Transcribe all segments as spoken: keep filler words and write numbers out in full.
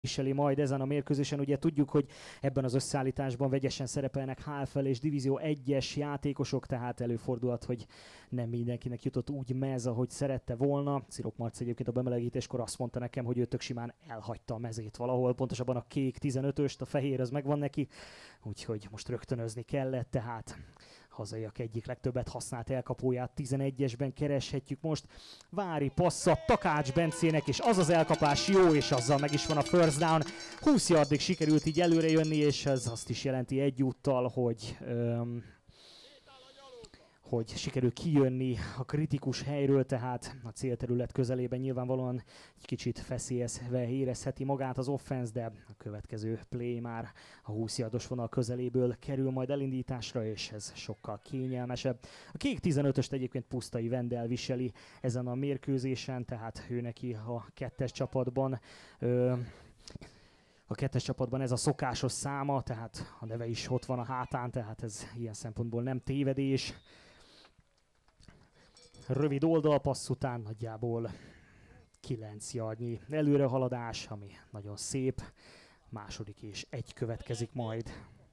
viseli majd ezen a mérkőzésen. Ugye tudjuk, hogy ebben az összeállításban vegyesen szerepelnek há ef el és Divízió egyes játékosok, tehát előfordulhat, hogy nem mindenkinek jutott úgy mez, ahogy szerette volna. Cirok Marci egyébként a bemelegítéskor azt mondta nekem, hogy ő tök simán elhagyta a mezét valahol, pontosabban a kék tizenötöst, a fehér az megvan neki, úgyhogy most rögtönözni kellett, tehát hazaiak egyik legtöbbet használt elkapóját tizenegyesben kereshetjük most. Vári passza Takács Bencének, és az az elkapás jó, és azzal meg is van a first down. húsz yardig sikerült így előre jönni, és ez azt is jelenti egyúttal, hogy... Öm, hogy sikerül kijönni a kritikus helyről, tehát a célterület közelében nyilvánvalóan egy kicsit feszélyezve érezheti magát az offense, de a következő play már a húsz yardos vonal közeléből kerül majd elindításra, és ez sokkal kényelmesebb. A kék tizenötöst egyébként Pusztai Vendel viseli ezen a mérkőzésen, tehát ő neki a kettes csapatban ö, A kettes csapatban ez a szokásos száma, tehát a neve is ott van a hátán, tehát ez ilyen szempontból nem tévedés. Rövid oldalpassz után nagyjából kilenc yardnyi előrehaladás, ami nagyon szép. Második és egy következik majd.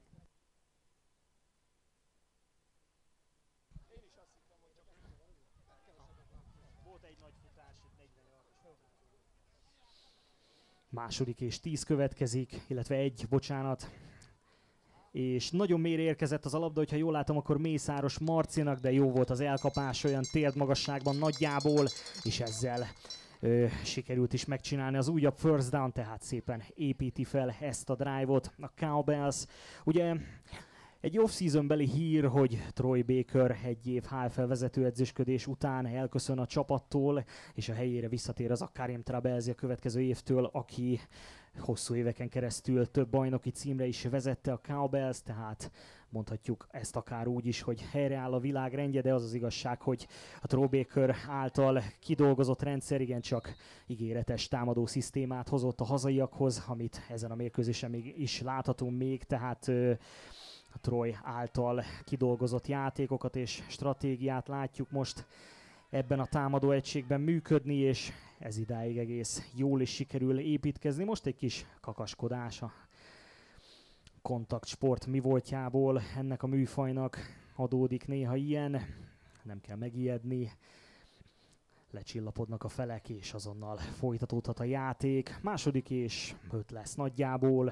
Második és tíz következik, illetve egy, bocsánat. És nagyon mélyre érkezett az a labda, hogyha jól látom, akkor Mészáros Marcinak, de jó volt az elkapás olyan térdmagasságban nagyjából, és ezzel ö, sikerült is megcsinálni az újabb first down, tehát szépen építi fel ezt a drive-ot a Cowbells. Ugye egy off-season beli hír, hogy Troy Baker egy év há ef el vezetőedzősködés után elköszön a csapattól, és a helyére visszatér az a Karim Trabelsi a következő évtől, aki hosszú éveken keresztül több bajnoki címre is vezette a Cowbells, tehát mondhatjuk ezt akár úgy is, hogy helyreáll a világ rendje, de az az igazság, hogy a Troy Baker által kidolgozott rendszer igencsak ígéretes támadó szisztémát hozott a hazaiakhoz, amit ezen a mérkőzésen még is láthatunk még, tehát a Troy által kidolgozott játékokat és stratégiát látjuk most ebben a támadó egységben működni, és ez idáig egész jól is sikerül építkezni. Most egy kis kakaskodás a kontaktsport mi voltjából ennek a műfajnak adódik néha ilyen, nem kell megijedni, lecsillapodnak a felek, és azonnal folytatódhat a játék. Második és öt lesz nagyjából.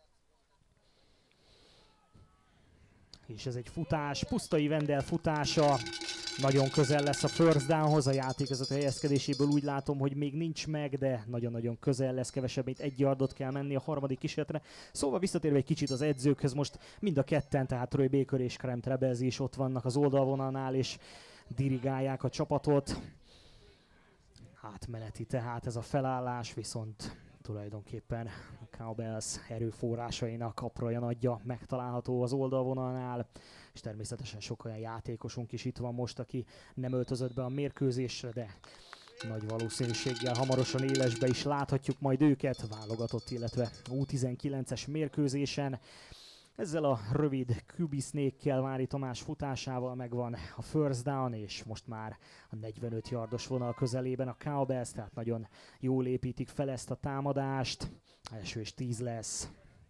És ez egy futás, Pusztai Vendel futása, nagyon közel lesz a first downhoz, a játékozat helyezkedéséből úgy látom, hogy még nincs meg, de nagyon-nagyon közel lesz, kevesebb, mint egy yardot kell menni a harmadik kísérletre. Szóval visszatérve egy kicsit az edzőkhöz, most mind a ketten, tehát Troy Baker és Karim Trabelsi is ott vannak az oldalvonalnál, és dirigálják a csapatot. Átmeneti tehát ez a felállás, viszont tulajdonképpen a Cowbells erőforrásainak apraja nagyja megtalálható az oldalvonalnál, és természetesen sok olyan játékosunk is itt van most, aki nem öltözött be a mérkőzésre, de nagy valószínűséggel hamarosan élesbe is láthatjuk majd őket, válogatott, illetve U tizenkilences mérkőzésen. Ezzel a rövid Q B snake-kel Vári Tamás futásával megvan a first down, és most már a negyvenöt yardos vonal közelében a Cowbells, tehát nagyon jól építik fel ezt a támadást. Első és tíz lesz.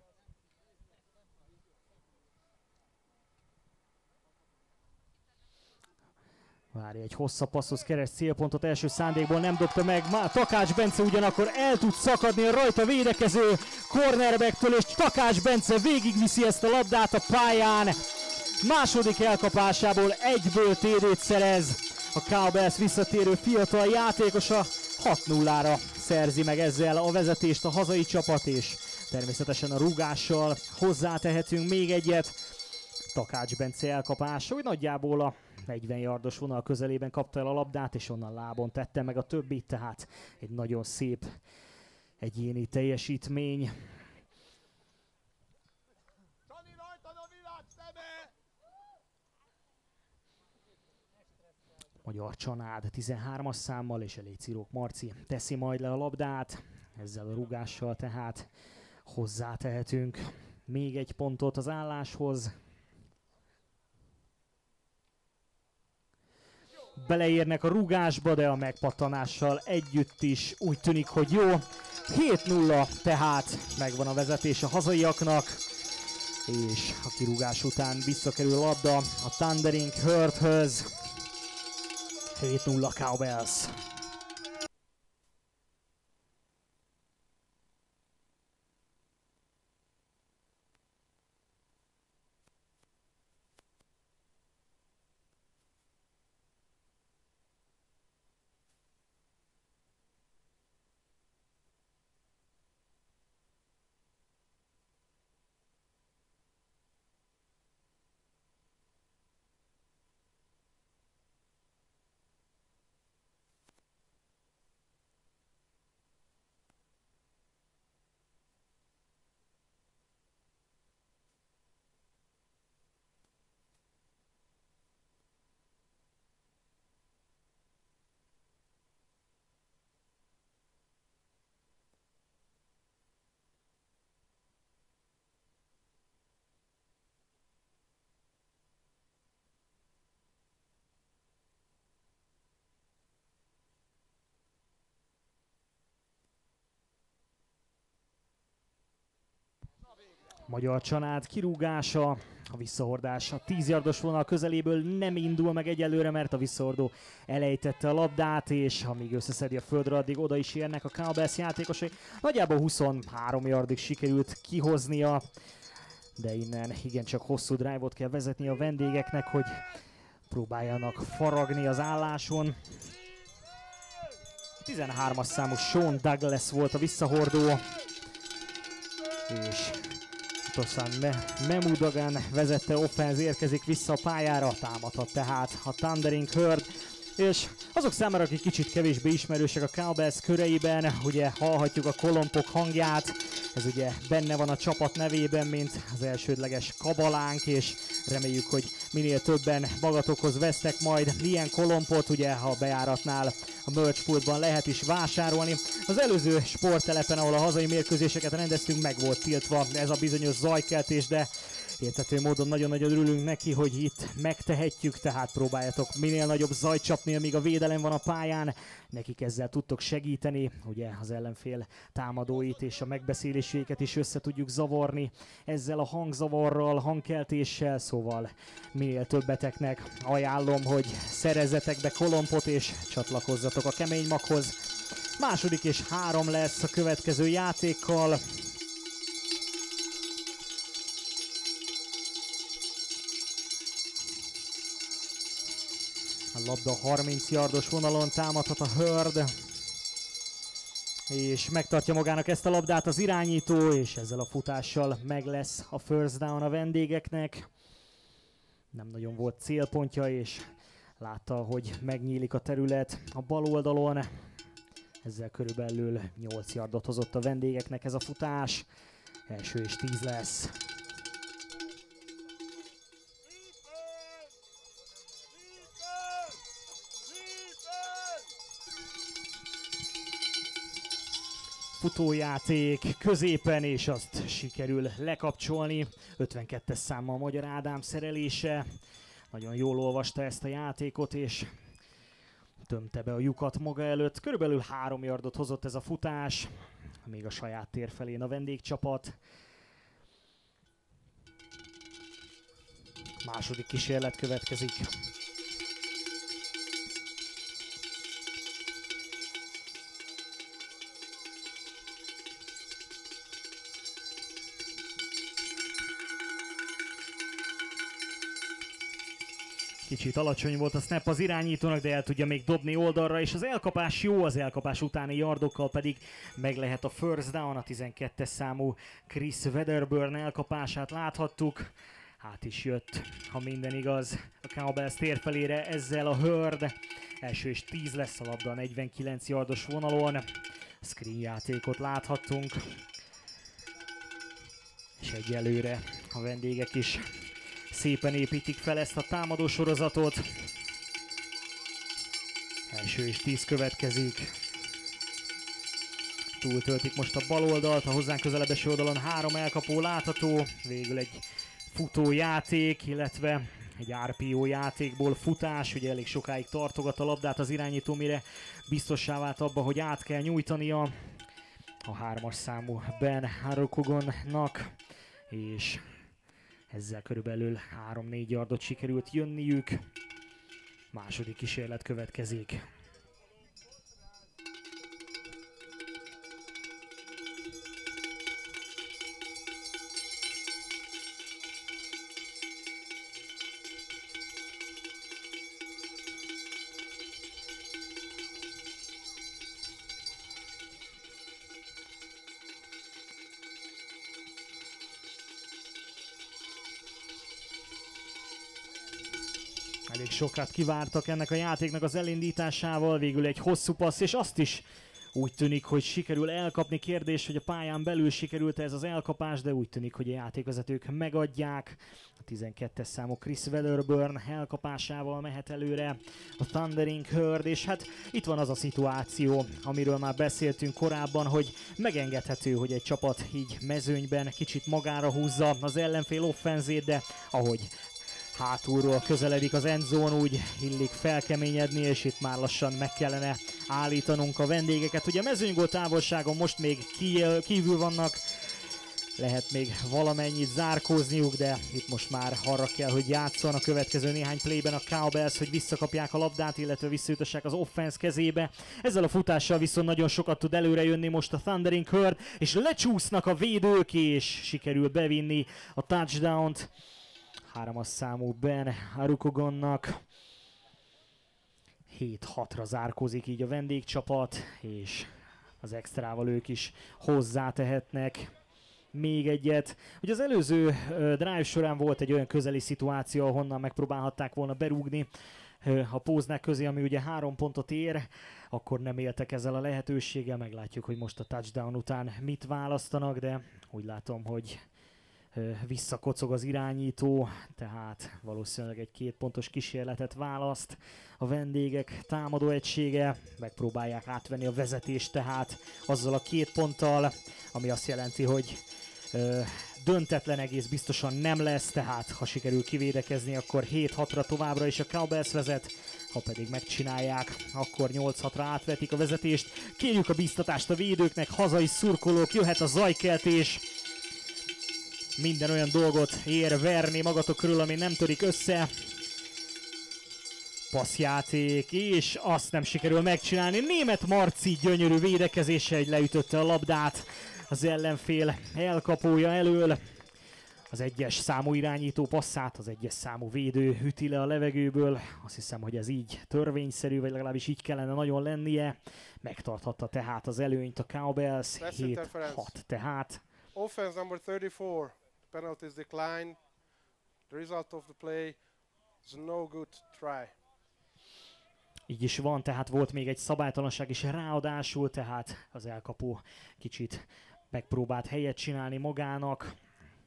Várj, egy hosszabb passzhoz keres célpontot, első szándékból nem dobta meg. Már Takács Bence ugyanakkor el tud szakadni a rajta védekező cornerbacktől, és Takács Bence végigviszi ezt a labdát a pályán. Második elkapásából egyből té dét szerez. A Cowbells visszatérő fiatal játékosa hat nullára szerzi meg ezzel a vezetést a hazai csapat, és természetesen a rúgással hozzátehetünk még egyet. Takács Bence elkapása, hogy nagyjából a negyven yardos vonal közelében kapta el a labdát, és onnan lábon tette meg a többit, tehát egy nagyon szép egyéni teljesítmény. Magyar Csanád tizenhármas számmal, és elég Cirok Marci teszi majd le a labdát, ezzel a rúgással tehát hozzátehetünk még egy pontot az álláshoz. Beleérnek a rúgásba, de a megpattanással együtt is úgy tűnik, hogy jó. hét nulla, tehát megvan a vezetés a hazaiaknak, és a kirúgás után visszakerül a labda a Thundering Herdhöz. hét nulla Cowbells. Magyar Csanád kirúgása, a visszahordás a tíz yardos vonal közeléből nem indul meg egyelőre, mert a visszahordó elejtette a labdát, és amíg összeszedi a földre, addig oda is érnek a Cowbells játékosai. Nagyjából huszonhárom yardig sikerült kihoznia, de innen igencsak hosszú drive-ot kell vezetni a vendégeknek, hogy próbáljanak faragni az álláson. tizenhármas számú Sean Douglas volt a visszahordó, és Tosan Memudagan vezette offenz érkezik vissza a pályára, támadhat tehát a Thundering Herd, és azok számára, akik kicsit kevésbé ismerősek a Cowbells köreiben, ugye hallhatjuk a kolompok hangját, ez ugye benne van a csapat nevében, mint az elsődleges kabalánk, és reméljük, hogy minél többen magatokhoz vesztek majd ilyen kolompot, ugye a bejáratnál a merchpultban lehet is vásárolni. Az előző sporttelepen, ahol a hazai mérkőzéseket rendeztünk, meg volt tiltva ez a bizonyos zajkeltés, de érthető módon nagyon-nagyon örülünk neki, hogy itt megtehetjük, tehát próbáljatok minél nagyobb zajt csapni, amíg a védelem van a pályán. Nekik ezzel tudtok segíteni, ugye az ellenfél támadóit és a megbeszéléseiket is össze tudjuk zavarni ezzel a hangzavarral, hangkeltéssel, szóval minél többeteknek ajánlom, hogy szerezzetek be kolompot és csatlakozzatok a kemény maghoz. Második és három lesz a következő játékkal. A labda harminc yardos vonalon támadhat a Herd, és megtartja magának ezt a labdát az irányító, és ezzel a futással meg lesz a first down a vendégeknek. Nem nagyon volt célpontja, és látta, hogy megnyílik a terület a bal oldalon. Ezzel körülbelül nyolc yardot hozott a vendégeknek ez a futás. Első és tíz lesz. Futójáték középen, és azt sikerül lekapcsolni. ötvenkettes számmal Magyar Ádám szerelése. Nagyon jól olvasta ezt a játékot, és tömte be a lyukat maga előtt. Körülbelül három yardot hozott ez a futás, még a saját tér felén a vendégcsapat. Második kísérlet következik. Kicsit alacsony volt a snap az irányítónak, de el tudja még dobni oldalra, és az elkapás jó, az elkapás utáni yardokkal pedig meg lehet a first down, a tizenkettes számú Chris Wedderburn elkapását láthattuk. Hát is jött, ha minden igaz, a Cowbells tér felére ezzel a Herd. Első és tíz lesz, a labda a negyvenkilenc yardos vonalon. Screen játékot láthattunk. És egyelőre a vendégek is szépen építik fel ezt a támadó sorozatot. Első és tíz következik. Túltöltik most a bal oldalt, a hozzánk közelebb eső oldalon három elkapó látható. Végül egy futójáték, illetve egy er pé o játékból futás. Ugye elég sokáig tartogat a labdát az irányító, mire biztossá vált abba, hogy át kell nyújtania a hármas számú Ben Harukogonnak, és ezzel körülbelül három-négy yardot sikerült jönniük. Második kísérlet következik. Elég sokat kivártak ennek a játéknak az elindításával, végül egy hosszú passz, és azt is úgy tűnik, hogy sikerül elkapni. Kérdés, hogy a pályán belül sikerült ez az elkapás, de úgy tűnik, hogy a játékvezetők megadják. A tizenkettes számú Chris Weatherburn elkapásával mehet előre a Thundering Herd, és hát itt van az a szituáció, amiről már beszéltünk korábban, hogy megengedhető, hogy egy csapat így mezőnyben kicsit magára húzza az ellenfél offenzét, de ahogy hátulról közeledik az endzone, úgy illik felkeményedni, és itt már lassan meg kellene állítanunk a vendégeket. Ugye a mezőnygól távolságon most még kívül vannak, lehet még valamennyit zárkózniuk, de itt most már arra kell, hogy játszon a következő néhány playben a Cowbells, hogy visszakapják a labdát, illetve visszaütessek az offense kezébe. Ezzel a futással viszont nagyon sokat tud előre jönni most a Thundering Herd, és lecsúsznak a védők, és sikerül bevinni a touchdownt hármas számú Ben Harukogonnak. hét hatra zárkózik így a vendégcsapat, és az extrával ők is hozzátehetnek még egyet. Ugye az előző uh, drive során volt egy olyan közeli szituáció, ahonnan megpróbálhatták volna berúgni uh, a póznák közé, ami ugye három pontot ér, akkor nem éltek ezzel a lehetőséggel. Meglátjuk, hogy most a touchdown után mit választanak, de úgy látom, hogy visszakocog az irányító, tehát valószínűleg egy két pontos kísérletet választ a vendégek támadó egysége, megpróbálják átvenni a vezetést tehát azzal a két ponttal, ami azt jelenti, hogy ö, döntetlen egész biztosan nem lesz, tehát ha sikerül kivédekezni, akkor hét hatra továbbra is a Cowbells vezet, ha pedig megcsinálják, akkor nyolc hatra átvetik a vezetést. Kérjük a bíztatást a védőknek, hazai szurkolók, jöhet a zajkeltés. Minden olyan dolgot ér verni magatok körül, ami nem törik össze. Passzjáték, és azt nem sikerül megcsinálni. Németh Marci gyönyörű védekezése, hogy leütötte a labdát az ellenfél elkapója elől. Az egyes számú irányító passzát, az egyes számú védő üti le a levegőből. Azt hiszem, hogy ez így törvényszerű, vagy legalábbis így kellene nagyon lennie. Megtarthatta tehát az előnyt a Cowbells, hét hat tehát. Offense number thirty-four. Penalties declined. The result of the play is no good try. Így is van, tehát volt még egy szabálytalanság is ráadásul, tehát az elkapó kicsit megpróbált helyet csinálni magának.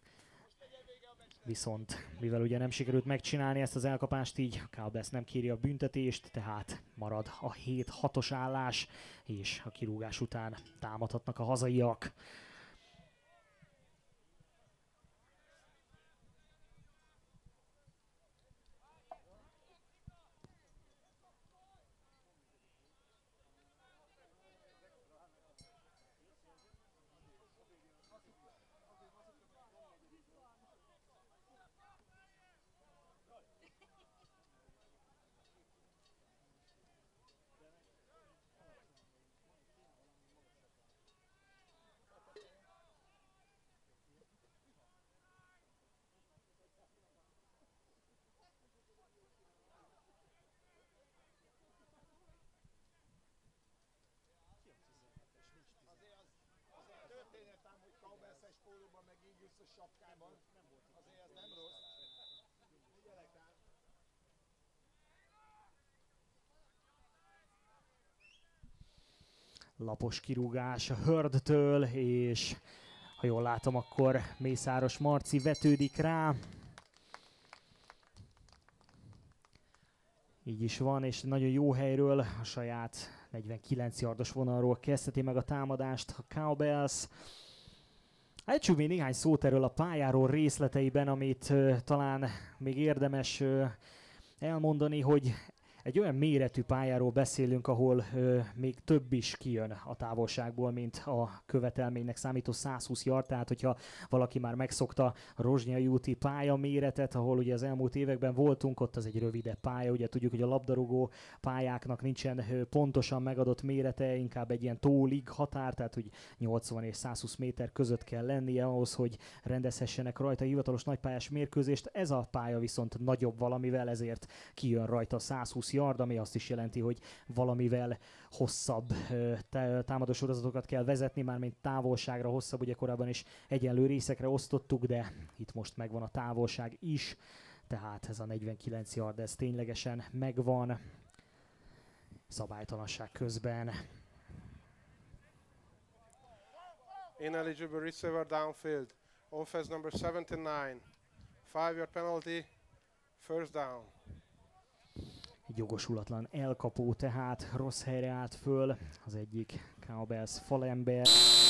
Viszont mivel ugye nem sikerült megcsinálni ezt az elkapást, így a Cowbells nem kéri a büntetést, tehát marad a hét hatos állás, és a kirúgás után támadhatnak a hazaiak. Lapos kirúgás a Herdtől, és ha jól látom, akkor Mészáros Marci vetődik rá. Így is van, és nagyon jó helyről, a saját negyvenkilenc yardos vonalról kezdheti meg a támadást a Cowbells. Ejtsünk még néhány szót erről a pályáról részleteiben, amit uh, talán még érdemes uh, elmondani, hogy egy olyan méretű pályáról beszélünk, ahol ö, még több is kijön a távolságból, mint a követelménynek számító száz húsz yard, tehát hogyha valaki már megszokta a Rozsnyai úti pálya méretet, ahol ugye az elmúlt években voltunk, ott az egy rövidebb pálya, ugye tudjuk, hogy a labdarúgó pályáknak nincsen ö, pontosan megadott mérete, inkább egy ilyen tólig határ, tehát hogy nyolcvan és száz húsz méter között kell lennie ahhoz, hogy rendezhessenek rajta hivatalos nagypályás mérkőzést. Ez a pálya viszont nagyobb valamivel, ezért kijön rajta a száz húsz yard, ami azt is jelenti, hogy valamivel hosszabb támadósorozatokat kell vezetni, mármint távolságra hosszabb, ugye korábban is egyenlő részekre osztottuk, de itt most megvan a távolság is, tehát ez a negyvenkilenc yard, ez ténylegesen megvan szabálytalanság közben. Ineligible receiver downfield. Offense number seventy-nine. Five yard penalty. First down. Jogosulatlan elkapó, tehát rossz helyre állt föl az egyik Cowbells falember.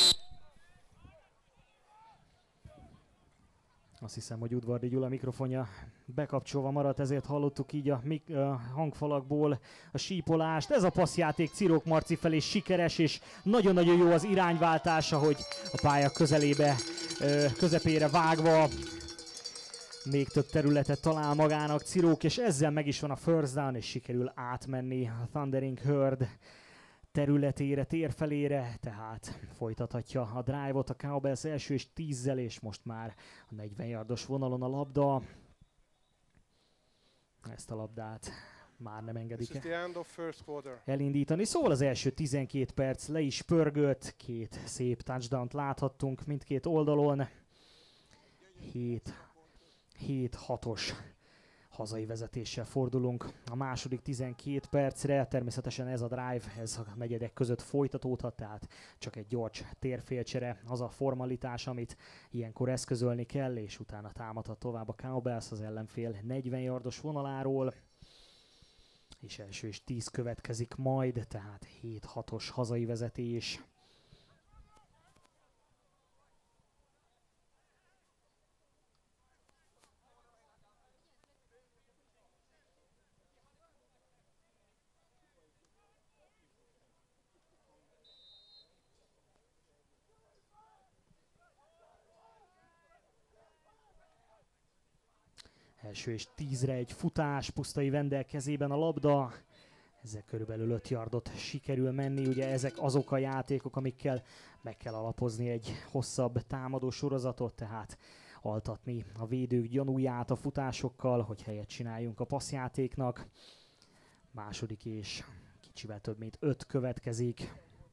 Azt hiszem, hogy Udvardi Gyula mikrofonja bekapcsolva maradt, ezért hallottuk így a, mik- a hangfalakból a sípolást. Ez a passzjáték Cirok Marci felé sikeres, és nagyon-nagyon jó az irányváltása, hogy a pálya közelébe, közepére vágva még több területet talál magának Cirok, és ezzel meg is van a first down, és sikerül átmenni a Thundering Herd területére, térfelére, tehát folytathatja a drive-ot a Cowbells első és tízzel, és most már a negyven yardos vonalon a labda. Ezt a labdát már nem engedik elindítani. Szóval az első tizenkét perc le is pörgött, két szép touchdown-t láthattunk mindkét oldalon. hét hatos hazai vezetéssel fordulunk a második tizenkét percre. Természetesen ez a drive, ez a negyedek között folytatódhat, tehát csak egy gyors térfélcsere az a formalitás, amit ilyenkor eszközölni kell, és utána támadhat tovább a Cowbells az ellenfél negyven yardos vonaláról. És első és tíz következik majd, tehát hét hatos hazai vezetés. Első és tízre egy futás, Pusztai Vendel kezében a labda. Ezzel körülbelül öt yardot sikerül menni. Ugye ezek azok a játékok, amikkel meg kell alapozni egy hosszabb támadó sorozatot, tehát altatni a védők gyanúját a futásokkal, hogy helyet csináljunk a passzjátéknak. Második és kicsivel több mint öt következik.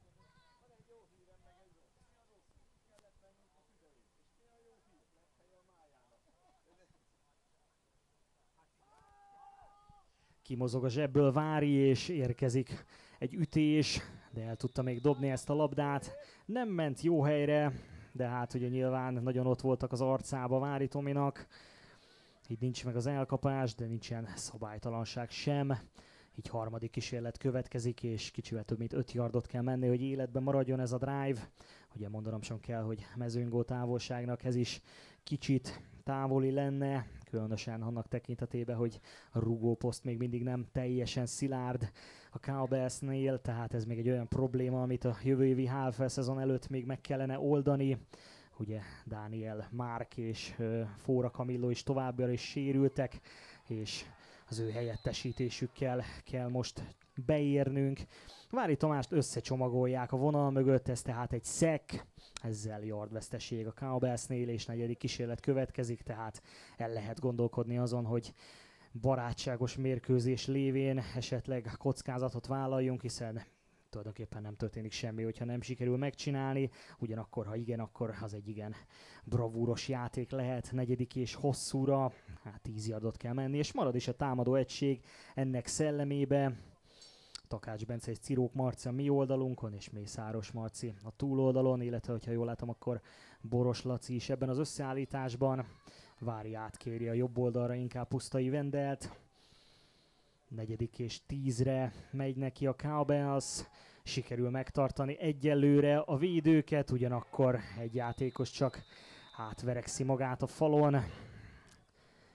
Kimozog a zsebből Vári, és érkezik egy ütés, de el tudta még dobni ezt a labdát. Nem ment jó helyre, de hát ugye nyilván nagyon ott voltak az arcába Vári Tominak. Így nincs meg az elkapás, de nincsen szabálytalanság sem. Így harmadik kísérlet következik, és kicsivel több mint öt yardot kell menni, hogy életben maradjon ez a drive. Ugye mondanom sem kell, hogy mezőnygól távolságnak ez is kicsit távoli lenne, különösen annak tekintetében, hogy a rugóposzt még mindig nem teljesen szilárd a Cowbellsnél, tehát ez még egy olyan probléma, amit a jövő évi há ef el szezon előtt még meg kellene oldani. Ugye Dániel Márk és uh, Fóra Kamilló is továbbra is sérültek, és az ő helyettesítésükkel kell most beérnünk. Vári Tamást összecsomagolják a vonal mögött, ez tehát egy szek, ezzel yard veszteség a Cowbellsnél, és negyedik kísérlet következik, tehát el lehet gondolkodni azon, hogy barátságos mérkőzés lévén esetleg kockázatot vállaljunk, hiszen tulajdonképpen nem történik semmi, hogyha nem sikerül megcsinálni, ugyanakkor, ha igen, akkor az egy igen bravúros játék lehet, negyedik és hosszúra, hát tíz yardot kell menni, és marad is a támadó egység ennek szellemébe. Takács Bence és Cirok Marci a mi oldalunkon, és Mészáros Marci a túloldalon, illetve, hogyha jól látom, akkor Boros Laci is ebben az összeállításban. Vári átkéri a jobb oldalra inkább Pusztai Vendelt. Negyedik és tízre megy neki a Cowbells. Sikerül megtartani egyelőre a védőket, ugyanakkor egy játékos csak átverekszi magát a falon.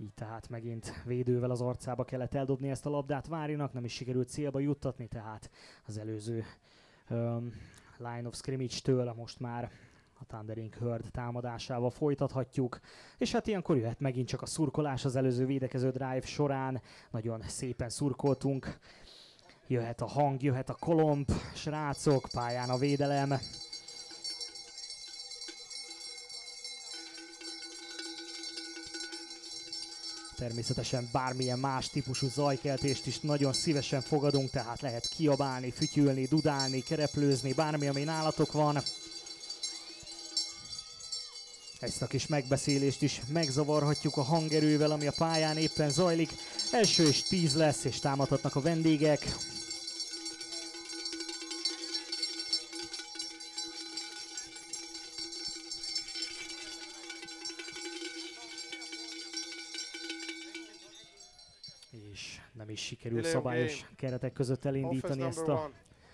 Így tehát megint védővel az arcába kellett eldobni ezt a labdát Várinak, nem is sikerült célba juttatni, tehát az előző um, line of scrimmage-től most már a Thundering Herd támadásával folytathatjuk. És hát ilyenkor jöhet megint csak a szurkolás az előző védekező drive során. Nagyon szépen szurkoltunk. Jöhet a hang, jöhet a kolomb, srácok, pályán a védelem. Természetesen bármilyen más típusú zajkeltést is nagyon szívesen fogadunk, tehát lehet kiabálni, fütyülni, dudálni, kereplőzni, bármi, ami nálatok van. Ezt a kis megbeszélést is megzavarhatjuk a hangerővel, ami a pályán éppen zajlik. Első és tíz lesz, és támadhatnak a vendégek. És nem is sikerül szabályos keretek között elindítani ezt a...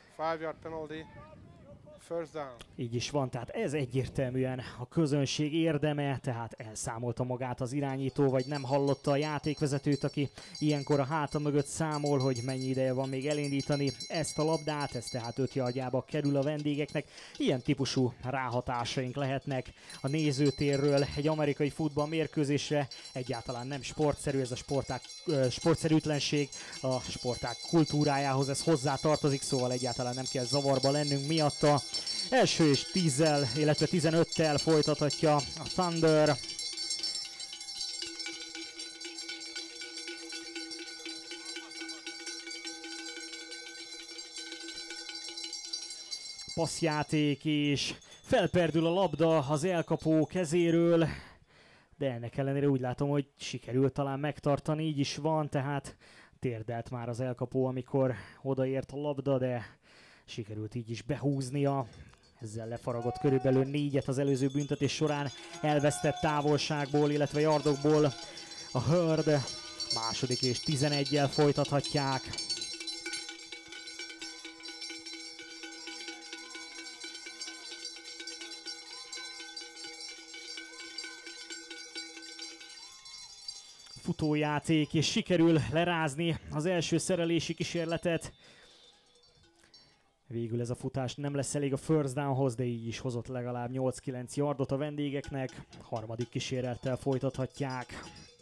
First down. Így is van, tehát ez egyértelműen a közönség érdeme, tehát elszámolta magát az irányító, vagy nem hallotta a játékvezetőt, aki ilyenkor a háta mögött számol, hogy mennyi ideje van még elindítani ezt a labdát, ez tehát öt yardjába kerül a vendégeknek. Ilyen típusú ráhatásaink lehetnek a nézőtérről egy amerikai futball mérkőzésre. Egyáltalán nem sportszerű, ez a sporták, sportszerűtlenség a sporták kultúrájához, ez hozzá tartozik, szóval egyáltalán nem kell zavarba lennünk miatta. Első és tízzel, illetve tizenöttel folytathatja a Thunder. Passzjáték, és felperdül a labda az elkapó kezéről, de ennek ellenére úgy látom, hogy sikerült talán megtartani, így is van, tehát térdelt már az elkapó, amikor odaért a labda, de sikerült így is behúznia. Ezzel lefaragott körülbelül négyet az előző büntetés során elvesztett távolságból, illetve yardokból a Herd. Második és tizeneggyel folytathatják. Futójáték, és sikerül lerázni az első szerelési kísérletet. Végül ez a futás nem lesz elég a first downhoz, de így is hozott legalább nyolc-kilenc yardot a vendégeknek. Harmadik kísérlettel folytathatják.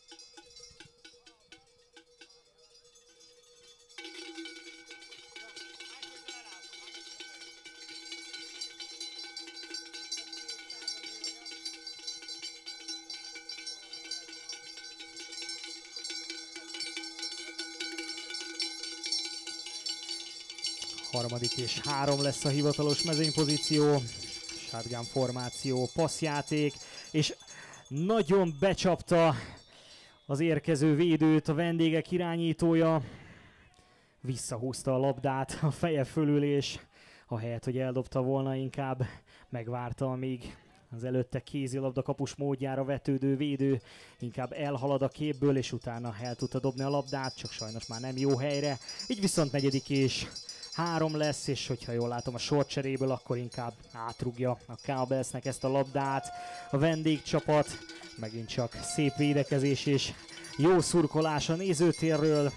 Harmadik és három lesz a hivatalos mezőnypozíció, shotgun formáció, passzjáték, és nagyon becsapta az érkező védőt a vendégek irányítója. Visszahúzta a labdát a feje fölül, és ahelyett, hogy eldobta volna, inkább megvárta, amíg az előtte kézilabda kapus módjára vetődő védő inkább elhalad a képből, és utána el tudta dobni a labdát, csak sajnos már nem jó helyre. Így viszont negyedik és három lesz, és hogyha jól látom a sort cseréből, akkor inkább átrugja a Cowboysnek ezt a labdát. A vendégcsapat megint csak szép védekezés és jó szurkolás a nézőtérről.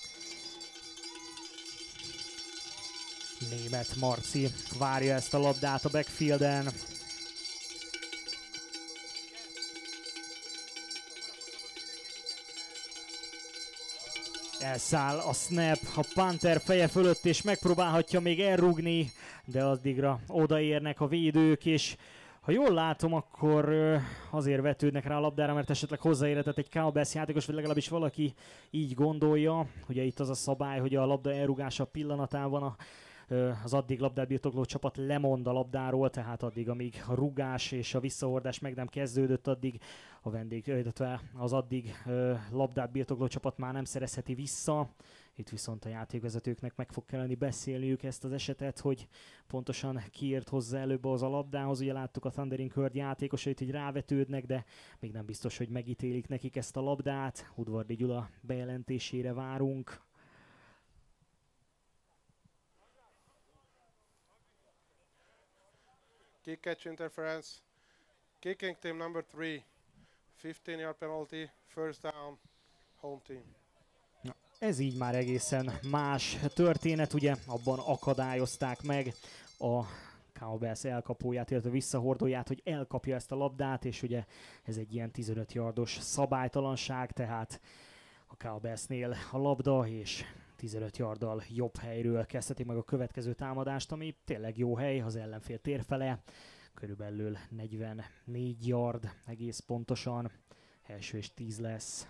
Németh Marci várja ezt a labdát a backfielden. Elszáll a snap a Panther feje fölött, és megpróbálhatja még elrúgni, de addigra odaérnek a védők, és ha jól látom, akkor azért vetődnek rá a labdára, mert esetleg hozzáérhetett egy Cowboys játékos, vagy legalábbis valaki így gondolja. Ugye itt az a szabály, hogy a labda elrúgása pillanatában a az addig labdát birtokló csapat lemond a labdáról, tehát addig, amíg a rugás és a visszahordás meg nem kezdődött, addig a vendég, illetve az addig labdát birtokló csapat már nem szerezheti vissza. Itt viszont a játékvezetőknek meg fog kelleni beszélniük ezt az esetet, hogy pontosan kiért hozzá előbb az a labdához. Ugye láttuk a Thundering Herd játékosait, hogy rávetődnek, de még nem biztos, hogy megítélik nekik ezt a labdát. Udvardi Gyula bejelentésére várunk. Kick catch interference. Kicking team number three. fifteen yard penalty, first down, home team. Ez így már egészen más történet, ugye abban akadályozták meg a Cowbells elkapóját, illetve visszahordóját, hogy elkapja ezt a labdát, és ugye ez egy ilyen tizenöt yardos szabálytalanság, tehát a Cowbellsnél a labda, és tizenöt yarddal jobb helyről kezdheti meg a következő támadást, ami tényleg jó hely, az ellenfél térfele, körülbelül negyvennégy yard egész pontosan, első és tíz lesz.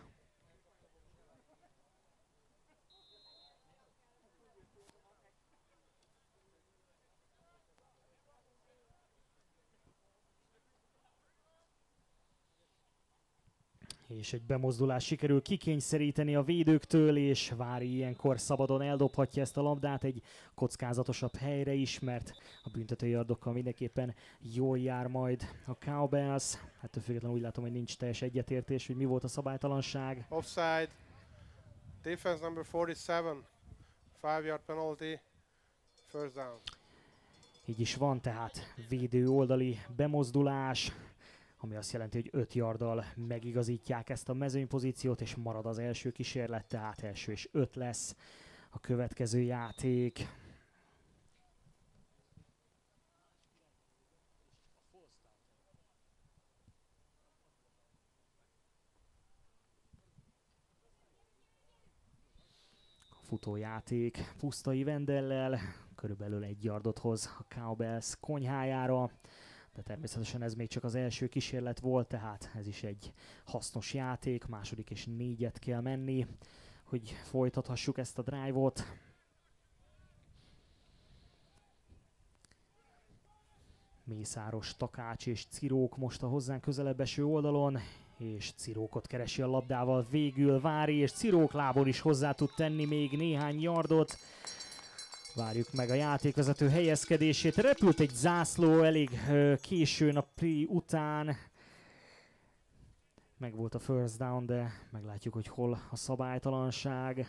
És egy bemozdulás sikerül kikényszeríteni a védőktől, és Vári ilyenkor szabadon eldobhatja ezt a labdát egy kockázatosabb helyre is, mert a büntetőjardokkal mindenképpen jól jár majd a Cowbells. Ettől függetlenül úgy látom, hogy nincs teljes egyetértés, hogy mi volt a szabálytalanság. Offside, defense number forty-seven, five yard penalty, first down. Így is van, tehát védő oldali bemozdulás, ami azt jelenti, hogy öt yarddal megigazítják ezt a mezőnypozíciót, és marad az első kísérlet, tehát első és öt lesz a következő játék. Futójáték Pusztai Vendellel, körülbelül egy yardot hoz a Cowbells konyhájára. De természetesen ez még csak az első kísérlet volt, tehát ez is egy hasznos játék, második és négyet kell menni, hogy folytathassuk ezt a drive-ot. Mészáros, Takács és Cirók most a hozzánk közelebb eső oldalon, és Cirókot keresi a labdával végül Vári, és Cirók lábon is hozzá tud tenni még néhány yardot. Várjuk meg a játékvezető helyezkedését. Repült egy zászló elég uh, későn a play után. Meg volt a first down, de meglátjuk, hogy hol a szabálytalanság.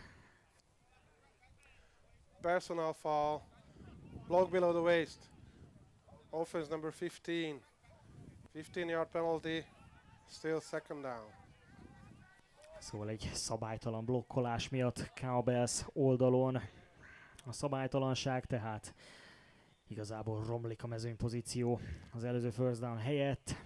Personal foul, block below the waist, offense number fifteen, fifteen yard penalty, still second down. Szóval egy szabálytalan blokkolás miatt Cowbells oldalon a szabálytalanság, tehát igazából romlik a mezőnypozíció az előző first down helyett.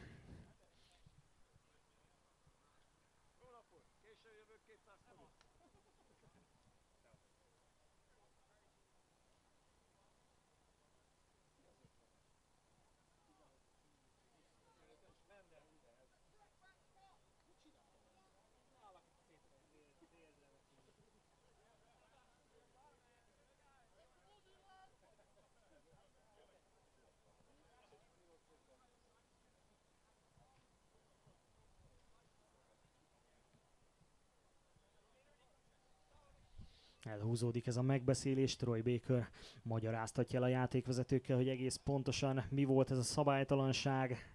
Elhúzódik ez a megbeszélés, Troy Baker magyaráztatja el a játékvezetőkkel, hogy egész pontosan mi volt ez a szabálytalanság.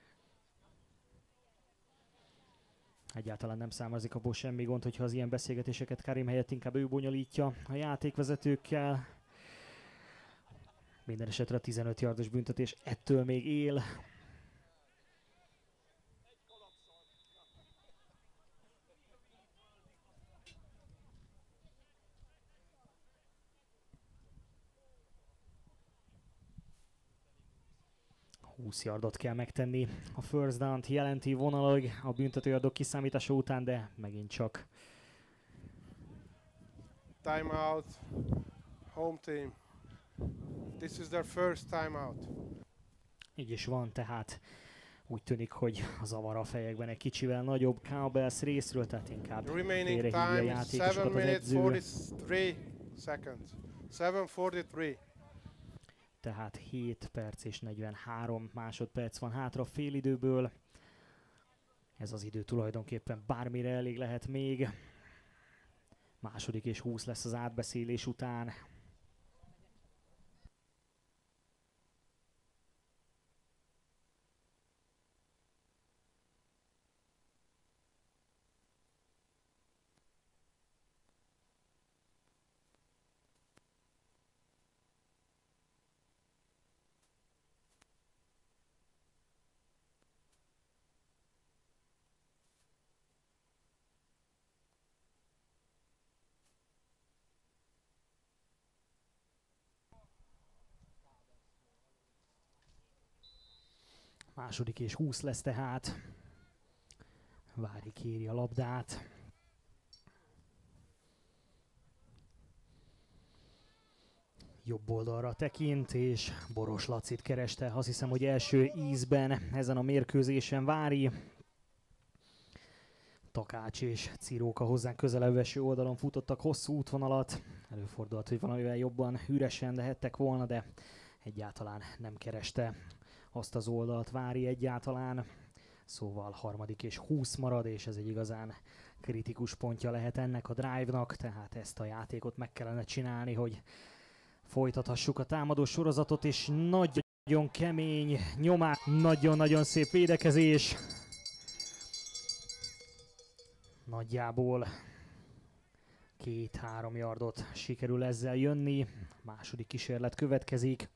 Egyáltalán nem származik abból semmi gond, hogyha az ilyen beszélgetéseket Karim helyett inkább ő bonyolítja a játékvezetőkkel. Minden esetre a tizenöt yardos büntetés ettől még él. húsz yardot kell megtenni. A first down-t jelenti vonalag a büntetőyardok kiszámítása után, de megint csak. Timeout, home team. This is their first timeout. Így is van, tehát úgy tűnik, hogy a zavar a fejekben egy kicsivel nagyobb Cowbells részről, tehát inkább Remaining félrehívja a time is játékosokat seven az minutes edző. forty-three seconds. seven forty-three. Tehát hét perc és negyvenhárom másodperc van hátra félidőből. Ez az idő tulajdonképpen bármire elég lehet még. Második és húsz lesz az átbeszélés után. Második és húsz lesz tehát. Vári kéri a labdát. Jobb oldalra tekint, és Boros Lacit kereste. Azt hiszem, hogy első ízben ezen a mérkőzésen Vári. Takács és Ciróka hozzánk közelebb eső oldalon futottak hosszú útvonalat. Előfordult, hogy valamivel jobban üresen lehettek volna, de egyáltalán nem kereste azt az oldalt Vári egyáltalán. Szóval harmadik és húsz marad, és ez egy igazán kritikus pontja lehet ennek a drive-nak, tehát ezt a játékot meg kellene csinálni, hogy folytathassuk a támadó sorozatot, és nagyon kemény nyomás, nagyon-nagyon szép védekezés. Nagyjából két-három yardot sikerül ezzel jönni. Második kísérlet következik.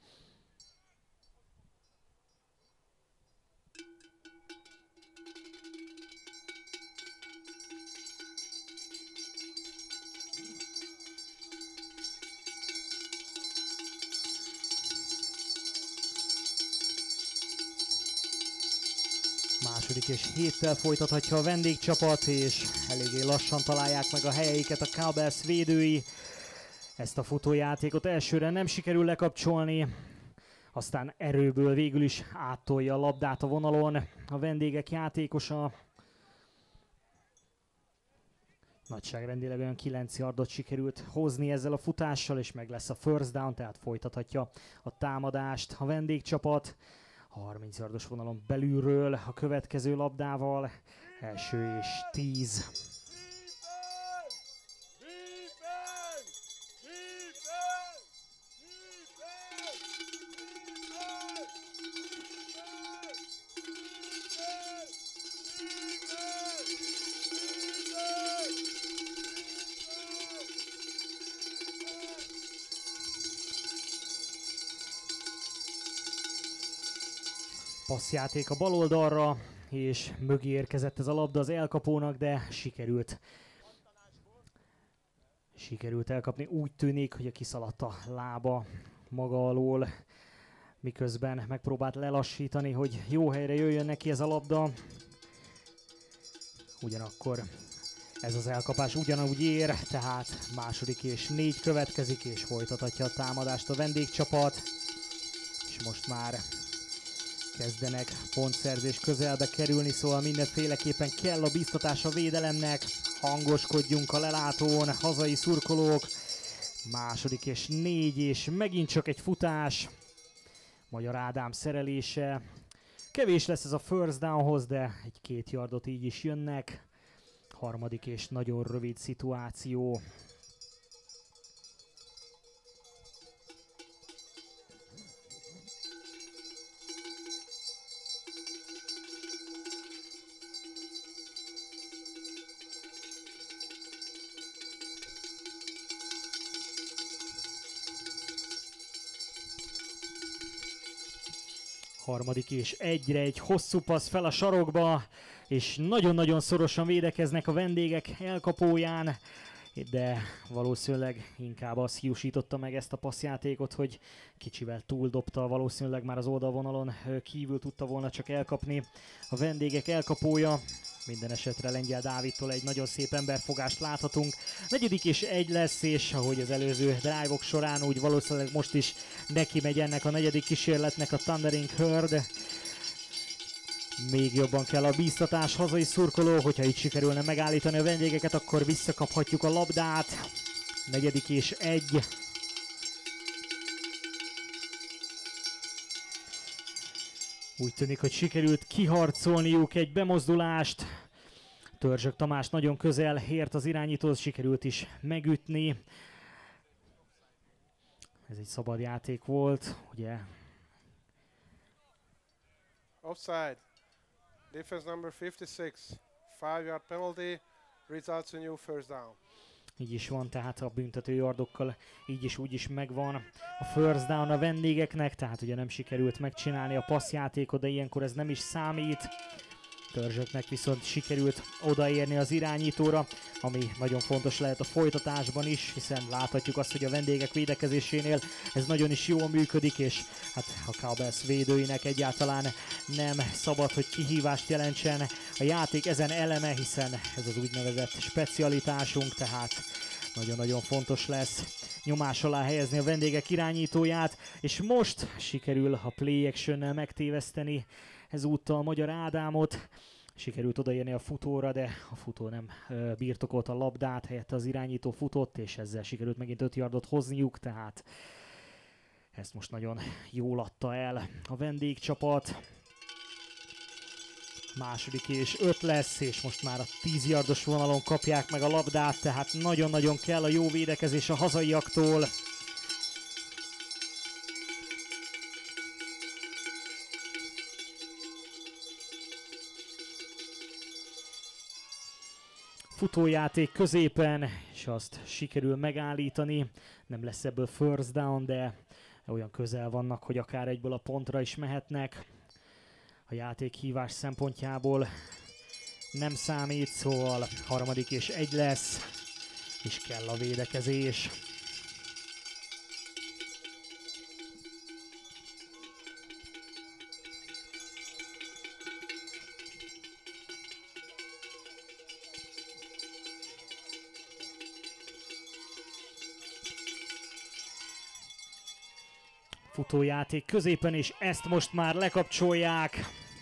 Második és héttel folytathatja a vendégcsapat, és eléggé lassan találják meg a helyeiket a Cowbells védői. Ezt a futójátékot elsőre nem sikerül lekapcsolni, aztán erőből végül is áttolja a labdát a vonalon a vendégek játékosa. Nagyságrendileg olyan kilenc yardot sikerült hozni ezzel a futással, és meg lesz a first down, tehát folytathatja a támadást a vendégcsapat. harminc yardos vonalon belülről a következő labdával, első és tíz. Passzjáték a bal oldalra, és mögé érkezett ez a labda az elkapónak, de sikerült. Sikerült elkapni. Úgy tűnik, hogy a kiszaladt a lába maga alól, miközben megpróbált lelassítani, hogy jó helyre jöjjön neki ez a labda. Ugyanakkor ez az elkapás ugyanúgy ér, tehát második és négy következik, és folytathatja a támadást a vendégcsapat. És most már kezdenek pontszerzés közelbe kerülni, szóval mindenféleképpen kell a biztatás a védelemnek. Hangoskodjunk a lelátón, hazai szurkolók. Második és négy, és megint csak egy futás. Magyar Ádám szerelése. Kevés lesz ez a first downhoz, de egy-két yardot így is jönnek. Harmadik és nagyon rövid szituáció. Harmadik és egyre egy hosszú passz fel a sarokba, és nagyon-nagyon szorosan védekeznek a vendégek elkapóján, de valószínűleg inkább az hiúsította meg ezt a passzjátékot, hogy kicsivel túldobta, valószínűleg már az oldalvonalon kívül tudta volna csak elkapni a vendégek elkapója. Minden esetre Lengyel Dávidtól egy nagyon szép emberfogást láthatunk. Negyedik és egy lesz, és ahogy az előző drive-ok során, úgy valószínűleg most is neki megy ennek a negyedik kísérletnek a Thundering Herd. Még jobban kell a bíztatás, hazai szurkoló, hogyha itt sikerülne megállítani a vendégeket, akkor visszakaphatjuk a labdát. Negyedik és egy. Úgy tűnik, hogy sikerült kiharcolniuk egy bemozdulást. Törzsök Tamás nagyon közel ért az irányítóhoz, sikerült is megütni. Ez egy szabad játék volt, ugye? Offside. Defense number fifty-six. Five yard penalty. Results in new first down. Így is van, tehát a büntető yardokkal így is úgy is megvan a first down a vendégeknek, tehát ugye nem sikerült megcsinálni a passzjátékot, de ilyenkor ez nem is számít. Törzsöknek viszont sikerült odaérni az irányítóra. ami nagyon fontos lehet a folytatásban is, hiszen láthatjuk azt, hogy a vendégek védekezésénél ez nagyon is jól működik, és hát a Cowbells védőinek egyáltalán nem szabad, hogy kihívást jelentsen a játék ezen eleme, hiszen ez az úgynevezett specialitásunk, tehát nagyon-nagyon fontos lesz nyomás alá helyezni a vendégek irányítóját, és most sikerül a play action-nel megtéveszteni ezúttal Magyar Ádámot. Sikerült odaérni a futóra, de a futó nem ö, birtokolta a labdát, helyette az irányító futott, és ezzel sikerült megint öt yardot hozniuk, tehát ezt most nagyon jól adta el a vendégcsapat. Második és öt lesz, és most már a tíz yardos vonalon kapják meg a labdát, tehát nagyon-nagyon kell a jó védekezés a hazaiaktól. Futójáték középen, és azt sikerül megállítani. Nem lesz ebből first down, de olyan közel vannak, hogy akár egyből a pontra is mehetnek. A játékhívás szempontjából nem számít, szóval harmadik és egy lesz, és kell a védekezés. Futójáték középen, és ezt most már lekapcsolják.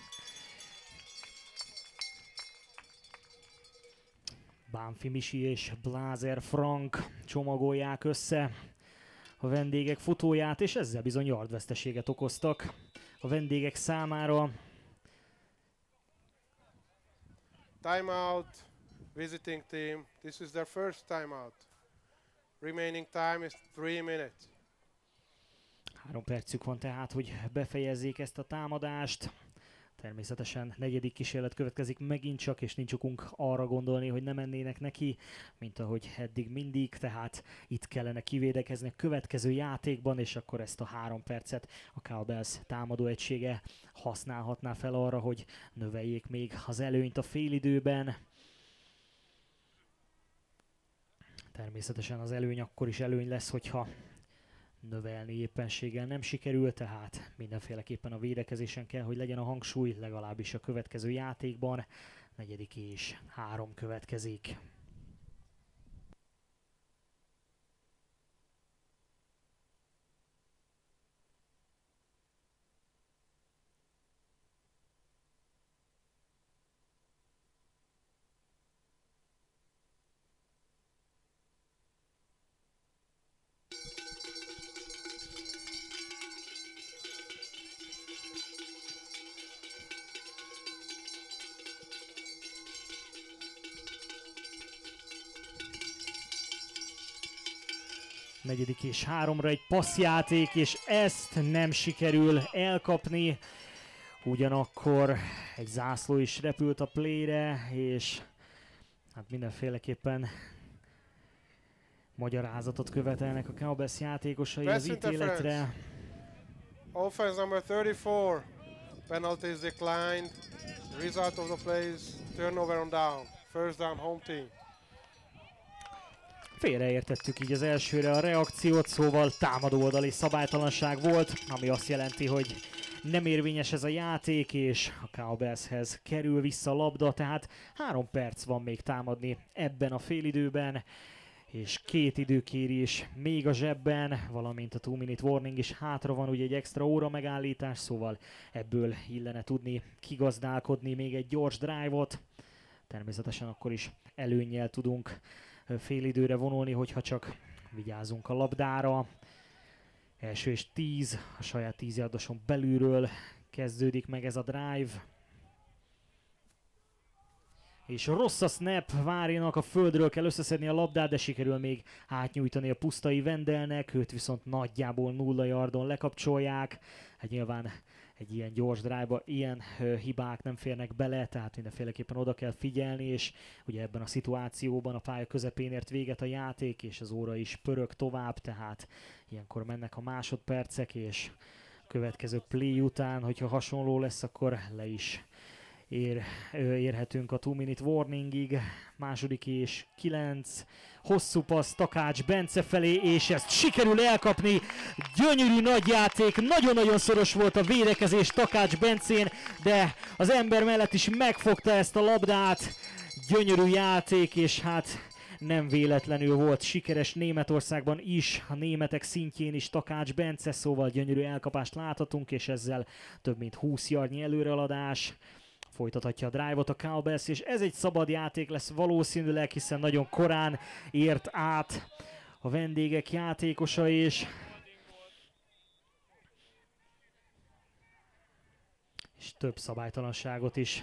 Bánfi Misi és Blázer Frank csomagolják össze a vendégek futóját, és ezzel bizony yardveszteséget okoztak a vendégek számára. Timeout, visiting team. This is their first timeout. Remaining time is three minutes. Három percük van tehát, hogy befejezzék ezt a támadást. Természetesen negyedik kísérlet következik megint csak, és nincs okunk arra gondolni, hogy ne mennének neki, mint ahogy eddig mindig, tehát itt kellene kivédekezni a következő játékban, és akkor ezt a három percet a Cowbells támadó egysége használhatná fel arra, hogy növeljék még az előnyt a félidőben. Természetesen az előny akkor is előny lesz, hogyha növelni éppenséggel nem sikerül, tehát mindenféleképpen a védekezésen kell, hogy legyen a hangsúly, legalábbis a következő játékban. Negyedik és három következik. Negyedik és háromra egy passzjáték, és ezt nem sikerül elkapni. Ugyanakkor egy zászló is repült a playre, és hát mindenféleképpen magyarázatot követelnek a Cowbells játékosai az ítéletre. Offense number thirty-four. Penalties declined. The result of the play is turnover on down. First down home team. Félreértettük így az elsőre a reakciót, szóval támadó oldali szabálytalanság volt, ami azt jelenti, hogy nem érvényes ez a játék, és a Cowbellshez kerül vissza a labda, tehát három perc van még támadni ebben a félidőben, és két időkérés még a zsebben, valamint a two minute warning is hátra van, ugye egy extra óra megállítás, szóval ebből illene tudni kigazdálkodni még egy gyors drive-ot. Természetesen akkor is előnnyel tudunk félidőre vonulni, hogyha csak vigyázunk a labdára. Első és tíz, a saját tíz yardoson belülről kezdődik meg ez a drive. És rossz a snap, Várinak a földről kell összeszedni a labdát, de sikerül még átnyújtani a Pusztai Vendelnek, őt viszont nagyjából nulla yardon lekapcsolják. Hát nyilván egy ilyen gyors drive-ba ilyen ö, hibák nem férnek bele, tehát mindenféleképpen oda kell figyelni, és ugye ebben a szituációban a pálya közepén ért véget a játék, és az óra is pörög tovább, tehát ilyenkor mennek a másodpercek, és következő play után, hogyha hasonló lesz, akkor le is ér, érhetünk a two minute warningig. Második és kilenc. Hosszú passz Takács Bence felé, és ezt sikerül elkapni. Gyönyörű nagy játék, nagyon-nagyon szoros volt a védekezés Takács Bencén, de az ember mellett is megfogta ezt a labdát. Gyönyörű játék, és hát nem véletlenül volt sikeres Németországban is, a németek szintjén is Takács Bence, szóval gyönyörű elkapást láthatunk, és ezzel több mint húsz yardnyi előrehaladás. Folytathatja a drive-ot a Cowbells, és ez egy szabad játék lesz valószínűleg, hiszen nagyon korán ért át a vendégek játékosa, és, és több szabálytalanságot is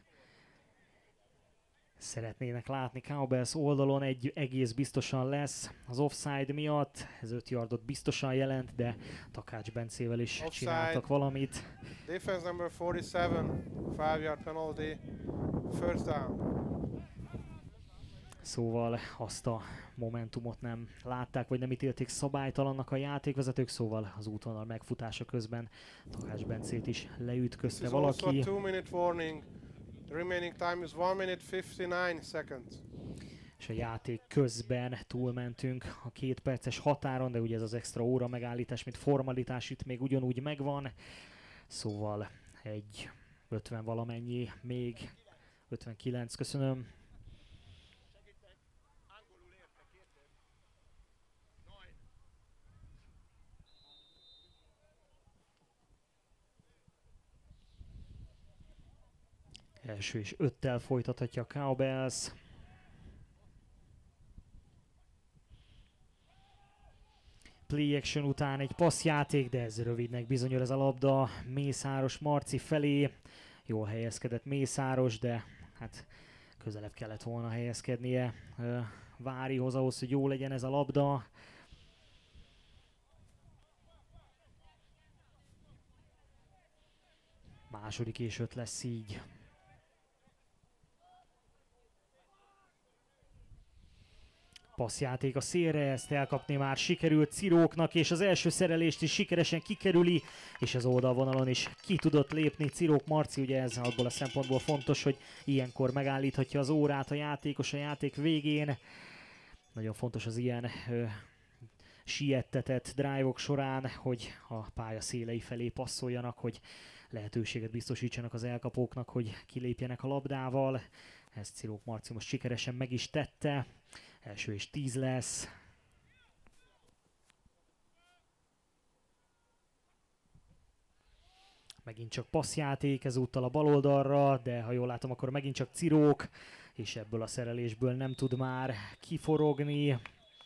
szeretnének látni Cowbells oldalon, egy egész biztosan lesz az offside miatt, ez öt yardot biztosan jelent, de Takács Bencével is offside. Csináltak valamit. Defense number forty-seven, five yard penalty, first down. Szóval azt a momentumot nem látták, vagy nem ítélték szabálytalannak a játékvezetők, szóval az útvonal megfutása közben Takács Bencét is leütközte valaki. two minute warning. The remaining time is one minute fifty-nine seconds. És a játék közben túlmentünk a két perces határon, de ugye ez az extra óra megállítás, mint formalitás itt még ugyanúgy megvan. Szóval egy ötven valamennyi, még ötvenkilenc, köszönöm. Első és öttel folytathatja a Cowbells. Play action után egy passzjáték, de ez rövidnek bizonyul ez a labda Mészáros Marci felé. Jól helyezkedett Mészáros, de hát közelebb kellett volna helyezkednie Várihoz ahhoz, hogy jó legyen ez a labda. Második és öt lesz így. Passzjáték a szélre, ezt elkapni már sikerült Ciróknak, és az első szerelést is sikeresen kikerüli, és az oldalvonalon is ki tudott lépni Cirók Marci, ugye ez abból a szempontból fontos, hogy ilyenkor megállíthatja az órát a játékos a játék végén. Nagyon fontos az ilyen ö, siettetett drive-ok során, hogy a pálya szélei felé passzoljanak, hogy lehetőséget biztosítsanak az elkapóknak, hogy kilépjenek a labdával. Ezt Cirók Marci most sikeresen meg is tette. Első és tíz lesz. Megint csak passzjáték, ezúttal a bal oldalra, de ha jól látom, akkor megint csak Cirók, és ebből a szerelésből nem tud már kiforogni.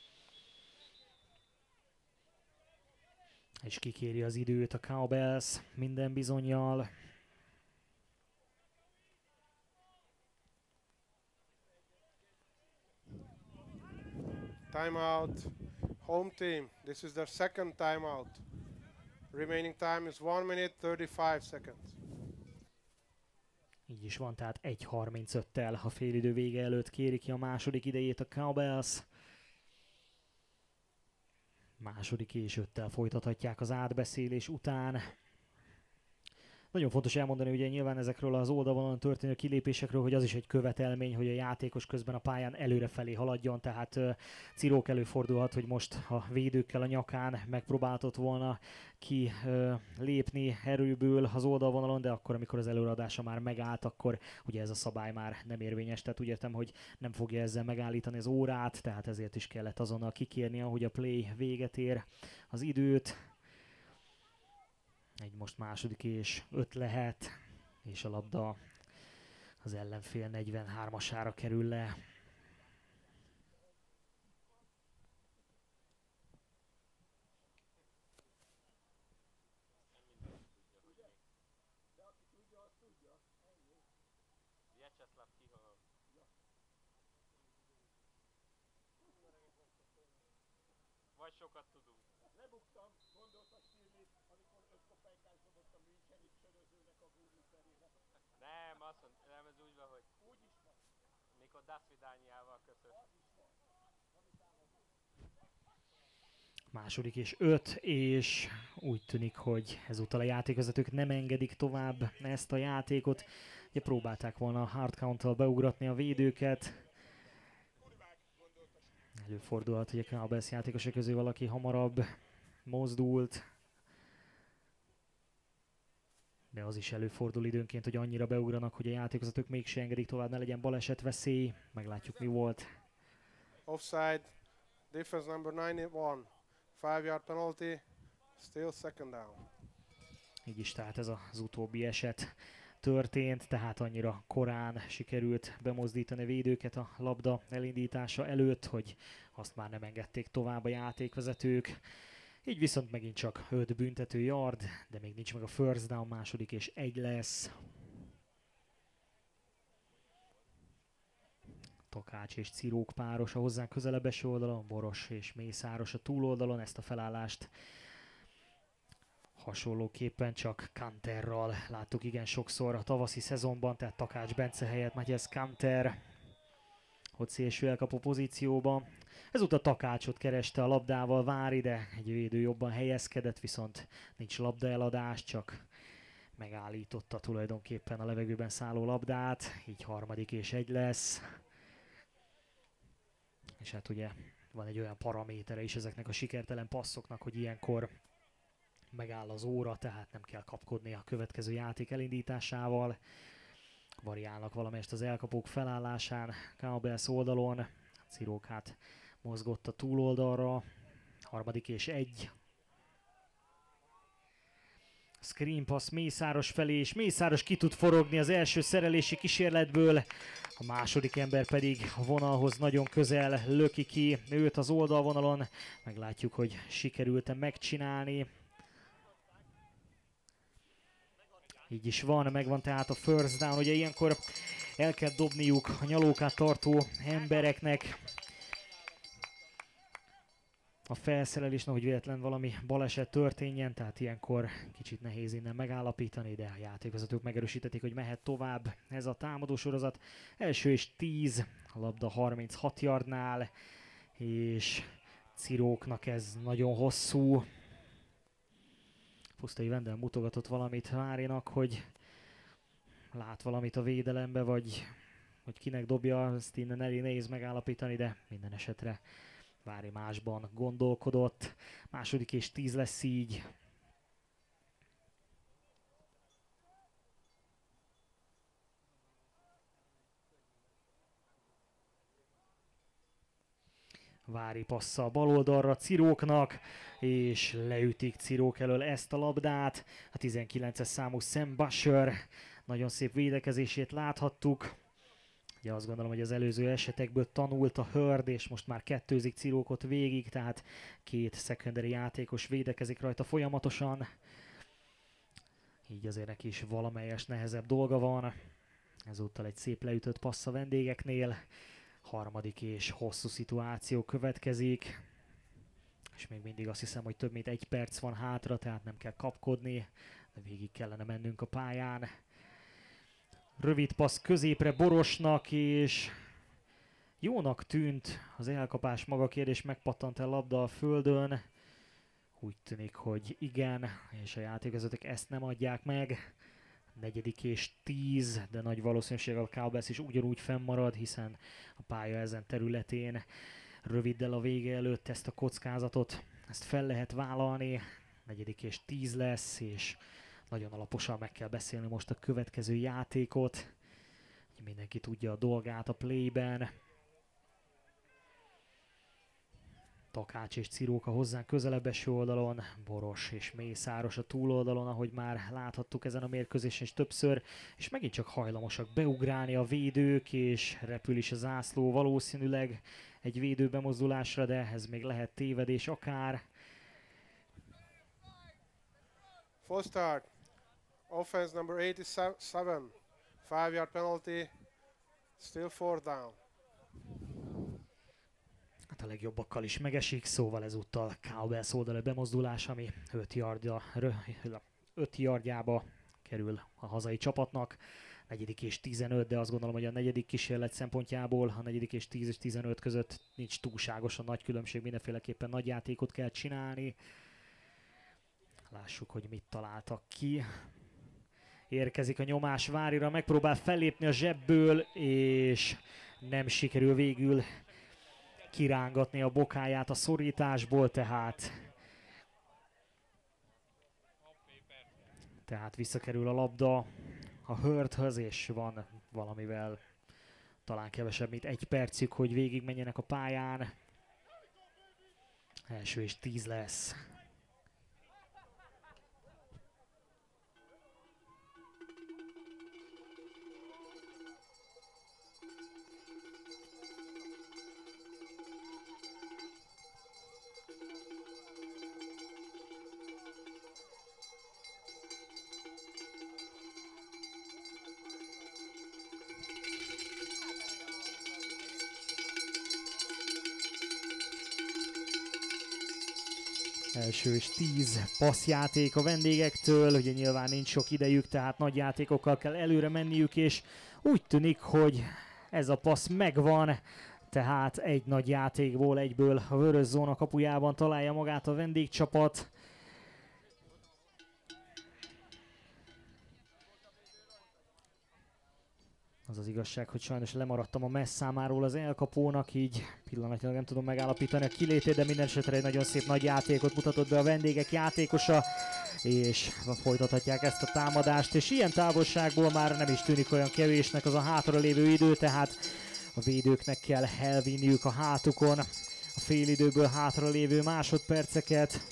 És kikéri az időt a Cowbells minden bizonnyal. Timeout, home team. This is their second timeout. Remaining time is one minute thirty-five seconds. Így is van, tehát egy harmincöttel a félidő vége előtt kéri ki a második idejét a Cowbells. Második és öttel folytathatják az átbeszélés után. Nagyon fontos elmondani ugye nyilván ezekről az oldalvonalon történő kilépésekről, hogy az is egy követelmény, hogy a játékos közben a pályán előrefelé haladjon, tehát uh, Cirók előfordulhat, hogy most a védőkkel a nyakán megpróbáltott volna ki uh, lépni erőből az oldalvonalon, de akkor, amikor az előadása már megállt, akkor ugye ez a szabály már nem érvényes, tehát úgy értem, hogy nem fogja ezzel megállítani az órát, tehát ezért is kellett azonnal kikérni, ahogy a play véget ér az időt. Egy most második és öt lehet, és a labda az ellenfél negyvenhármasára kerül le. Vagy sokat tudunk. Lebuktam, gondoltak sírni, amikor öt kopejkás dobott a Müncheni sörözőnek a gúrműszerére. Nem, azt mondta, nem, ez úgy van, hogy úgy is van. Mikor Das Vidányával köszön. Második és öt, és úgy tűnik, hogy ezúttal a játékvezetők nem engedik tovább ezt a játékot. Ugye próbálták volna a hard count-tal beugratni a védőket. Előfordulhat, hogy a Cowboys játékosok közül valaki hamarabb mozdult. De az is előfordul időnként, hogy annyira beugranak, hogy a játékosatok mégse engedik tovább, ne legyen balesetveszély. Meglátjuk, mi volt. Offside, defense number ninety-one, five yard penalty, still second down. Így is tehát ez az utóbbi eset történt, tehát annyira korán sikerült bemozdítani a védőket a labda elindítása előtt, hogy azt már nem engedték tovább a játékvezetők. Így viszont megint csak öt büntető yard, de még nincs meg a first down, második és egy lesz. Takács és Cirók páros a hozzánk közelebb eső oldalon, Boros és Mészáros a túloldalon, ezt a felállást hasonlóképpen csak Kanterral láttuk igen sokszor a tavaszi szezonban, tehát Takács Bence helyett Matthias Kanter, hogy szélső elkapó pozícióban. Ezúttal Takácsot kereste a labdával Vári, de egy védő jobban helyezkedett, viszont nincs labdaeladás, csak megállította tulajdonképpen a levegőben szálló labdát, így harmadik és egy lesz. És hát ugye van egy olyan paramétere is ezeknek a sikertelen passzoknak, hogy ilyenkor megáll az óra, tehát nem kell kapkodni a következő játék elindításával. Variálnak valamelyest az elkapók felállásán, Cowboys oldalon, Cirók hát mozgott a túloldalra, harmadik és egy. Screen pass Mészáros felé, és Mészáros ki tud forogni az első szerelési kísérletből, a második ember pedig a vonalhoz nagyon közel löki ki őt az oldalvonalon. Meglátjuk, hogy sikerült-e megcsinálni. Így is van, megvan tehát a first down, ugye ilyenkor el kell dobniuk a nyalókát tartó embereknek a felszerelésnek, hogy véletlen valami baleset történjen, tehát ilyenkor kicsit nehéz innen megállapítani, de a játékvezetők megerősítették, hogy mehet tovább ez a támadósorozat. Első és tíz, a labda harminchat yardnál, és Ciróknak ez nagyon hosszú. Pusztai Vendel mutogatott valamit Várinak, hogy lát valamit a védelembe, vagy hogy kinek dobja, ezt innen elég nehéz megállapítani, de minden esetre Vári másban gondolkodott. Második és tíz lesz így. Vári passza a bal oldalra Ciróknak, és leütik Cirók elől ezt a labdát. A tizenkilences számú Sam Busher nagyon szép védekezését láthattuk. Ugye azt gondolom, hogy az előző esetekből tanult a Hurd, és most már kettőzik Cirókot végig, tehát két secondary játékos védekezik rajta folyamatosan. Így azért neki is valamelyes nehezebb dolga van. Ezúttal egy szép leütött passz a vendégeknél. Harmadik és hosszú szituáció következik. És még mindig azt hiszem, hogy több mint egy perc van hátra, tehát nem kell kapkodni, de végig kellene mennünk a pályán. Rövid passz középre Borosnak, és jónak tűnt az elkapás maga, kérdés, megpattant el labda a földön. Úgy tűnik, hogy igen, és a játékvezetők ezt nem adják meg. Negyedik és tíz, de nagy valószínűséggel a Cowboys is ugyanúgy fennmarad, hiszen a pálya ezen területén röviddel a vége előtt ezt a kockázatot, ezt fel lehet vállalni. Negyedik és tíz lesz, és nagyon alaposan meg kell beszélni most a következő játékot. Mindenki tudja a dolgát a playben. Takács és Cirók a hozzánk közelebb eső oldalon, Boros és Mészáros a túloldalon, ahogy már láthattuk ezen a mérkőzésen is többször, és megint csak hajlamosak beugrálni a védők, és repül is a zászló valószínűleg egy védő bemozdulásra, de ez még lehet tévedés akár. Full start. Offense number eighty-seven. Five yard penalty. Still four down. Hát a legjobbakkal is megesik, szóval ezúttal Cowboys oldalra bemozdulás, ami öt yardja, öt yardjába kerül a hazai csapatnak. Negyedik és tizenöt, de azt gondolom, hogy a negyedik kísérlet szempontjából a negyedik és tíz és tizenöt között nincs túlságosan nagy különbség, mindenféleképpen nagy játékot kell csinálni. Lássuk, hogy mit találtak ki. Érkezik a nyomás Várira, megpróbál fellépni a zsebből, és nem sikerül végül kirángatni a bokáját a szorításból, tehát tehát visszakerül a labda a Hurthöz, és van valamivel talán kevesebb, mint egy percük, hogy végigmenjenek a pályán. Első és tíz lesz. Első és tíz passzjáték a vendégektől, ugye nyilván nincs sok idejük, tehát nagy játékokkal kell előre menniük, és úgy tűnik, hogy ez a passz megvan, tehát egy nagy játékból egyből a vörös zóna kapujában találja magát a vendégcsapat. Az az igazság, hogy sajnos lemaradtam a messz számáról az elkapónak, így pillanatnyilag nem tudom megállapítani a kilétét, de minden esetre egy nagyon szép nagy játékot mutatott be a vendégek játékosa, és folytathatják ezt a támadást, és ilyen távolságból már nem is tűnik olyan kevésnek az a hátralévő idő, tehát a védőknek kell elvinniük a hátukon a félidőből hátralévő másodperceket.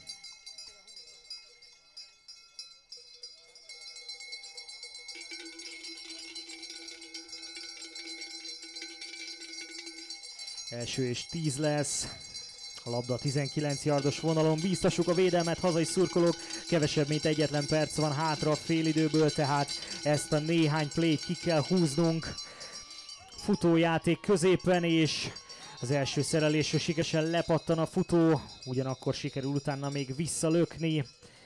Első és tíz lesz. A labda a tizenkilenc yardos vonalon. Bíztassuk a védelmet, hazai szurkolók. Kevesebb, mint egyetlen perc van hátra a félidőből, tehát ezt a néhány playt ki kell húznunk. Futójáték középen, és az első szerelésről sikeresen lepattan a futó. Ugyanakkor sikerül utána még visszalökni.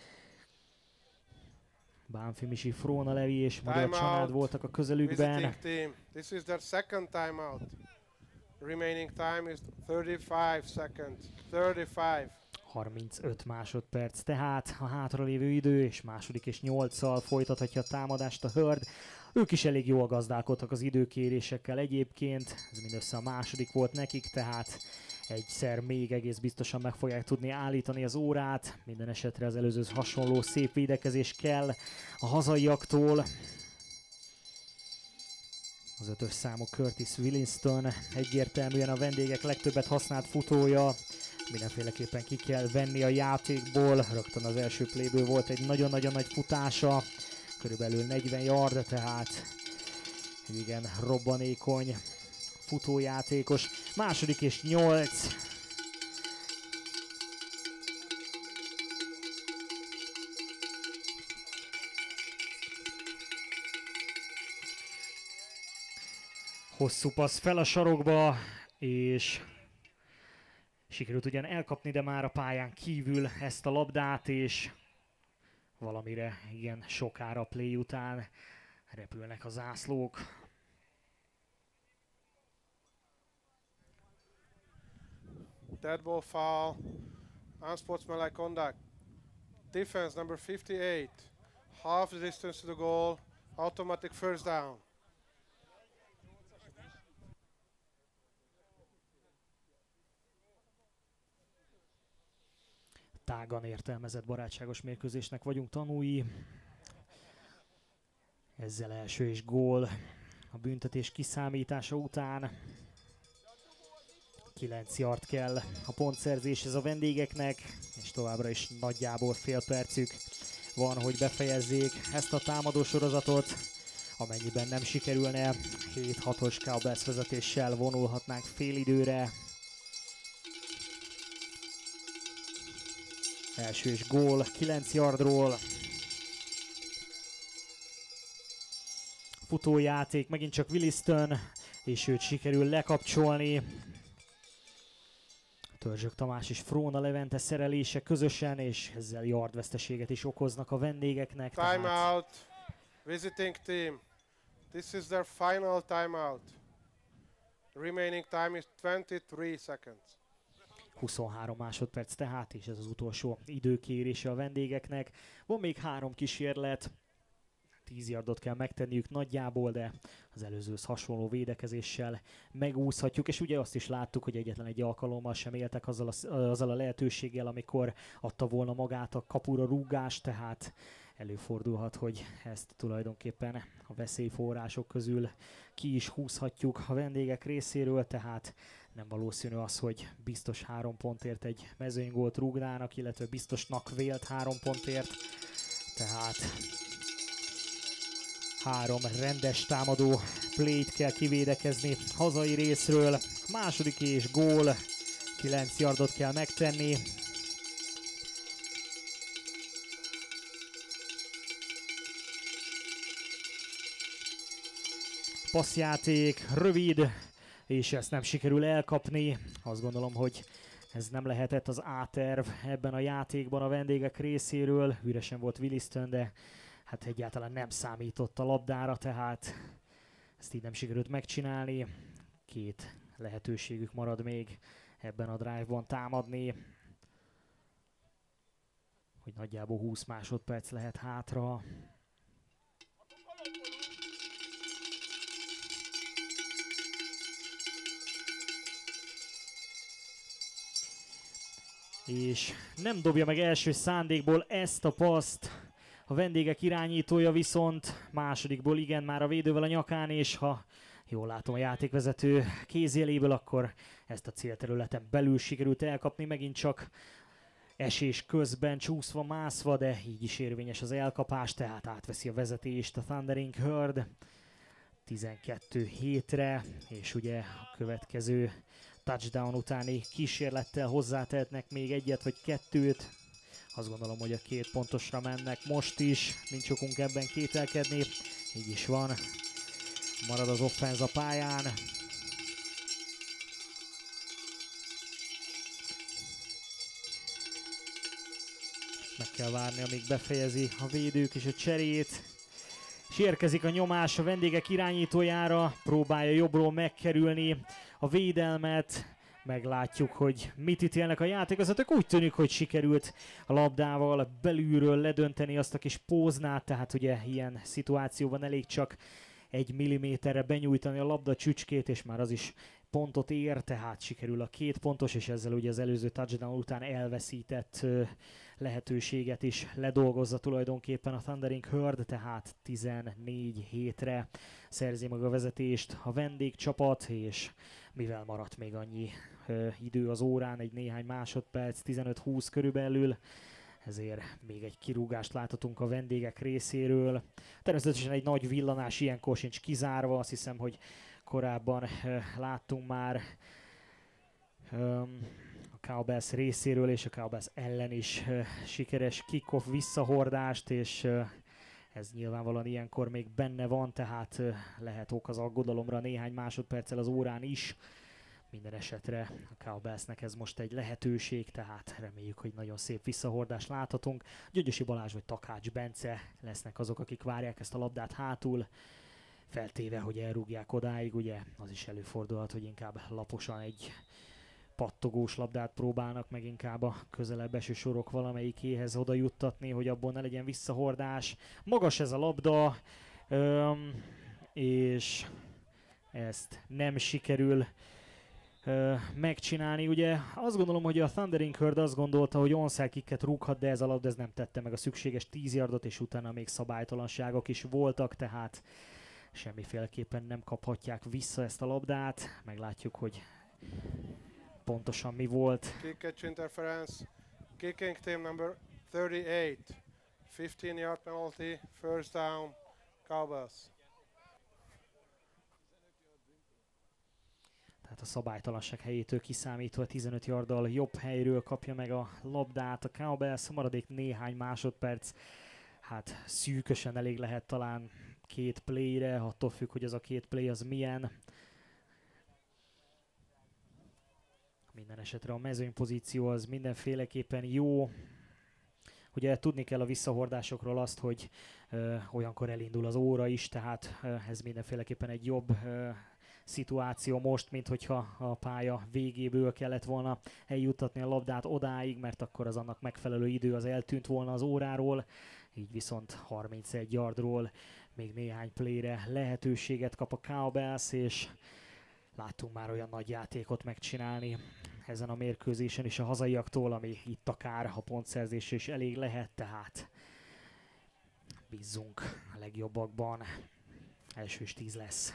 Bánfi Misi, Fróna Levi és Magyar Csanád voltak a közelükben. This is their second timeout. Remaining time is thirty-five seconds. thirty-five. harmincöt másodperc tehát a hátralévő idő, és második és nyolccal folytathatja a támadást a Hurd. Ők is elég jól gazdálkodtak az időkérésekkel egyébként, ez mindössze a második volt nekik, tehát egyszer még egész biztosan meg fogják tudni állítani az órát. Minden esetre az előzőhöz hasonló szép védekezés kell a hazaiaktól. Az ötös számú Curtis Willinston egyértelműen a vendégek legtöbbet használt futója. Mindenféleképpen ki kell venni a játékból. Rögtön az első playből volt egy nagyon-nagyon nagy futása. Körülbelül negyven yard, tehát egy igen robbanékony futójátékos. Második és nyolc. Hosszú passz fel a sarokba, és sikerült ugyan elkapni, de már a pályán kívül ezt a labdát, és valamire igen sokára a play után repülnek a zászlók. Dead ball foul, unsportsmanlike conduct. Defense number fifty-eight, half the distance to the goal, automatic first down. Tágan értelmezett barátságos mérkőzésnek vagyunk tanúi. Ezzel első és gól a büntetés kiszámítása után. kilenc yard kell a pontszerzéshez a vendégeknek, és továbbra is nagyjából fél percük van, hogy befejezzék ezt a támadó sorozatot. Amennyiben nem sikerülne, hét hatos Cowbells vezetéssel vonulhatnánk félidőre. Első és gól kilenc yardról. Futójáték, megint csak Williston, és őt sikerül lekapcsolni. Törzsök Tamás és Fróna Levente szerelése közösen, és ezzel yard veszteséget is okoznak a vendégeknek. Time tehát... out, visiting team. This is their final timeout. Remaining time is twenty-three seconds. huszonhárom másodperc tehát, és ez az utolsó időkérése a vendégeknek. Van még három kísérlet, tíz yardot kell megtenniük nagyjából, de az előzőhöz hasonló védekezéssel megúszhatjuk, és ugye azt is láttuk, hogy egyetlen egy alkalommal sem éltek azzal a, azzal a lehetőséggel, amikor adta volna magát a kapura rúgás, tehát előfordulhat, hogy ezt tulajdonképpen a veszélyforrások közül ki is húzhatjuk a vendégek részéről, tehát nem valószínű az, hogy biztos három pontért egy mezőnygólt rúgnának, illetve biztosnak vélt három pontért, tehát három rendes támadó playt kell kivédekezni hazai részről. Második és gól, kilenc yardot kell megtenni. Passzjáték, rövid, és ezt nem sikerül elkapni. Azt gondolom, hogy ez nem lehetett az A-terv ebben a játékban a vendégek részéről. Üresen volt Williston, de hát egyáltalán nem számított a labdára, tehát ezt így nem sikerült megcsinálni. Két lehetőségük marad még ebben a drive-ban támadni, hogy nagyjából húsz másodperc lehet hátra. És nem dobja meg első szándékból ezt a paszt. A vendégek irányítója viszont másodikból igen, már a védővel a nyakán, és ha jól látom a játékvezető kézjeléből, akkor ezt a célterületen belül sikerült elkapni, megint csak esés közben csúszva, mászva, de így is érvényes az elkapás, tehát átveszi a vezetést a Thundering Herd tizenkettő hétre, és ugye a következő touchdown utáni kísérlettel hozzátehetnek még egyet vagy kettőt. Azt gondolom, hogy a két pontosra mennek most is, nincs okunk ebben kételkedni, így is van. Marad az offense a pályán. Meg kell várni, amíg befejezi a védők és a cserét. És érkezik a nyomás a vendégek irányítójára, próbálja jobbról megkerülni a védelmet. Meglátjuk, hogy mit ítélnek a játékosatok. Úgy tűnik, hogy sikerült a labdával belülről ledönteni azt a kis póznát, tehát ugye ilyen szituációban elég csak egy milliméterre benyújtani a labda csücskét, és már az is pontot ér, tehát sikerül a két pontos, és ezzel ugye az előző touchdown után elveszített lehetőséget is ledolgozza tulajdonképpen a Thundering Herd, tehát tizennégy hétre szerzi meg a vezetést a vendégcsapat, és mivel maradt még annyi ö, idő az órán, egy néhány másodperc, tizenöt-húsz körülbelül, ezért még egy kirúgást láthatunk a vendégek részéről. Természetesen egy nagy villanás ilyenkor sincs kizárva, azt hiszem, hogy korábban ö, láttunk már ö, a Cowbells részéről és a Cowbells ellen is ö, sikeres kick-off visszahordást, és ö, ez nyilvánvalóan ilyenkor még benne van, tehát ö, lehet ok az aggodalomra néhány másodperccel az órán is. Minden esetre a Cowbellsnek ez most egy lehetőség, tehát reméljük, hogy nagyon szép visszahordást láthatunk. Gyöngyösi Balázs vagy Takács Bence lesznek azok, akik várják ezt a labdát hátul, feltéve, hogy elrúgják odáig, ugye az is előfordulhat, hogy inkább laposan egy pattogós labdát próbálnak meg inkább a közelebb eső sorok valamelyikéhez oda juttatni, hogy abból ne legyen visszahordás. Magas ez a labda, öm, és ezt nem sikerül ö, megcsinálni. Ugye azt gondolom, hogy a Thundering Herd azt gondolta, hogy onside kicket rúghat, de ez a labda ez nem tette meg a szükséges tíz yardot, és utána még szabálytalanságok is voltak, tehát semmiféleképpen nem kaphatják vissza ezt a labdát. Meglátjuk, hogy pontosan mi volt. Kick catch interference. Kicking team number thirty-eight. fifteen yard penalty. First down. Cowbells. Tehát a szabálytalanság helyétől kiszámítva tizenöt yarddal jobb helyről kapja meg a labdát a Cowbells. A maradék néhány másodperc, hát szűkösen elég lehet talán két playre, attól függ, hogy az a két play az milyen. Minden esetre a mezőnypozíció az mindenféleképpen jó. Ugye tudni kell a visszahordásokról azt, hogy ö, olyankor elindul az óra is, tehát ö, ez mindenféleképpen egy jobb ö, szituáció most, mint hogyha a pálya végéből kellett volna eljuttatni a labdát odáig, mert akkor az annak megfelelő idő az eltűnt volna az óráról, így viszont harmincegy yardról még néhány playre lehetőséget kap a Cowbells, és láttunk már olyan nagy játékot megcsinálni ezen a mérkőzésen is a hazaiaktól, ami itt akár a pontszerzésre is elég lehet, tehát bízzunk a legjobbakban. Első és tíz lesz.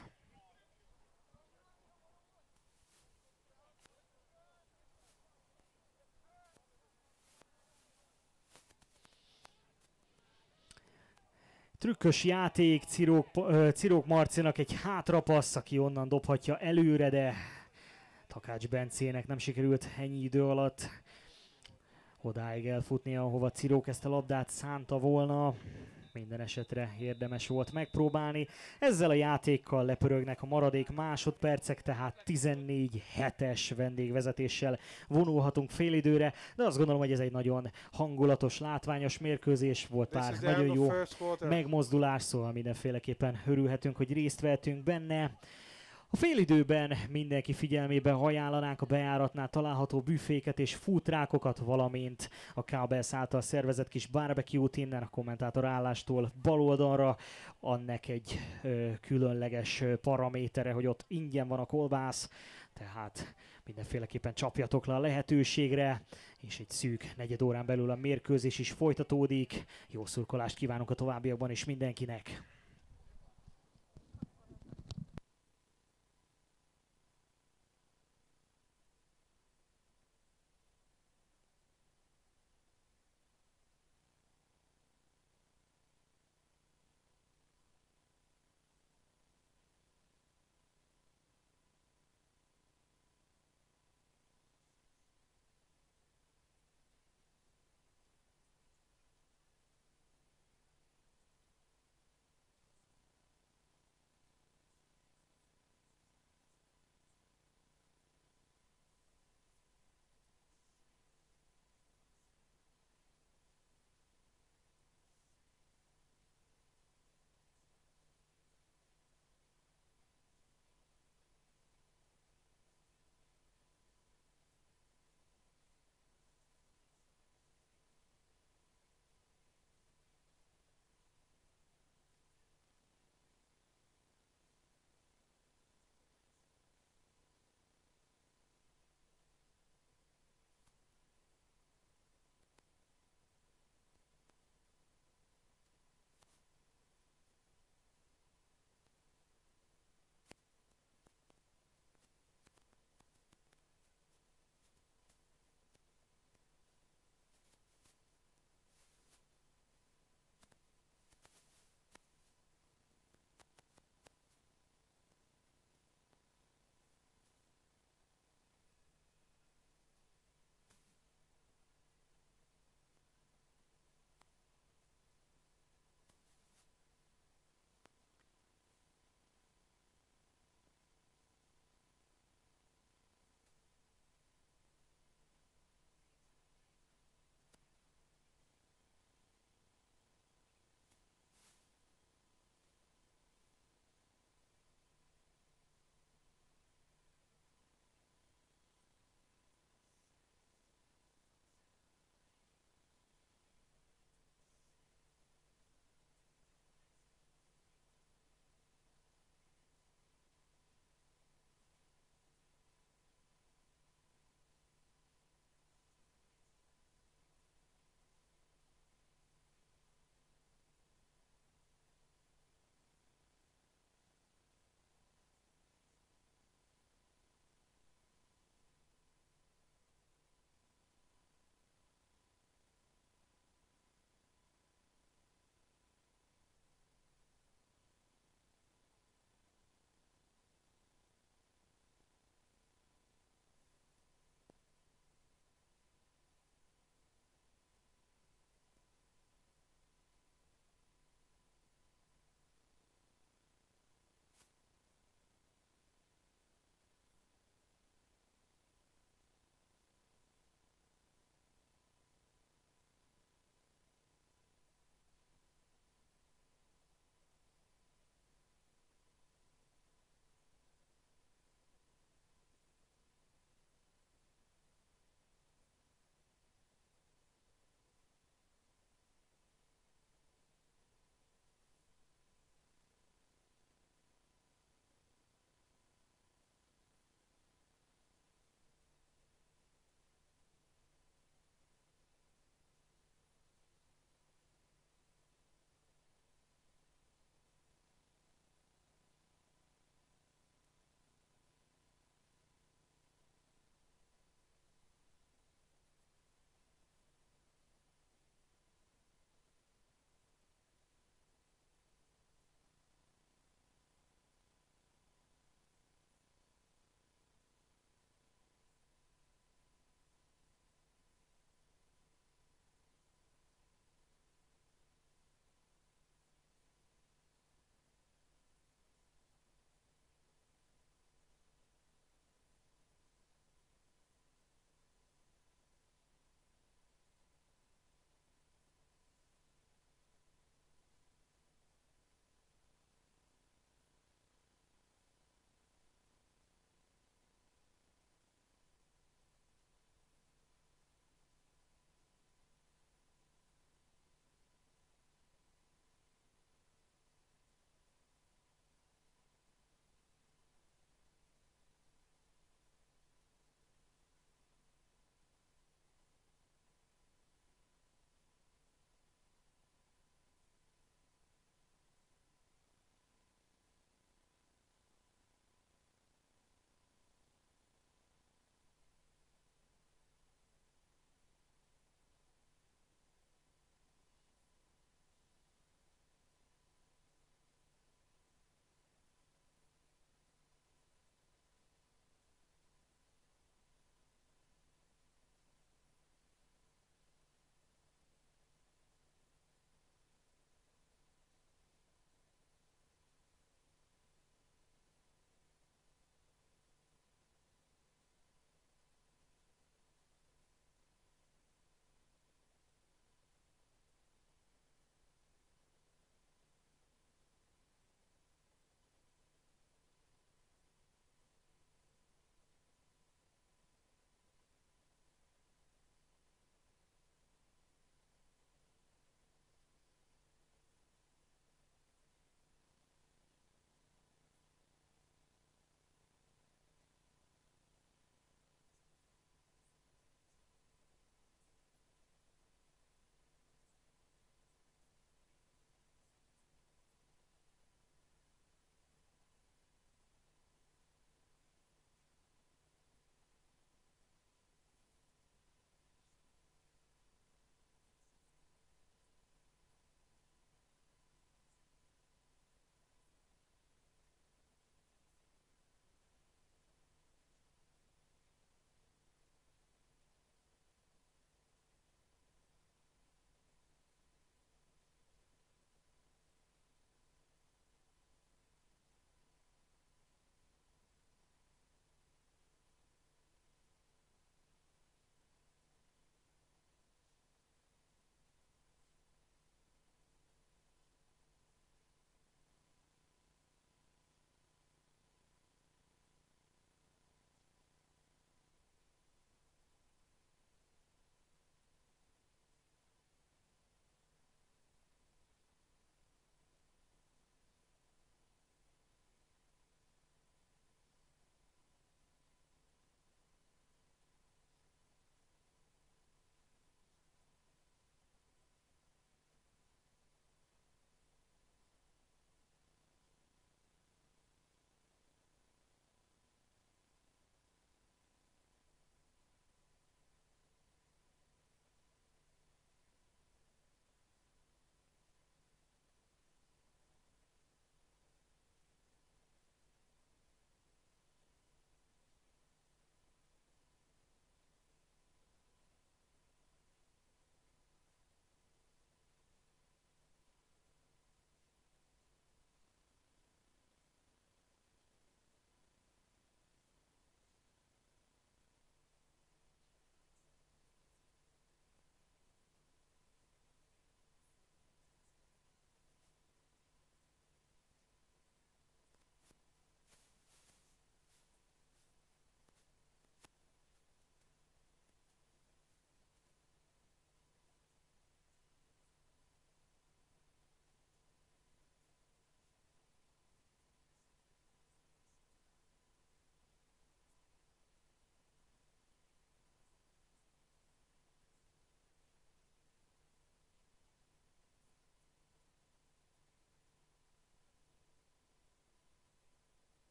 Trükkös játék, Cirók, Cirók Marcinak egy hátrapassz, aki onnan dobhatja előre, de Takács Bencének nem sikerült ennyi idő alatt odáig elfutnia, ahova Cirók ezt a labdát szánta volna. Minden esetre érdemes volt megpróbálni. Ezzel a játékkal lepörögnek a maradék másodpercek, tehát tizennégy hetes vendégvezetéssel vonulhatunk félidőre, de azt gondolom, hogy ez egy nagyon hangulatos, látványos mérkőzés volt, pár nagyon jó megmozdulás, szóval mindenféleképpen örülhetünk, hogy részt vehetünk benne. A félidőben mindenki figyelmébe ajánlanánk a bejáratnál található büféket és futrákokat, valamint a Cowbells által szervezett kis barbecue-t innen a kommentátor állástól bal oldalra. Annak egy ö, különleges paramétere, hogy ott ingyen van a kolbász, tehát mindenféleképpen csapjatok le a lehetőségre, és egy szűk negyed órán belül a mérkőzés is folytatódik. Jó szurkolást kívánunk a továbbiakban is mindenkinek!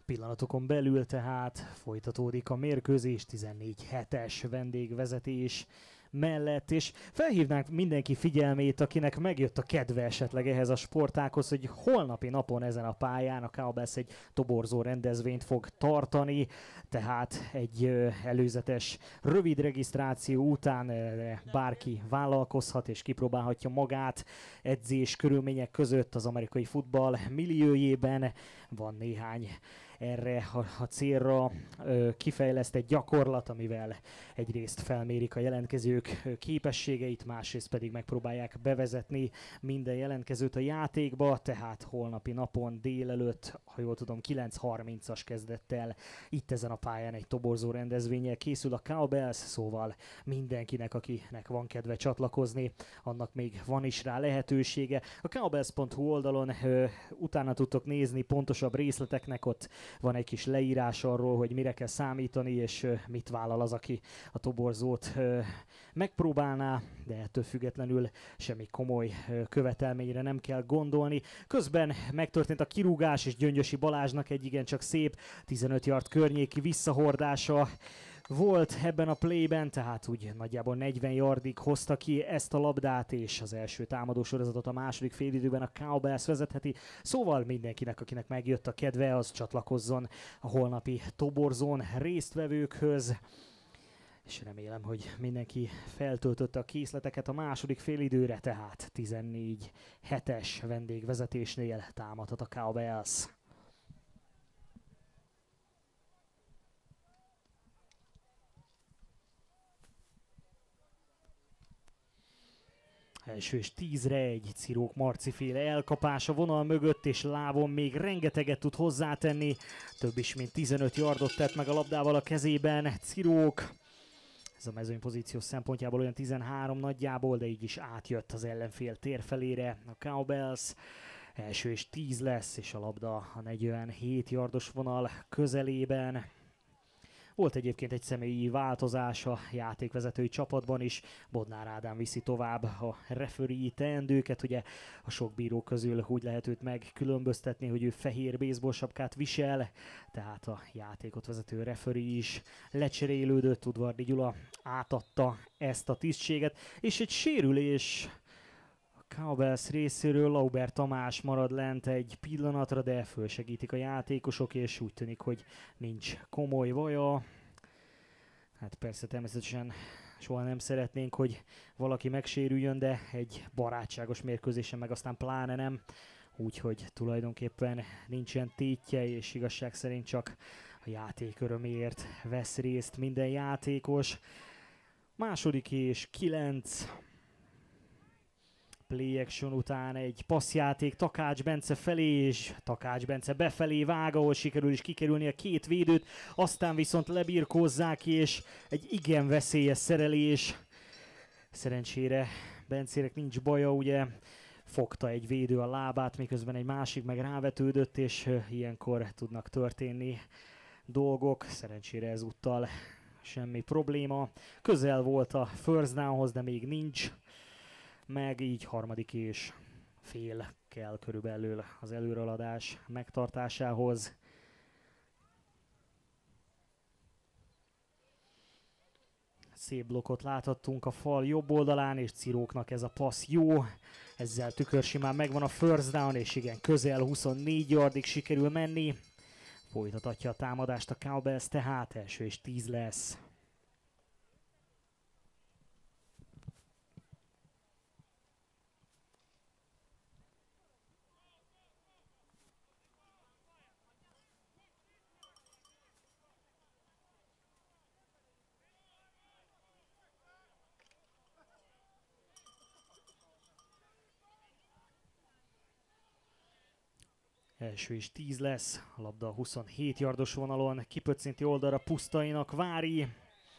Pillanatokon belül tehát folytatódik a mérkőzés tizennégy hetes vendégvezetés mellett, és felhívnánk mindenki figyelmét, akinek megjött a kedve esetleg ehhez a sportághoz, hogy holnapi napon ezen a pályán a Cowbells egy toborzó rendezvényt fog tartani, tehát egy ö, előzetes rövid regisztráció után ö, bárki vállalkozhat és kipróbálhatja magát edzés körülmények között az amerikai futball milliójében. Van néhány erre a, a célra ö, kifejlesztett gyakorlat, amivel egyrészt felmérik a jelentkezők ö, képességeit, másrészt pedig megpróbálják bevezetni minden jelentkezőt a játékba, tehát holnapi napon délelőtt, ha jól tudom, kilenc harmincas kezdettel itt ezen a pályán egy toborzó rendezvénnyel készül a Cowbells, szóval mindenkinek, akinek van kedve csatlakozni, annak még van is rá lehetősége. A cowbells pont hu oldalon ö, utána tudtok nézni pontosabb részleteknek, ott van egy kis leírás arról, hogy mire kell számítani, és ö, mit vállal az, aki a toborzót ö, megpróbálná, de ettől függetlenül semmi komoly ö, követelményre nem kell gondolni. Közben megtörtént a kirúgás, és Gyöngyösi Balázsnak egy igencsak szép tizenöt yard környéki visszahordása volt ebben a playben, tehát úgy nagyjából negyven yardig hozta ki ezt a labdát, és az első támadó sorozatot a második félidőben a Cowbells vezetheti. Szóval mindenkinek, akinek megjött a kedve, az csatlakozzon a holnapi toborzón résztvevőkhöz. És remélem, hogy mindenki feltöltötte a készleteket a második félidőre, tehát tizennégy hetes vendégvezetésnél támadhat a Cowbells. Első és tízre egy Cirók Marci féle elkapás a vonal mögött, és lábon még rengeteget tud hozzátenni. Több is mint tizenöt yardot tett meg a labdával a kezében Cirók. Ez a mezőny pozíció szempontjából olyan tizenhárom nagyjából, de így is átjött az ellenfél térfelére a Cowbells. Első és tíz lesz, és a labda a negyvenhét yardos vonal közelében. Volt egyébként egy személyi változás a játékvezetői csapatban is. Bodnár Ádám viszi tovább a referee teendőket. Ugye a sok bíró közül úgy lehet őt megkülönböztetni, hogy ő fehér baseball sapkát visel, tehát a játékot vezető referee is lecserélődött. Udvardi Gyula átadta ezt a tisztséget, és egy sérülés a Cowbells részéről. Lauber Tamás marad lent egy pillanatra, de fölsegítik a játékosok, és úgy tűnik, hogy nincs komoly baja. Hát persze természetesen soha nem szeretnénk, hogy valaki megsérüljön, de egy barátságos mérkőzésen meg aztán pláne nem. Úgyhogy tulajdonképpen nincsen tétje, és igazság szerint csak a játék öröméért vesz részt minden játékos. Második és kilenc. Play action után egy passzjáték Takács Bence felé, és Takács Bence befelé vág, ahol sikerül is kikerülni a két védőt, aztán viszont lebirkózzák, és egy igen veszélyes szerelés. Szerencsére Bencének nincs baja, ugye fogta egy védő a lábát, miközben egy másik meg rávetődött, és uh, ilyenkor tudnak történni dolgok. Szerencsére ezúttal semmi probléma. Közel volt a first downhoz, de még nincs meg, így harmadik és fél kell körülbelül az előrehaladás megtartásához. Szép blokkot láthattunk a fal jobb oldalán, és Ciróknak ez a passz jó. Ezzel tükörsimán megvan a first down, és igen, közel huszonnégy yardig sikerül menni. Folytathatja a támadást a Cowbells, tehát első és tíz lesz. Első és tíz lesz, a labda a huszonhét yardos vonalon, kipöccinti oldalra Pusztainak Vári,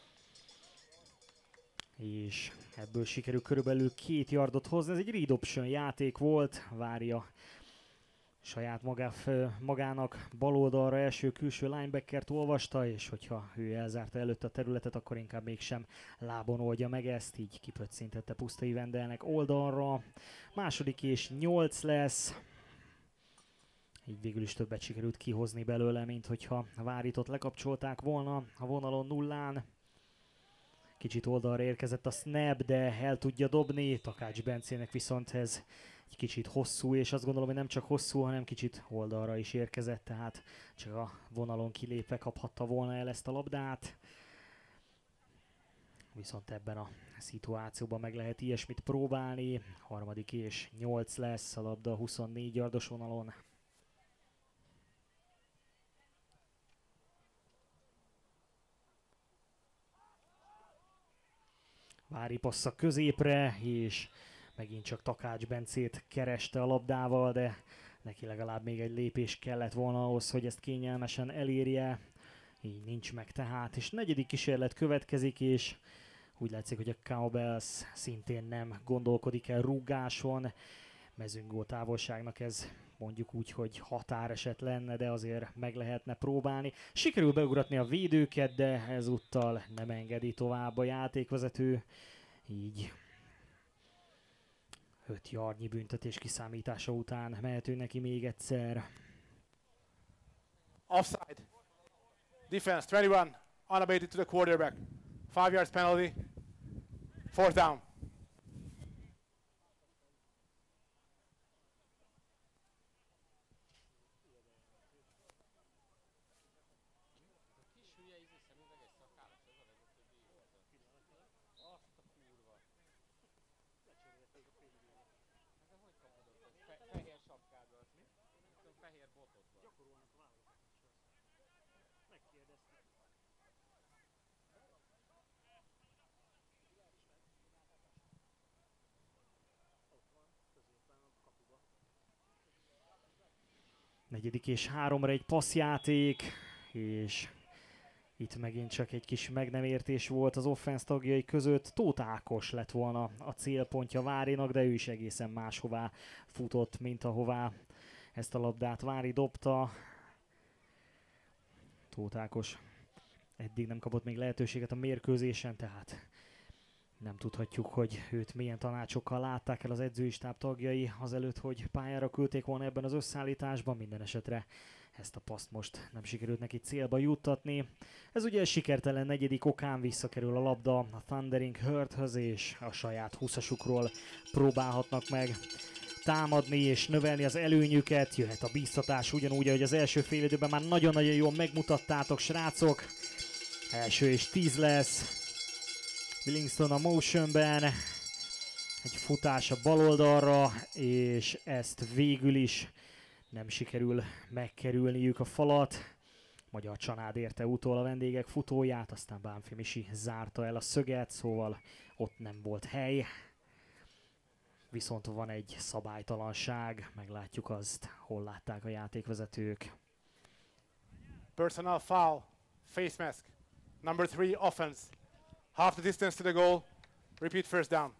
és ebből sikerül körülbelül két yardot hozni. Ez egy read option játék volt, Vári a saját magá, magának bal oldalra első külső linebackert olvasta, és hogyha ő elzárta előtt a területet, akkor inkább mégsem lábon oldja meg ezt, így kipöccintette Pusztai Vendelnek oldalra. Második és nyolc lesz. Így végül is többet sikerült kihozni belőle, mint hogyha Váritot lekapcsolták volna a vonalon nullán. Kicsit oldalra érkezett a snap, de el tudja dobni. Takács Bencének viszont ez egy kicsit hosszú, és azt gondolom, hogy nem csak hosszú, hanem kicsit oldalra is érkezett, tehát csak a vonalon kilépve kaphatta volna el ezt a labdát. Viszont ebben a szituációban meg lehet ilyesmit próbálni. Harmadik és nyolc lesz, a labda huszonnégy yardos vonalon. Vári passza középre, és megint csak Takács Bencét kereste a labdával, de neki legalább még egy lépés kellett volna ahhoz, hogy ezt kényelmesen elérje. Így nincs meg tehát, és negyedik kísérlet következik, és úgy látszik, hogy a Cowbells szintén nem gondolkodik el rúgáson. Mezőnygól távolságnak ez mondjuk úgy, hogy határeset lenne, de azért meg lehetne próbálni. Sikerül beugratni a védőket, de ezúttal nem engedi tovább a játékvezető. Így öt yardnyi büntetés kiszámítása után mehetünk neki még egyszer. Offside. Defense, twenty-one, unabated to the quarterback. Five yards penalty. Fourth down. Negyedik és háromra egy passzjáték, és itt megint csak egy kis meg nem értés volt az offense tagjai között. Tóth Ákos lett volna a célpontja Várinak, de ő is egészen máshová futott, mint ahová ezt a labdát Vári dobta. Tóth Ákos eddig nem kapott még lehetőséget a mérkőzésen, tehát nem tudhatjuk, hogy őt milyen tanácsokkal látták el az edzőistáb tagjai azelőtt, hogy pályára küldték volna ebben az összeállításban. Minden esetre ezt a paszt most nem sikerült neki célba juttatni. Ez ugye sikertelen negyedik okán visszakerül a labda a Thundering Herdhöz, és a saját húszasukról próbálhatnak meg támadni és növelni az előnyüket. Jöhet a bíztatás ugyanúgy, ahogy az első fél időben már nagyon-nagyon jól megmutattátok, srácok. Első és tíz lesz. Willingston a motionben, egy futás a bal oldalra, és ezt végül is nem sikerül megkerülniük a falat. Magyar Csanád érte utol a vendégek futóját, aztán Bánfi Misi zárta el a szöget, szóval ott nem volt hely. Viszont van egy szabálytalanság, meglátjuk azt, hol látták a játékvezetők. Personal foul, face mask, number three offense. Half the distance to the goal. Repeat first down.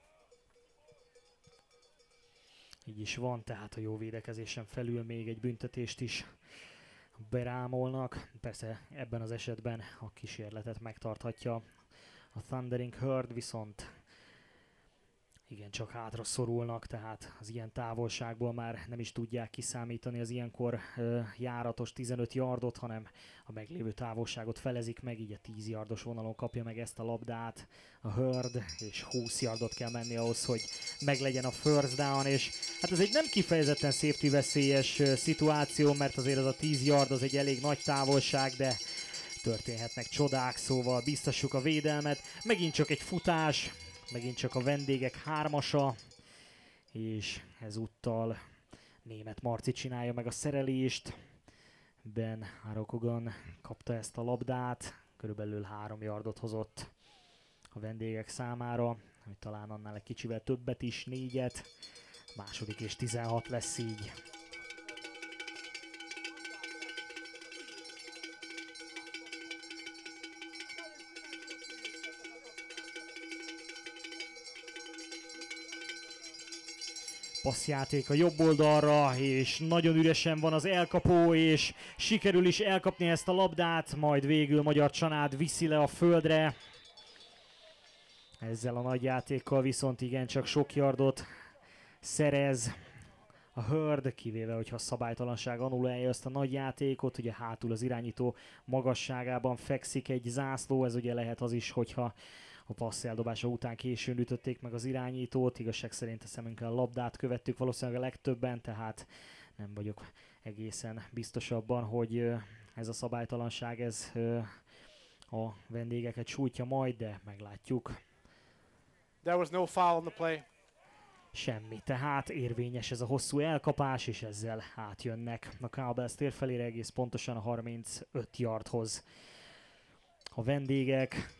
Így is van, tehát a jó védekezésen felül még egy büntetést is berámolnak. Persze ebben az esetben a kísérletet megtarthatja a Thundering Herd, viszont igen, csak hátra szorulnak, tehát az ilyen távolságból már nem is tudják kiszámítani az ilyenkor ö, járatos tizenöt yardot, hanem a meglévő távolságot felezik meg, így a tíz yardos vonalon kapja meg ezt a labdát a Herd, és húsz yardot kell menni ahhoz, hogy meglegyen a first down, és hát ez egy nem kifejezetten safety veszélyes ö, szituáció, mert azért az a tíz yard az egy elég nagy távolság, de történhetnek csodák, szóval biztassuk a védelmet. Megint csak egy futás, megint csak a vendégek hármasa, és ezúttal Németh Marci csinálja meg a szerelést. Ben Arokogan kapta ezt a labdát, körülbelül három yardot hozott a vendégek számára, ami talán annál egy kicsivel többet is, négyet. Második és tizenhat lesz így. Passzjáték a jobb oldalra, és nagyon üresen van az elkapó, és sikerül is elkapni ezt a labdát, majd végül Magyar Csanád viszi le a földre. Ezzel a nagy játékkal viszont igencsak sok yardot szerez a Herd, kivéve, hogyha a szabálytalanság annulálja ezt a nagy játékot, ugye hátul az irányító magasságában fekszik egy zászló, ez ugye lehet az is, hogyha a passz eldobása után későn ütötték meg az irányítót, igazság szerint a szemünkkel a labdát követtük valószínűleg a legtöbben, tehát nem vagyok egészen biztos abban, hogy ez a szabálytalanság, ez a vendégeket sújtja majd, de meglátjuk. There was no foul on the play. Semmi, tehát érvényes ez a hosszú elkapás, és ezzel átjönnek a Cowbells tér felére egész pontosan a harmincöt yardhoz. A vendégek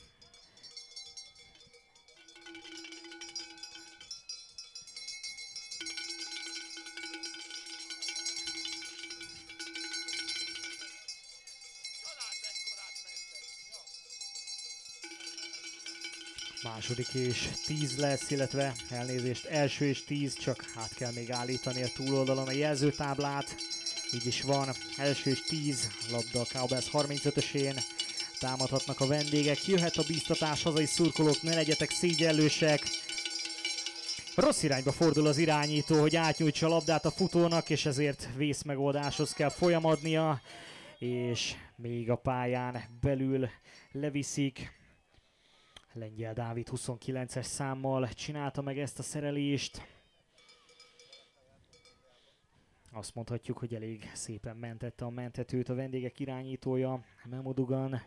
második és tíz lesz, illetve elnézést, első és tíz, csak hát kell még állítani a túloldalon a jelzőtáblát. Így is van, első és tíz, labda a Cowbells harmincötösén, támadhatnak a vendégek, jöhet a bíztatás, hazai szurkolók, ne legyetek szégyellősek. Rossz irányba fordul az irányító, hogy átnyújtsa a labdát a futónak, és ezért vészmegoldáshoz kell folyamodnia, és még a pályán belül leviszik. Lengyel Dávid huszonkilences számmal csinálta meg ezt a szerelést. Azt mondhatjuk, hogy elég szépen mentette a mentetőt a vendégek irányítója, Memo Dugan.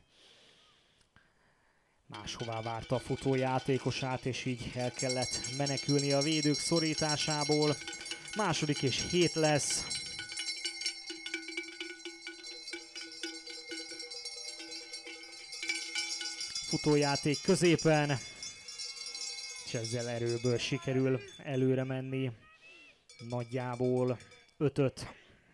Máshová várta a futójátékosát, és így el kellett menekülni a védők szorításából. Második és hét lesz. Futójáték középen, és ezzel erőből sikerül előre menni. Nagyjából ötöt.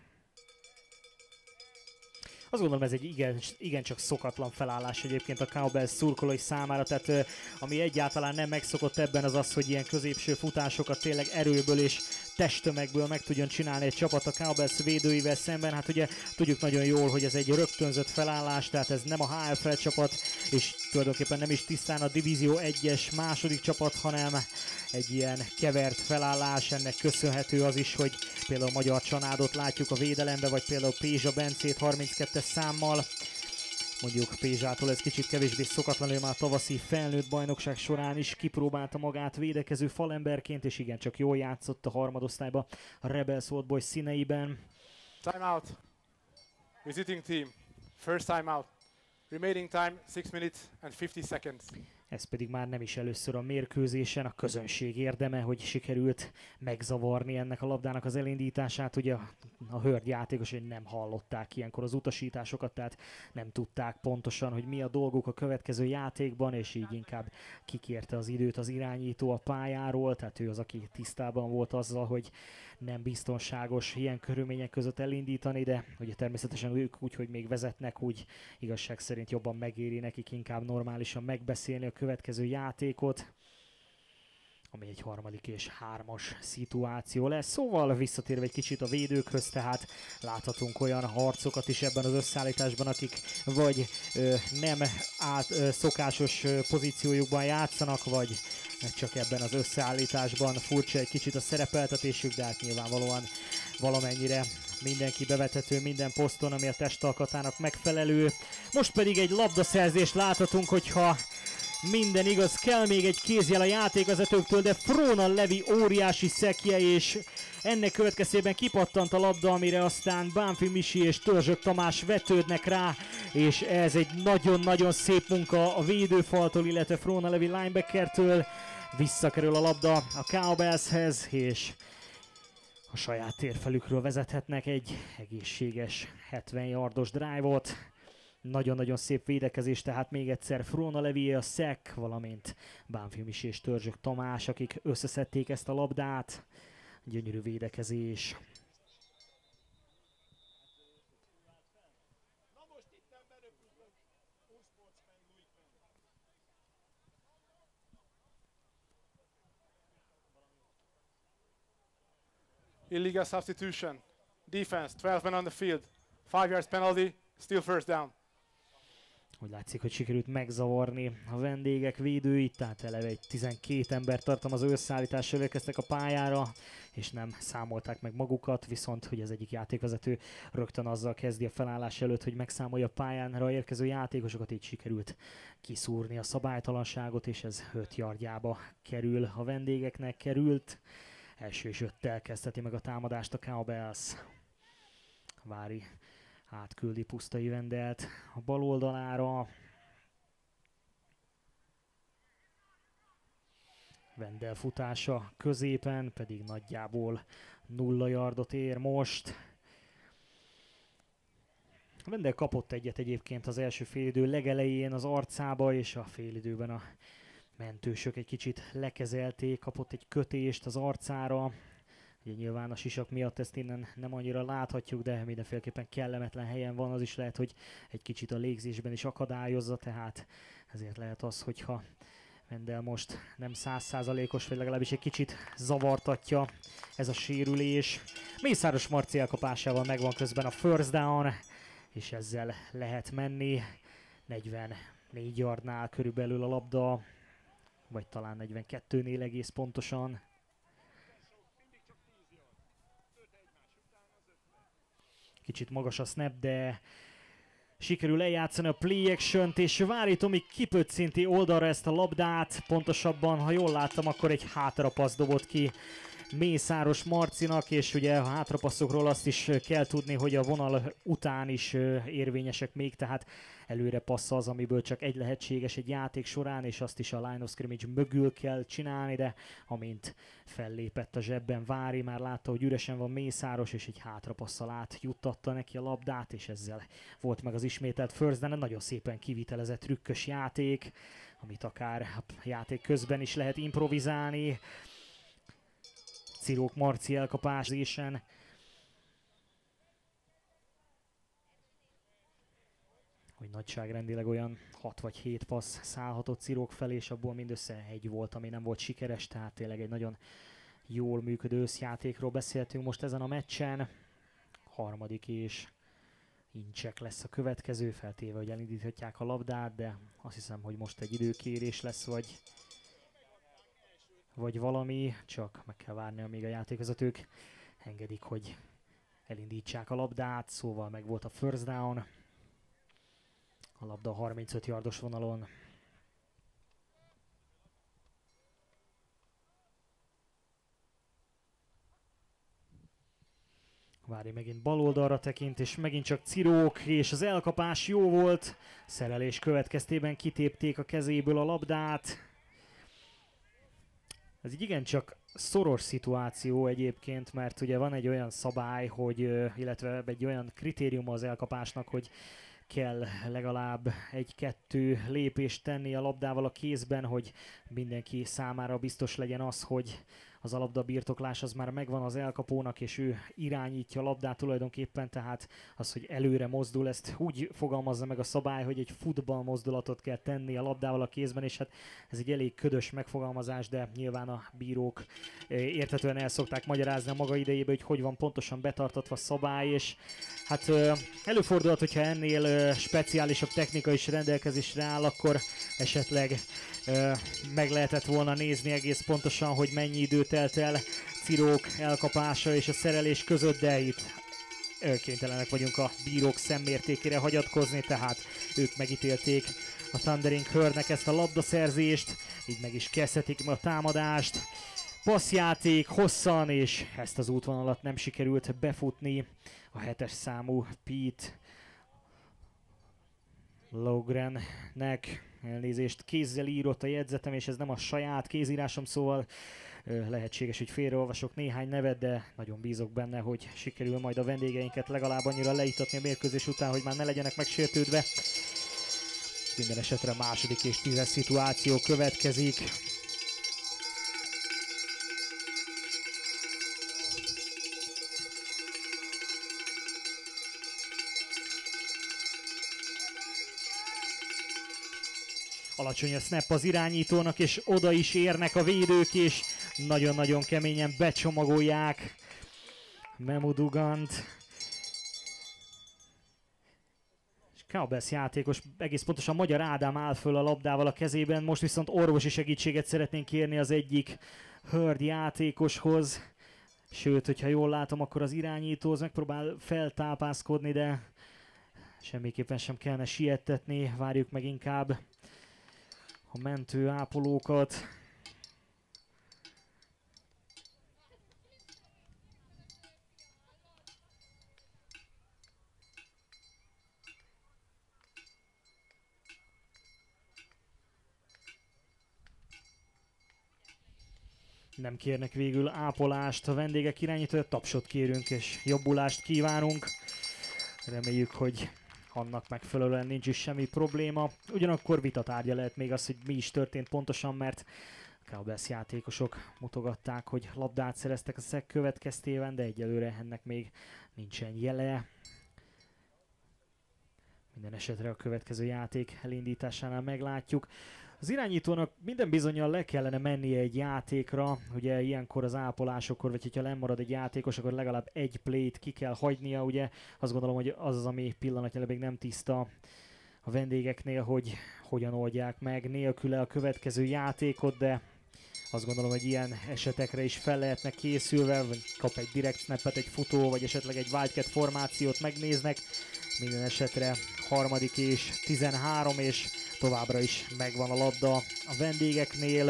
Azt gondolom, ez egy igen, igencsak szokatlan felállás egyébként a Cowbells szurkolói számára, tehát ami egyáltalán nem megszokott ebben az az, hogy ilyen középső futásokat tényleg erőből és testtömegből meg tudjon csinálni egy csapat a Cowbells védőivel szemben. Hát ugye tudjuk nagyon jól, hogy ez egy rögtönzött felállás, tehát ez nem a há ef el csapat, és tulajdonképpen nem is tisztán a Divízió egyes második csapat, hanem egy ilyen kevert felállás. Ennek köszönhető az is, hogy például Magyar Csanádot látjuk a védelembe, vagy például Pézsa Bencét harminckettes számmal. Mondjuk Pézsától ez kicsit kevésbé szokatlan, ő már a tavaszi felnőtt bajnokság során is kipróbálta magát védekező falemberként, és igencsak jól játszott a harmadosztályba a Rebels Old Boys színeiben. Time out. Visiting team. First time out. Remaining time six minutes and fifty seconds. Ez pedig már nem is először a mérkőzésen, a közönség érdeme, hogy sikerült megzavarni ennek a labdának az elindítását. Ugye a Herd játékosai nem hallották ilyenkor az utasításokat, tehát nem tudták pontosan, hogy mi a dolguk a következő játékban, és így inkább kikérte az időt az irányító a pályáról, tehát ő az, aki tisztában volt azzal, hogy nem biztonságos ilyen körülmények között elindítani, de ugye természetesen ők úgy, hogy még vezetnek, úgy igazság szerint jobban megéri nekik inkább normálisan megbeszélni a következő játékot, ami egy harmadik és hármas szituáció lesz. Szóval visszatérve egy kicsit a védőkhöz, tehát láthatunk olyan harcokat is ebben az összeállításban, akik vagy ö, nem át, ö, szokásos ö, pozíciójukban játszanak, vagy csak ebben az összeállításban furcsa egy kicsit a szerepeltetésük, de hát nyilvánvalóan valamennyire mindenki bevethető minden poszton, ami a testalkatának megfelelő. Most pedig egy labdaszerzést láthatunk, hogyha minden igaz, kell még egy kézjel a játékvezetőktől, de Fróna Levi óriási szekje, és ennek következtében kipattant a labda, amire aztán Bánfi Misi és Törzsök Tamás vetődnek rá, és ez egy nagyon-nagyon szép munka a védőfaltól, illetve Fróna Levi linebackertől. Visszakerül a labda a Cowbellshez, és a saját térfelükről vezethetnek egy egészséges hetven yardos drive-ot. Nagyon-nagyon szép védekezés, tehát még egyszer Fróna Levi a szek, valamint Bánfi Misi és Törzsök Tamás, akik összeszedték ezt a labdát. Gyönyörű védekezés. Illegal substitution. Defense, twelve men on the field. Five yards penalty, still first down. Úgy látszik, hogy sikerült megzavarni a vendégek védőit, tehát eleve egy tizenkét ember tartalmazó összeállítással érkeztek a pályára, és nem számolták meg magukat, viszont hogy az egyik játékvezető rögtön azzal kezdi a felállás előtt, hogy megszámolja a pályára érkező játékosokat, így sikerült kiszúrni a szabálytalanságot, és ez öt yardjába kerül a vendégeknek, került. Első és öttel kezdheti meg a támadást a Cowbells. Vári átküldi Pusztai Vendelt a bal oldalára. Vendel futása középen pedig nagyjából nulla yardot ér most. Vendel kapott egyet egyébként az első félidő legelején az arcába, és a félidőben a mentősök egy kicsit lekezelték, kapott egy kötést az arcára. Ugye nyilván a sisak miatt ezt innen nem annyira láthatjuk, de mindenféleképpen kellemetlen helyen van, az is lehet, hogy egy kicsit a légzésben is akadályozza, tehát ezért lehet az, hogyha Vendel most nem száz százalékos, vagy legalábbis egy kicsit zavartatja ez a sérülés. Mészáros Marci elkapásával megvan közben a first down, és ezzel lehet menni. negyvennégy yardnál körülbelül a labda, vagy talán negyvenkettőnél egész pontosan. Kicsit magas a snap, de sikerül eljátszani a play action-t, és Vári Tomi kipöccinti oldalra ezt a labdát. Pontosabban, ha jól láttam, akkor egy hátrapassz dobott ki Mészáros Marcinak, és ugye a hátrapasszokról azt is kell tudni, hogy a vonal után is érvényesek még, tehát előre passz az, amiből csak egy lehetséges egy játék során, és azt is a line of scrimmage mögül kell csinálni, de amint fellépett a zsebben Vári, már látta, hogy üresen van Mészáros, és egy hátrapasszal át juttatta neki a labdát, és ezzel volt meg az ismételt first down, nagyon szépen kivitelezett trükkös játék, amit akár a játék közben is lehet improvizálni. Cirók Marci elkapásésen. Hogy nagyságrendileg olyan hat vagy hét passz szállhatott Cirók felé, és abból mindössze egy volt, ami nem volt sikeres, tehát tényleg egy nagyon jól működő összjátékról beszéltünk most ezen a meccsen. Harmadik és incsek lesz a következő, feltéve, hogy elindíthatják a labdát, de azt hiszem, hogy most egy időkérés lesz, vagy vagy valami, csak meg kell várni, amíg a játékvezetők engedik, hogy elindítsák a labdát, szóval meg volt a first down. A labda a harmincöt yardos vonalon. Vári megint bal oldalra tekint, és megint csak Cirók, és az elkapás jó volt. Szerelés következtében kitépték a kezéből a labdát. Ez így igencsak szoros szituáció egyébként, mert ugye van egy olyan szabály, hogy, illetve egy olyan kritérium az elkapásnak, hogy kell legalább egy-kettő lépést tenni a labdával a kézben, hogy mindenki számára biztos legyen az, hogy az a labda birtoklás az már megvan az elkapónak, és ő irányítja a labdát tulajdonképpen, tehát az, hogy előre mozdul, ezt úgy fogalmazza meg a szabály, hogy egy futball mozdulatot kell tenni a labdával a kézben, és hát ez egy elég ködös megfogalmazás, de nyilván a bírók érthetően el szokták magyarázni a maga idejében, hogy hogy van pontosan betartatva a szabály, és hát előfordulhat, hogyha ennél speciálisabb technika is rendelkezésre áll, akkor esetleg meg lehetett volna nézni egész pontosan, hogy mennyi idő telt el Cirók elkapása és a szerelés között, de itt kénytelenek vagyunk a bírók szemmértékére hagyatkozni, tehát ők megítélték a Thundering Herdnek ezt a labdaszerzést, így meg is kezdhetik a támadást. Passzjáték hosszan, és ezt az útvonalat nem sikerült befutni a hetes számú Pete Logrennek. Elnézést, kézzel írott a jegyzetem, és ez nem a saját kézírásom, szóval lehetséges, hogy félreolvasok néhány nevet, de nagyon bízok benne, hogy sikerül majd a vendégeinket legalább annyira leítatni a mérkőzés után, hogy már ne legyenek megsértődve. Minden esetre második és tízes szituáció következik. Alacsony a snap az irányítónak, és oda is érnek a védők, és nagyon-nagyon keményen becsomagolják Memu Dugant. És Cowbells játékos, egész pontosan Magyar Ádám áll föl a labdával a kezében, most viszont orvosi segítséget szeretnénk kérni az egyik Herd játékoshoz. Sőt, hogyha jól látom, akkor az irányítóhoz megpróbál feltápászkodni, de semmiképpen sem kellene siettetni, várjuk meg inkább a mentő ápolókat. Nem kérnek végül ápolást a vendégek irányítója, tapsot kérünk és jobbulást kívánunk. Reméljük, hogy annak megfelelően nincs is semmi probléma. Ugyanakkor vitatárgya lehet még az, hogy mi is történt pontosan, mert a Cowbells játékosok mutogatták, hogy labdát szereztek a szek következtében, de egyelőre ennek még nincsen jele. Minden esetre a következő játék elindításánál meglátjuk. Az irányítónak minden bizonnyal le kellene mennie egy játékra, ugye ilyenkor az ápolásokkor, vagy hogyha lemarad egy játékos, akkor legalább egy play-t ki kell hagynia, ugye azt gondolom, hogy az az, ami pillanatnyilag még nem tiszta a vendégeknél, hogy hogyan oldják meg nélküle a következő játékot, de azt gondolom, hogy ilyen esetekre is fel lehetnek készülve, vagy kap egy direct snappet, egy futó, vagy esetleg egy wildcat formációt megnéznek. Minden esetre harmadik és tizenhárom, és továbbra is megvan a labda a vendégeknél.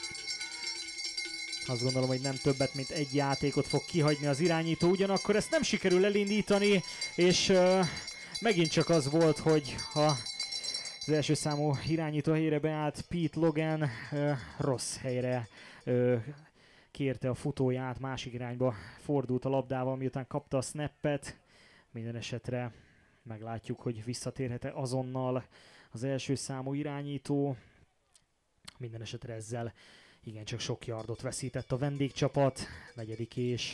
Azt gondolom, hogy nem többet, mint egy játékot fog kihagyni az irányító, ugyanakkor ezt nem sikerül elindítani, és uh, megint csak az volt, hogy a, az első számú irányító helyére beállt Pete Logan uh, rossz helyre uh, kérte a futóját, másik irányba fordult a labdával, miután kapta a snappet. Minden esetre meglátjuk, hogy visszatérhet-e azonnal az első számú irányító. Minden esetre ezzel igencsak sok yardot veszített a vendégcsapat. Negyedik és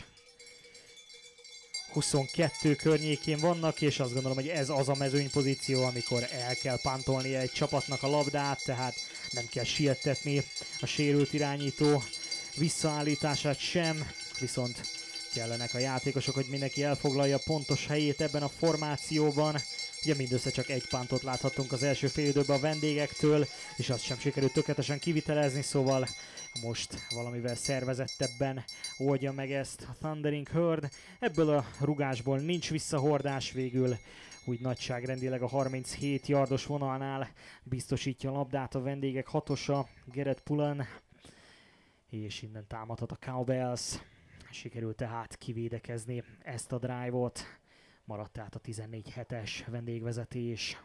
huszonkettő környékén vannak, és azt gondolom, hogy ez az a mezőny pozíció, amikor el kell pántolnia egy csapatnak a labdát, tehát nem kell siettetni a sérült irányító visszaállítását sem, viszont kellenek a játékosok, hogy mindenki elfoglalja pontos helyét ebben a formációban. Ugye mindössze csak egy pántot láthattunk az első fél időben a vendégektől, és azt sem sikerült tökéletesen kivitelezni, szóval most valamivel szervezettebben oldja meg ezt a Thundering Herd. Ebből a rugásból nincs visszahordás, végül úgy nagyságrendileg a harminchét yardos vonalnál biztosítja a labdát a vendégek hatosa, Garrett Pullen, és innen támadhat a Cowbells. Sikerült tehát kivédekezni ezt a drive-ot, maradt tehát a tizennégy hetes vendégvezetés.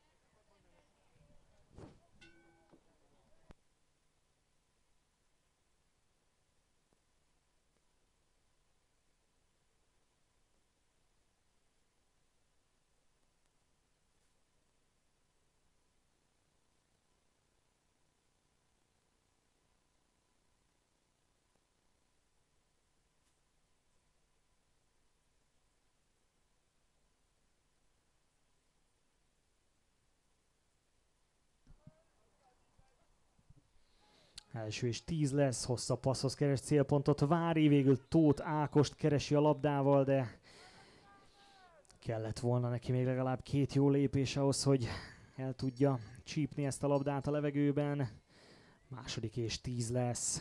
Első és tíz lesz, hosszabb passzhoz keres célpontot Vári, végül Tóth Ákost keresi a labdával, de kellett volna neki még legalább két jó lépés ahhoz, hogy el tudja csípni ezt a labdát a levegőben. Második és tíz lesz.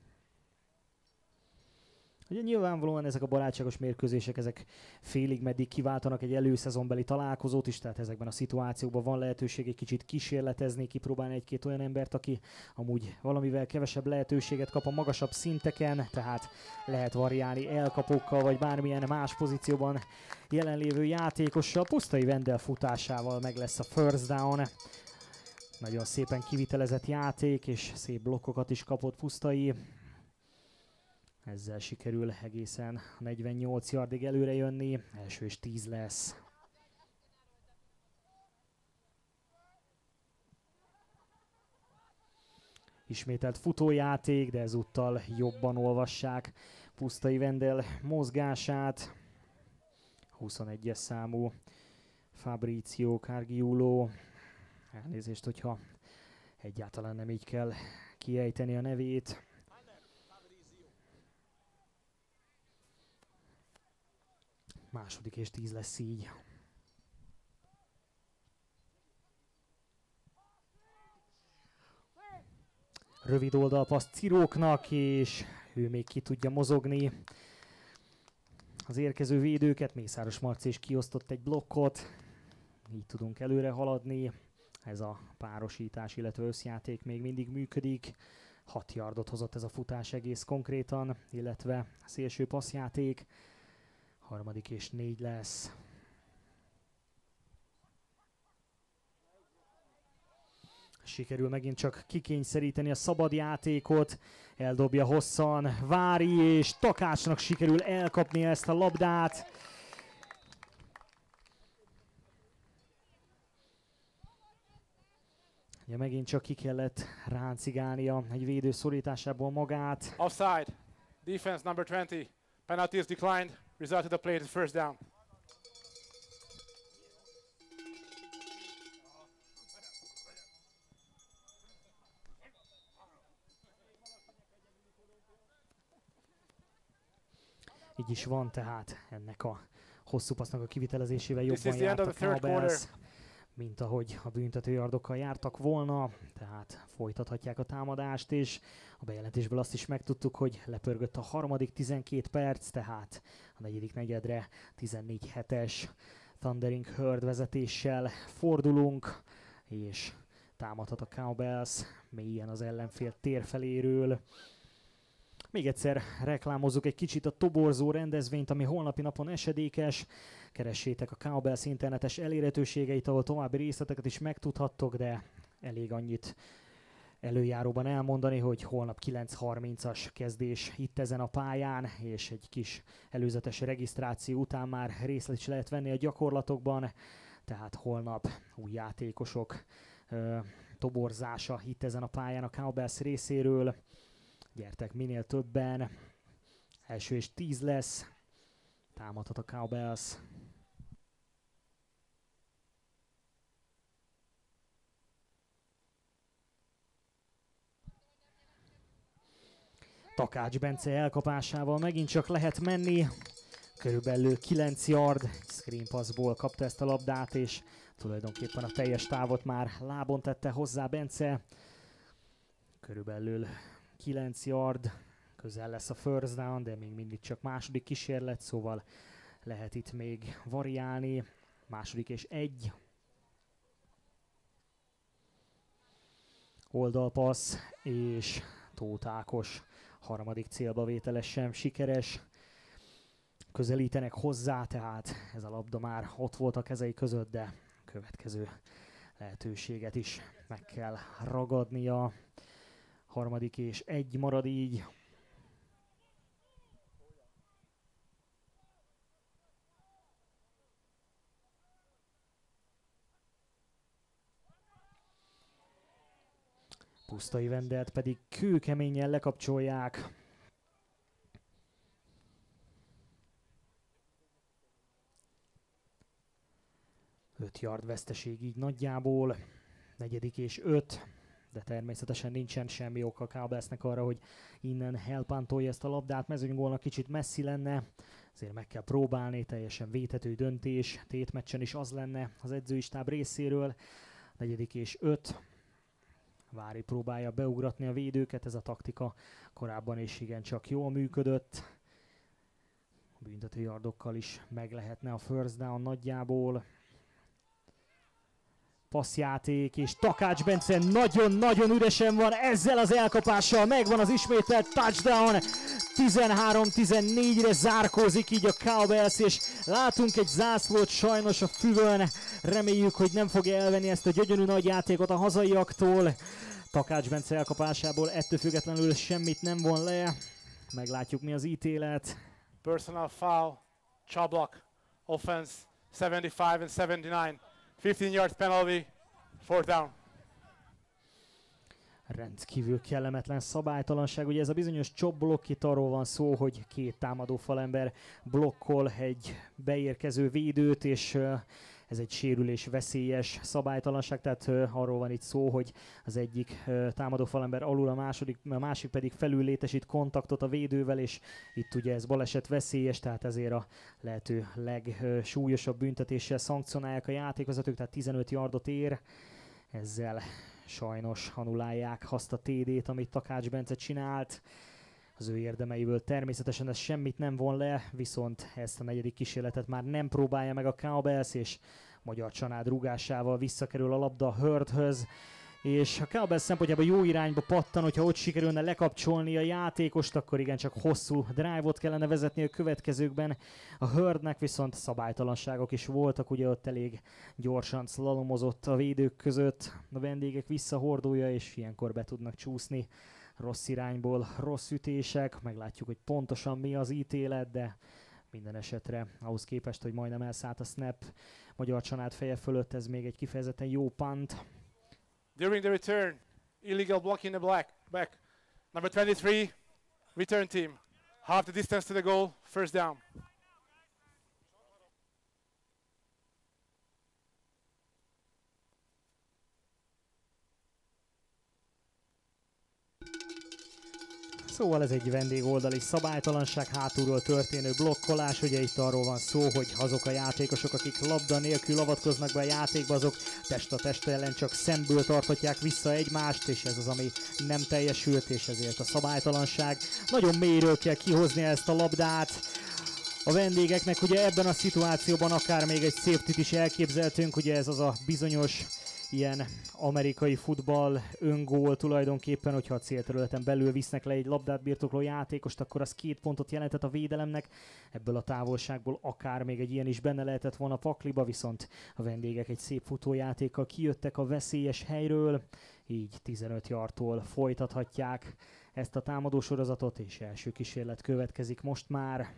Ugye nyilvánvalóan ezek a barátságos mérkőzések, ezek félig meddig kiváltanak egy előszezonbeli találkozót is, tehát ezekben a szituációkban van lehetőség egy kicsit kísérletezni, kipróbálni egy-két olyan embert, aki amúgy valamivel kevesebb lehetőséget kap a magasabb szinteken, tehát lehet variálni elkapókkal, vagy bármilyen más pozícióban jelenlévő játékossal. Pusztai Vendel futásával meg lesz a first down. Nagyon szépen kivitelezett játék, és szép blokkokat is kapott Pusztai. Ezzel sikerül egészen negyvennyolc yardig előre jönni, első és tíz lesz. Ismételt futójáték, de ezúttal jobban olvassák Pusztai Vendel mozgását. huszonegyes számú Fabrizio Cargiulo. Elnézést, hogyha egyáltalán nem így kell kiejteni a nevét. Második és tíz lesz így. Rövid oldalpaszt Ciróknak, és ő még ki tudja mozogni az érkező védőket. Mészáros Marci is kiosztott egy blokkot, így tudunk előre haladni. Ez a párosítás, illetve összjáték még mindig működik. hat yardot hozott ez a futás egész konkrétan, illetve szélső passzjáték. Harmadik és négy lesz. Sikerül megint csak kikényszeríteni a szabad játékot, eldobja hosszan Vári, és Takácsnak sikerül elkapni ezt a labdát. Ugye megint csak ki kellett ráncigálnia egy védő szorításából magát. Offside. Defense number twenty. Penalty is declined. Result of the play is first down. Így is van, tehát ennek a hosszú passznak a kivitelezésével This jobban is the end of jártak the third quarter. Cowbells, mint ahogy a büntetőjardokkal jártak volna, tehát folytathatják a támadást, és a bejelentésből azt is megtudtuk, hogy lepörgött a harmadik tizenkét perc, tehát a negyedik negyedre tizennégy hetes Thundering Herd vezetéssel fordulunk, és támadhat a Cowbells mélyen az ellenfél térfeléről. Még egyszer reklámozzuk egy kicsit a toborzó rendezvényt, ami holnapi napon esedékes. Keressétek a Cowbells internetes elérhetőségeit, ahol további részleteket is megtudhattok, de elég annyit előjáróban elmondani, hogy holnap kilenc harmincas kezdés itt ezen a pályán, és egy kis előzetes regisztráció után már részt is lehet venni a gyakorlatokban, tehát holnap új játékosok ö, toborzása itt ezen a pályán a Cowbells részéről. Gyertek minél többen, első és tíz lesz, támadhat a Cowbells. Takács Bence elkapásával megint csak lehet menni, körülbelül kilenc yard, screen passból kapta ezt a labdát, és tulajdonképpen a teljes távot már lábon tette hozzá Bence. Körülbelül kilenc yard, közel lesz a first down, de még mindig csak második kísérlet, szóval lehet itt még variálni. Második és egy. Oldalpassz, és Tóth Ákos harmadik célba vétele sem sikeres. Közelítenek hozzá, tehát ez a labda már ott volt a kezei között, de következő lehetőséget is meg kell ragadnia. Harmadik és egy marad így. Pusztai Vendelt pedig kőkeményen lekapcsolják. öt yard veszteség így nagyjából. Negyedik és öt. De természetesen nincsen semmi oka a Cowbellsnek arra, hogy innen elpántolja ezt a labdát. Mezőnygólnak kicsit messzi lenne, azért meg kell próbálni, teljesen védhető döntés. Tétmeccsen is az lenne az edzői stáb részéről. Negyedik és öt. Vári próbálja beugratni a védőket, ez a taktika korábban is igencsak jól működött. Büntetőjardokkal is meg lehetne a first down nagyjából. Passzjáték, és Takács Bence nagyon-nagyon üresen van, ezzel az elkapással megvan az ismételt touchdown. tizenhárom tizennégyre zárkózik így a Cowbells, és látunk egy zászlót sajnos a füvön. Reméljük, hogy nem fogja elvenni ezt a gyönyörű nagy játékot a hazaiaktól. Takács Bence elkapásából ettől függetlenül semmit nem von le. Meglátjuk, mi az ítélet. Personal foul, Chablock, offense seventy-five and seventy-nine. fifteen yards penalty, fourth down. Rendkívül kellemetlen szabálytalanság. Ugye ez a bizonyos chop block, itt arról van szó, hogy két támadó falember blokkol egy beérkező védőt, és uh, ez egy sérülés veszélyes szabálytalanság, tehát uh, arról van itt szó, hogy az egyik uh, támadó falember alul, a, második, a másik pedig felül létesít kontaktot a védővel, és itt ugye ez baleset veszélyes, tehát ezért a lehető legsúlyosabb büntetéssel szankcionálják a játékvezetők, tehát tizenöt yardot ér. Ezzel sajnos anulálják azt a té dét, amit Takács Bence csinált. Az ő érdemeiből természetesen ez semmit nem von le, viszont ezt a negyedik kísérletet már nem próbálja meg a Cowbells, és Magyar Csanád rúgásával visszakerül a labda a Hurdhöz. És a Cowbells szempontjából jó irányba pattan, hogyha ott sikerülne lekapcsolni a játékost, akkor igen, csak hosszú drive-ot kellene vezetni a következőkben. A Hurdnek viszont szabálytalanságok is voltak, ugye ott elég gyorsan szlalomozott a védők között, a vendégek visszahordója, és ilyenkor be tudnak csúszni rossz irányból rossz ütések. Meglátjuk, hogy pontosan mi az ítélet, de minden esetre ahhoz képest, hogy majdnem elszállt a snap Magyar Csanád feje fölött, ez még egy kifejezetten jó punt. During the return, illegal block in the black, back. Number twenty-three, return team. Half the distance to the goal, first down. Szóval ez egy vendégoldali szabálytalanság, hátulról történő blokkolás. Ugye itt arról van szó, hogy azok a játékosok, akik labda nélkül avatkoznak be a játékba, azok test a test ellen csak szemből tarthatják vissza egymást, és ez az, ami nem teljesült, és ezért a szabálytalanság. Nagyon mélyről kell kihozni ezt a labdát a vendégeknek. Ugye ebben a szituációban akár még egy safety-t is elképzeltünk, ugye ez az a bizonyos ilyen amerikai futball öngól tulajdonképpen, hogyha a célterületen belül visznek le egy labdát birtokló játékost, akkor az két pontot jelentett a védelemnek. Ebből a távolságból akár még egy ilyen is benne lehetett volna a pakliba, viszont a vendégek egy szép futójátékkal kijöttek a veszélyes helyről, így tizenöt yardtól folytathatják ezt a támadósorozatot, és első kísérlet következik most már.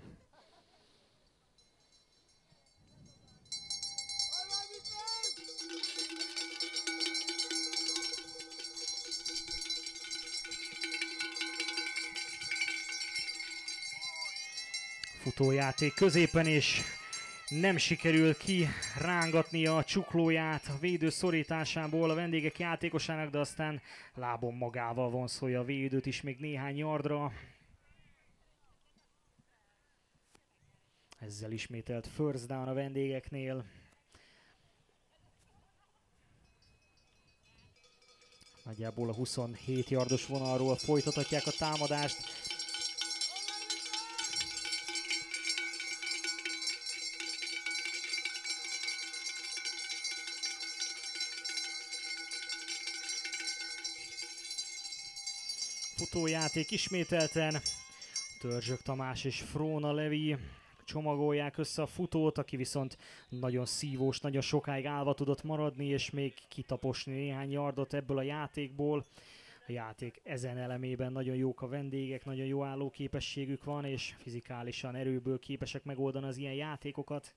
Futójáték középen, és nem sikerül kirángatni a csuklóját a védő szorításából a vendégek játékosának, de aztán lábon magával vonszolja a védőt is még néhány yardra. Ezzel ismételt first down a vendégeknél. Nagyjából a huszonhét yardos vonalról folytathatják a támadást. Futójáték ismételten. Törzsök Tamás és Fróna Levi csomagolják össze a futót, aki viszont nagyon szívós, nagyon sokáig állva tudott maradni, és még kitaposni néhány yardot ebből a játékból. A játék ezen elemében nagyon jók a vendégek, nagyon jó állóképességük van, és fizikálisan erőből képesek megoldani az ilyen játékokat.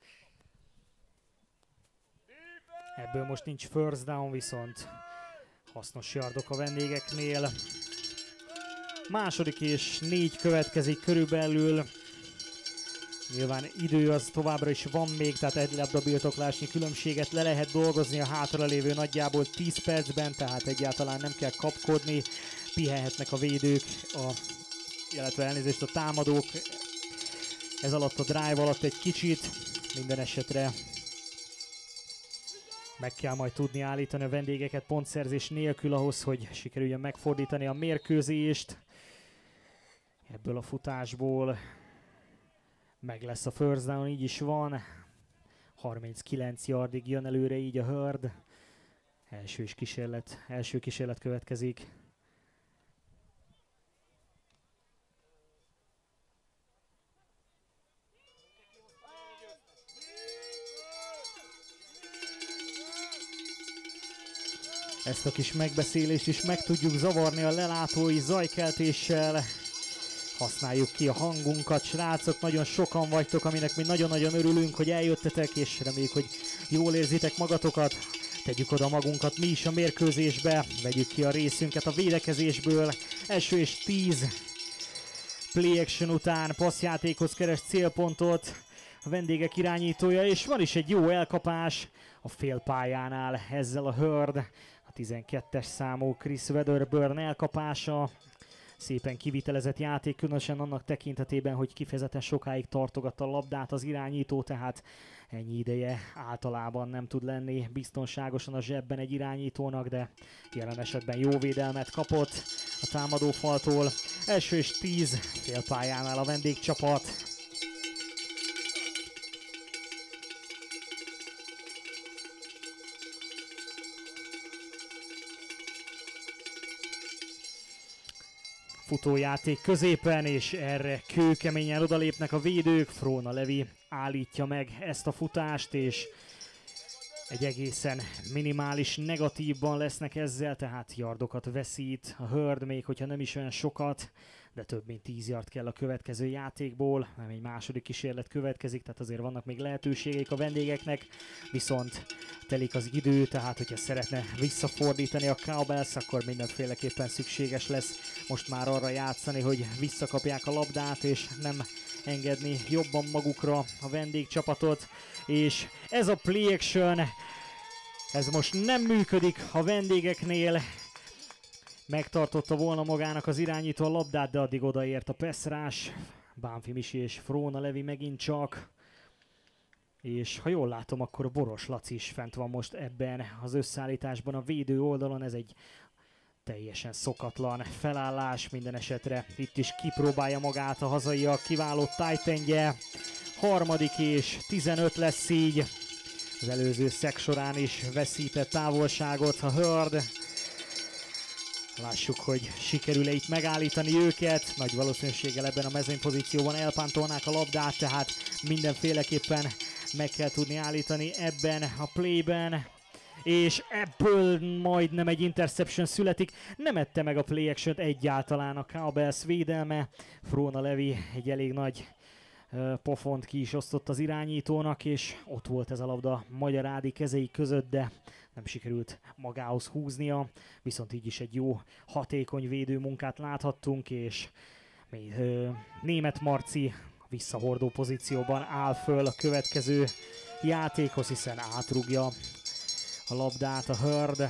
Ebből most nincs first down, viszont hasznos yardok a vendégeknél. Második és négy következik körülbelül. Nyilván idő az továbbra is van még, tehát egy labdabirtoklásnyi különbséget le lehet dolgozni a hátralévő nagyjából tíz percben, tehát egyáltalán nem kell kapkodni. Pihenhetnek a védők, a, illetve elnézést a támadók ez alatt a drive alatt egy kicsit. Minden esetre meg kell majd tudni állítani a vendégeket pontszerzés nélkül ahhoz, hogy sikerüljön megfordítani a mérkőzést. Ebből a futásból meg lesz a first down, így is van. harminckilenc yardig jön előre így a Hurd. Első is kísérlet, első kísérlet következik. Ezt a kis megbeszélést is meg tudjuk zavarni a lelátói zajkeltéssel. Használjuk ki a hangunkat, srácok, nagyon sokan vagytok, aminek mi nagyon-nagyon örülünk, hogy eljöttetek, és reméljük, hogy jól érzitek magatokat. Tegyük oda magunkat mi is a mérkőzésbe, vegyük ki a részünket a védekezésből. Első és tíz play action után passzjátékhoz keres célpontot a vendégek irányítója, és van is egy jó elkapás a félpályánál ezzel a Hurd. A tizenkettes számú Chris Wedderburn elkapása szépen kivitelezett játék, különösen annak tekintetében, hogy kifejezetten sokáig tartogatta a labdát az irányító, tehát ennyi ideje általában nem tud lenni biztonságosan a zsebben egy irányítónak, de jelen esetben jó védelmet kapott a támadófaltól. Első és tíz félpályánál a vendégcsapat. Futójáték középen, és erre kőkeményen odalépnek a védők. Fróna Levi állítja meg ezt a futást, és egy egészen minimális negatívban lesznek ezzel, tehát yardokat veszít a Hurd, még hogyha nem is olyan sokat, de több mint tíz yard kell a következő játékból, nem egy második kísérlet következik, tehát azért vannak még lehetőségeik a vendégeknek, viszont telik az idő, tehát hogyha szeretne visszafordítani a Cowbells, akkor mindenféleképpen szükséges lesz most már arra játszani, hogy visszakapják a labdát, és nem engedni jobban magukra a vendégcsapatot, és ez a play action, ez most nem működik a vendégeknél. Megtartotta volna magának az irányító a labdát, de addig odaért a pass rush. Bánfi Misi és Fróna Levi megint csak. És ha jól látom, akkor Boros Laci is fent van most ebben az összeállításban a védő oldalon. Ez egy teljesen szokatlan felállás minden esetre. Itt is kipróbálja magát a hazaiak, kiváló tight endje. Harmadik és tizenöt lesz így. Az előző szek során is veszített távolságot a Hurd. Lássuk, hogy sikerül-e itt megállítani őket. Nagy valószínűséggel ebben a mezőnypozícióban elpántolnák a labdát, tehát mindenféleképpen meg kell tudni állítani ebben a playben. És ebből majdnem egy interception születik. Nem ette meg a play action-t egyáltalán a Cowbells védelme. Fróna Levi egy elég nagy uh, pofont ki is osztott az irányítónak, és ott volt ez a labda Magyar Ádi kezei között, de nem sikerült magához húznia, viszont így is egy jó, hatékony védőmunkát láthattunk, és még, uh, Németh Marci visszahordó pozícióban áll föl a következő játékhoz, hiszen átrúgja a labdát a Hurd.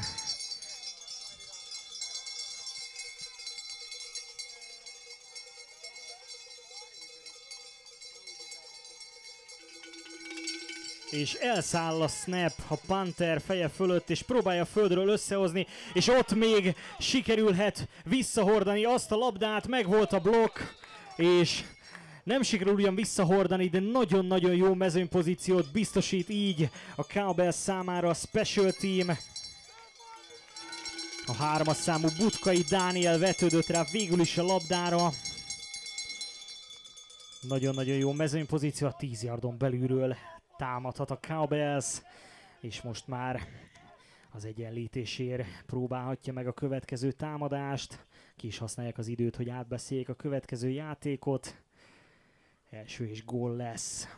És elszáll a snap a Panther feje fölött, és próbálja földről összehozni, és ott még sikerülhet visszahordani azt a labdát, meg volt a blokk, és nem sikerül ugyan visszahordani, de nagyon-nagyon jó mezőnypozíciót biztosít így a Cowbells számára a special team. A hármas számú Butkai Dániel vetődött rá végül is a labdára. Nagyon-nagyon jó mezőnypozíció, a tíz yardon belülről támadhat a Cowbells, és most már az egyenlítésért próbálhatja meg a következő támadást. Ki is használják az időt, hogy átbeszéljék a következő játékot. Első és gól lesz.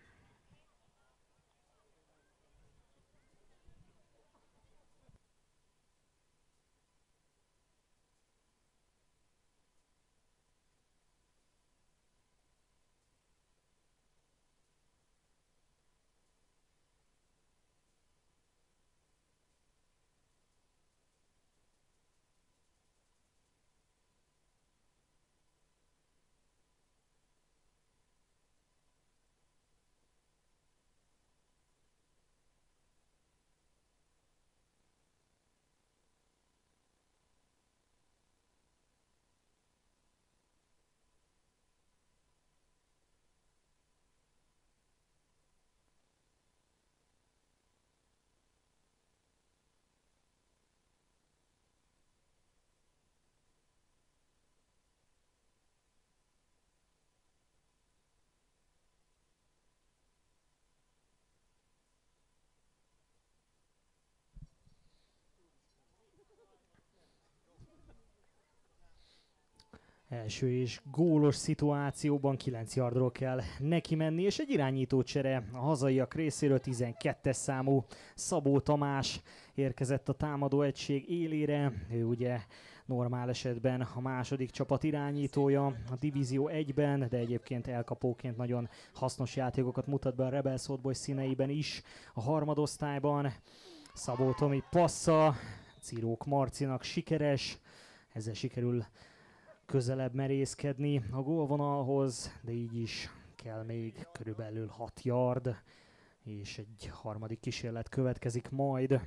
Első és gólos szituációban kilenc yardról kell neki menni, és egy irányítócsere a hazaiak részéről. Tizenkettes számú Szabó Tamás érkezett a támadó egység élére. Ő ugye normál esetben a második csapat irányítója a Divízió egyben, de egyébként elkapóként nagyon hasznos játékokat mutat be a Rebels Old Boys színeiben is a harmadosztályban. Szabó Tomi passza Cirók Marcinak sikeres, ezzel sikerül közelebb merészkedni a gólvonalhoz, de így is kell még körülbelül hat yard, és egy harmadik kísérlet következik majd.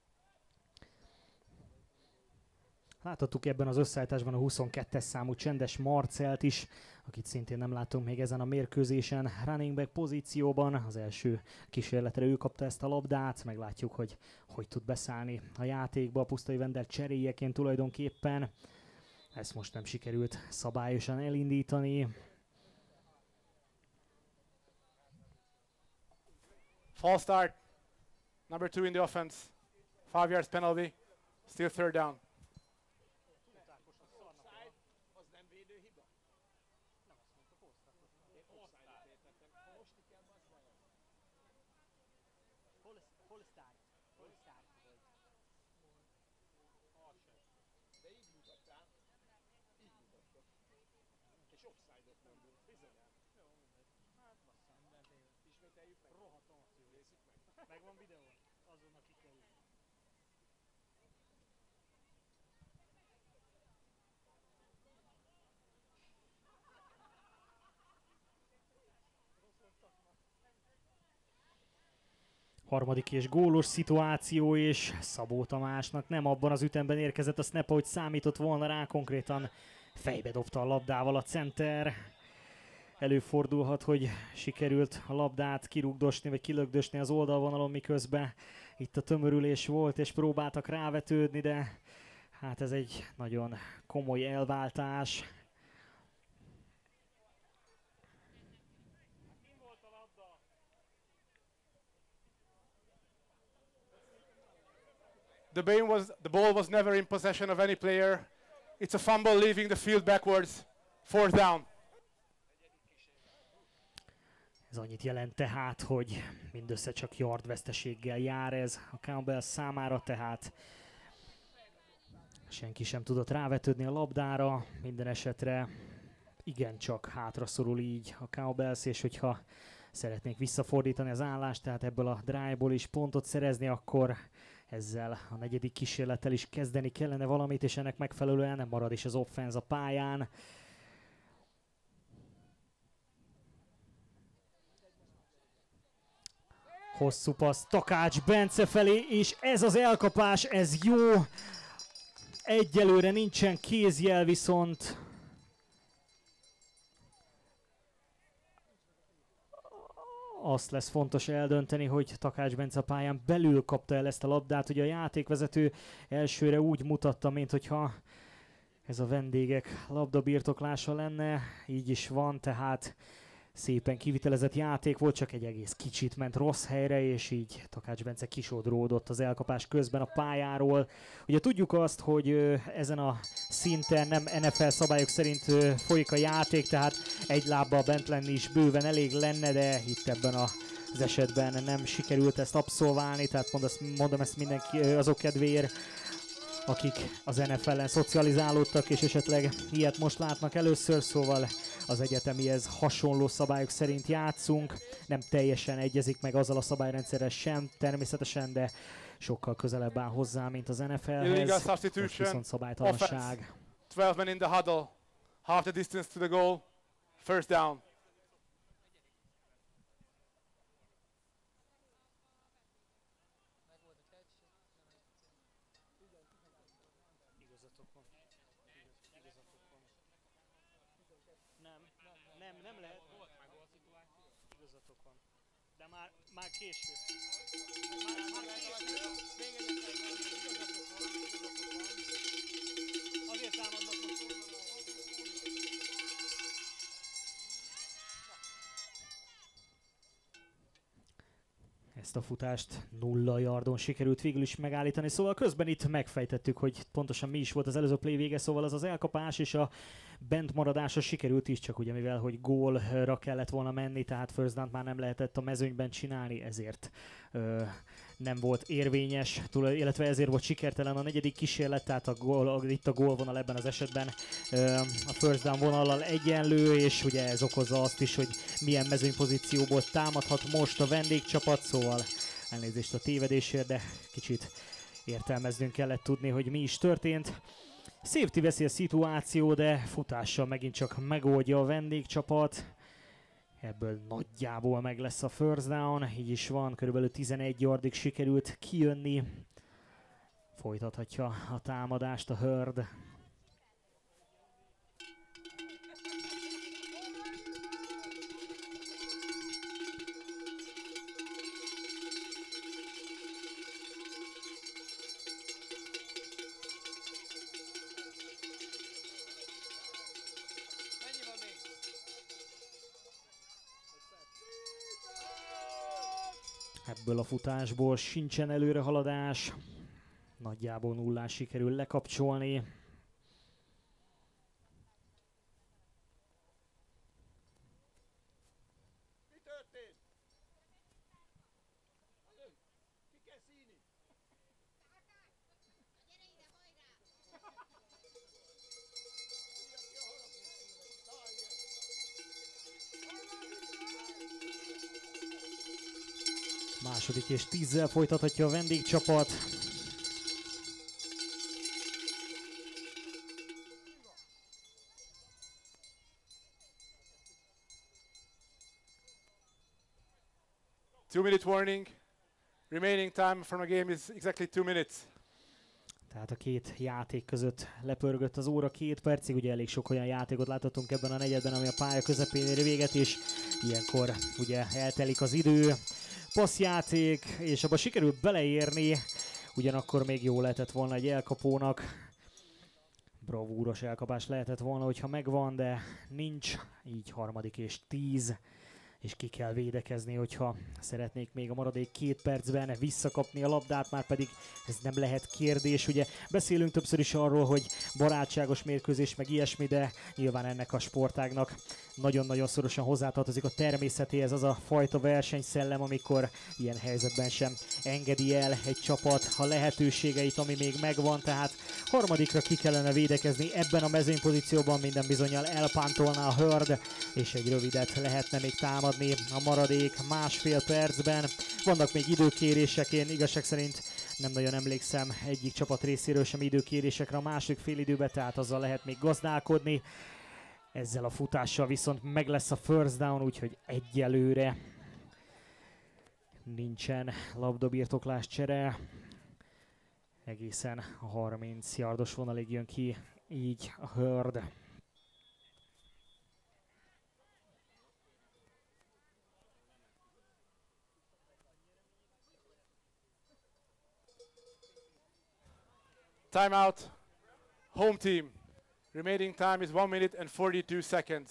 Láthattuk ebben az összeállításban a huszonkettes számú Csendes Marcelt is, akit szintén nem látunk még ezen a mérkőzésen running back pozícióban. Az első kísérletre ő kapta ezt a labdát, meglátjuk, hogy hogy tud beszállni a játékba a Pusztai Vendel cseréjeként tulajdonképpen. Ezt most nem sikerült szabályosan elindítani. False start. Number two in the offense. Five yards penalty. Still third down. Megvan videó? Azonnal kikerül. Harmadik és gólos szituáció, és Szabó Tamásnak nem abban az ütemben érkezett a snap, ahogy számított volna rá, konkrétan fejbe dobta a labdával a center. Előfordulhat, hogy sikerült a labdát kirugdosni, vagy kilögdösni az oldalvonalon, miközben itt a tömörülés volt, és próbáltak rávetődni, de hát ez egy nagyon komoly elváltás. The ball was the ball was never in possession of any player. It's a fumble leaving the field backwards. Fourth down. Ez annyit jelent tehát, hogy mindössze csak yard veszteséggel jár ez a Campbell számára, tehát senki sem tudott rávetődni a labdára, minden esetre igencsak hátra szorul így a Cowbells, és hogyha szeretnék visszafordítani az állást, tehát ebből a drive-ból is pontot szerezni, akkor ezzel a negyedik kísérlettel is kezdeni kellene valamit, és ennek megfelelően nem marad is az offense a pályán. Hosszú passz Takács Bence felé, és ez az elkapás, ez jó. Egyelőre nincsen kézjel, viszont azt lesz fontos eldönteni, hogy Takács Bence a pályán belül kapta el ezt a labdát. Ugye a játékvezető elsőre úgy mutatta, mint hogyha ez a vendégek labdabirtoklása lenne, így is van, tehát szépen kivitelezett játék volt, csak egy egész kicsit ment rossz helyre, és így Takács Bence kisodródott az elkapás közben a pályáról. Ugye tudjuk azt, hogy ezen a szinten nem en ef el szabályok szerint folyik a játék, tehát egy lábbal bent lenni is bőven elég lenne, de itt ebben az esetben nem sikerült ezt abszolválni, tehát mondom ezt mindenki azok kedvéért, akik az en ef ellen szocializálódtak, és esetleg ilyet most látnak először, szóval az egyetemihez hasonló szabályok szerint játszunk. Nem teljesen egyezik meg azzal a szabályrendszerrel sem természetesen, de sokkal közelebb áll hozzá, mint az en ef elhez. Most viszont szabálytalanság. twelve men in the huddle. Half the distance to the goal. First down. Nem, nem lehet. Volt meg a szituáció. Igazatok van. De már, már késő. Már, már késő. Még egy igazatok van. Igazatok van. Azért támadnak most onnan. Ezt a futást nulla yardon sikerült végül is megállítani, szóval közben itt megfejtettük, hogy pontosan mi is volt az előző play vége, szóval az az elkapás és a bentmaradása sikerült is, csak ugye mivel, hogy gólra kellett volna menni, tehát first down már nem lehetett a mezőnyben csinálni, ezért ö, nem volt érvényes, illetve ezért volt sikertelen a negyedik kísérlet, tehát a gól, itt a gólvonal ebben az esetben ö, a first down vonallal egyenlő, és ugye ez okozza azt is, hogy milyen mezőnypozícióból támadhat most a vendégcsapat, szóval elnézést a tévedésért, de kicsit értelmeznünk kellett tudni, hogy mi is történt. Safety veszi a szituáció, de futással megint csak megoldja a vendégcsapat. Ebből nagyjából meg lesz a first down, így is van, körülbelül tizenegy yardig sikerült kijönni. Folytathatja a támadást a Herd. Ebből a futásból sincsen előrehaladás. Nagyjából nullán sikerül lekapcsolni. Második és tízzel folytathatja a vendégcsapat. Two minute warning. Remaining time from the game is exactly two minutes. Tehát a két játék között lepörgött az óra két percig, ugye elég sok olyan játékot láthatunk ebben a negyedben, ami a pálya közepén ér véget, és ilyenkor ugye eltelik az idő. Passzjáték, és abba sikerül beleérni, ugyanakkor még jó lehetett volna egy elkapónak. Bravúros elkapás lehetett volna, hogyha megvan, de nincs, így harmadik és tíz. És ki kell védekezni, hogyha szeretnék még a maradék két percben visszakapni a labdát, már pedig ez nem lehet kérdés. Ugye beszélünk többször is arról, hogy barátságos mérkőzés, meg ilyesmi, de nyilván ennek a sportágnak nagyon-nagyon szorosan hozzátartozik a természetéhez az a fajta versenyszellem, amikor ilyen helyzetben sem engedi el egy csapat a lehetőségeit, ami még megvan, tehát harmadikra ki kellene védekezni ebben a mezőnypozícióban, minden bizonnyal elpántolná a Herd, és egy rövidet lehetne még támadni a maradék másfél percben. Vannak még időkérések, én igazság szerint nem nagyon emlékszem egyik csapat részéről sem időkérésekre a második fél időben, tehát azzal lehet még gazdálkodni. Ezzel a futással viszont meg lesz a first down, úgyhogy egyelőre nincsen labdabirtoklás csere. Egészen a harminc yardos vonalig jön ki így a Herd. Timeout. Home team. Remaining time is one minute and forty-two seconds.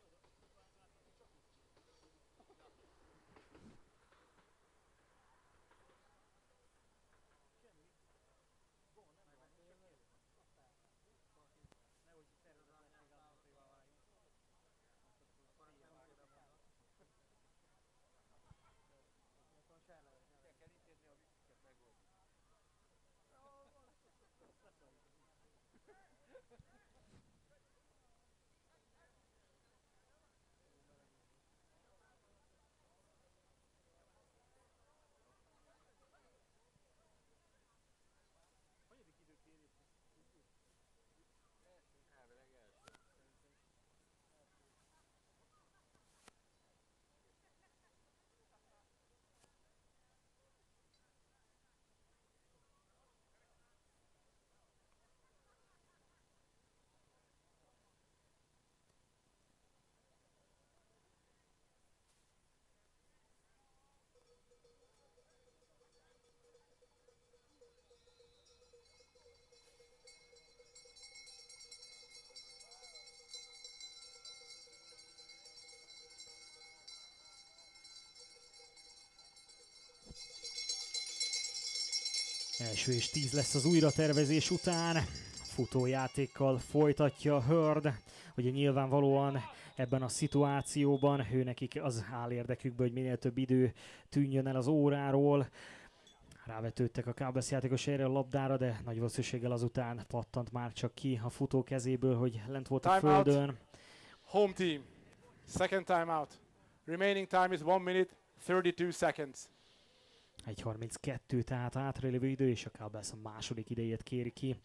Első és tíz lesz az újratervezés után. Futójátékkal folytatja a Herd. Ugye nyilvánvalóan ebben a szituációban ő nekik az áll érdekükből, hogy minél több idő tűnjön el az óráról. Rávetődtek a Cowboys játékos erre a labdára, de nagy valószínűséggel azután pattant már csak ki a futó kezéből, hogy lent volt a Time földön. out. Home team. Second timeout. Remaining time is one minute thirty-two seconds. egy harminckettő, tehát hátralévő idő, és a Cowboys a második idejét kéri ki.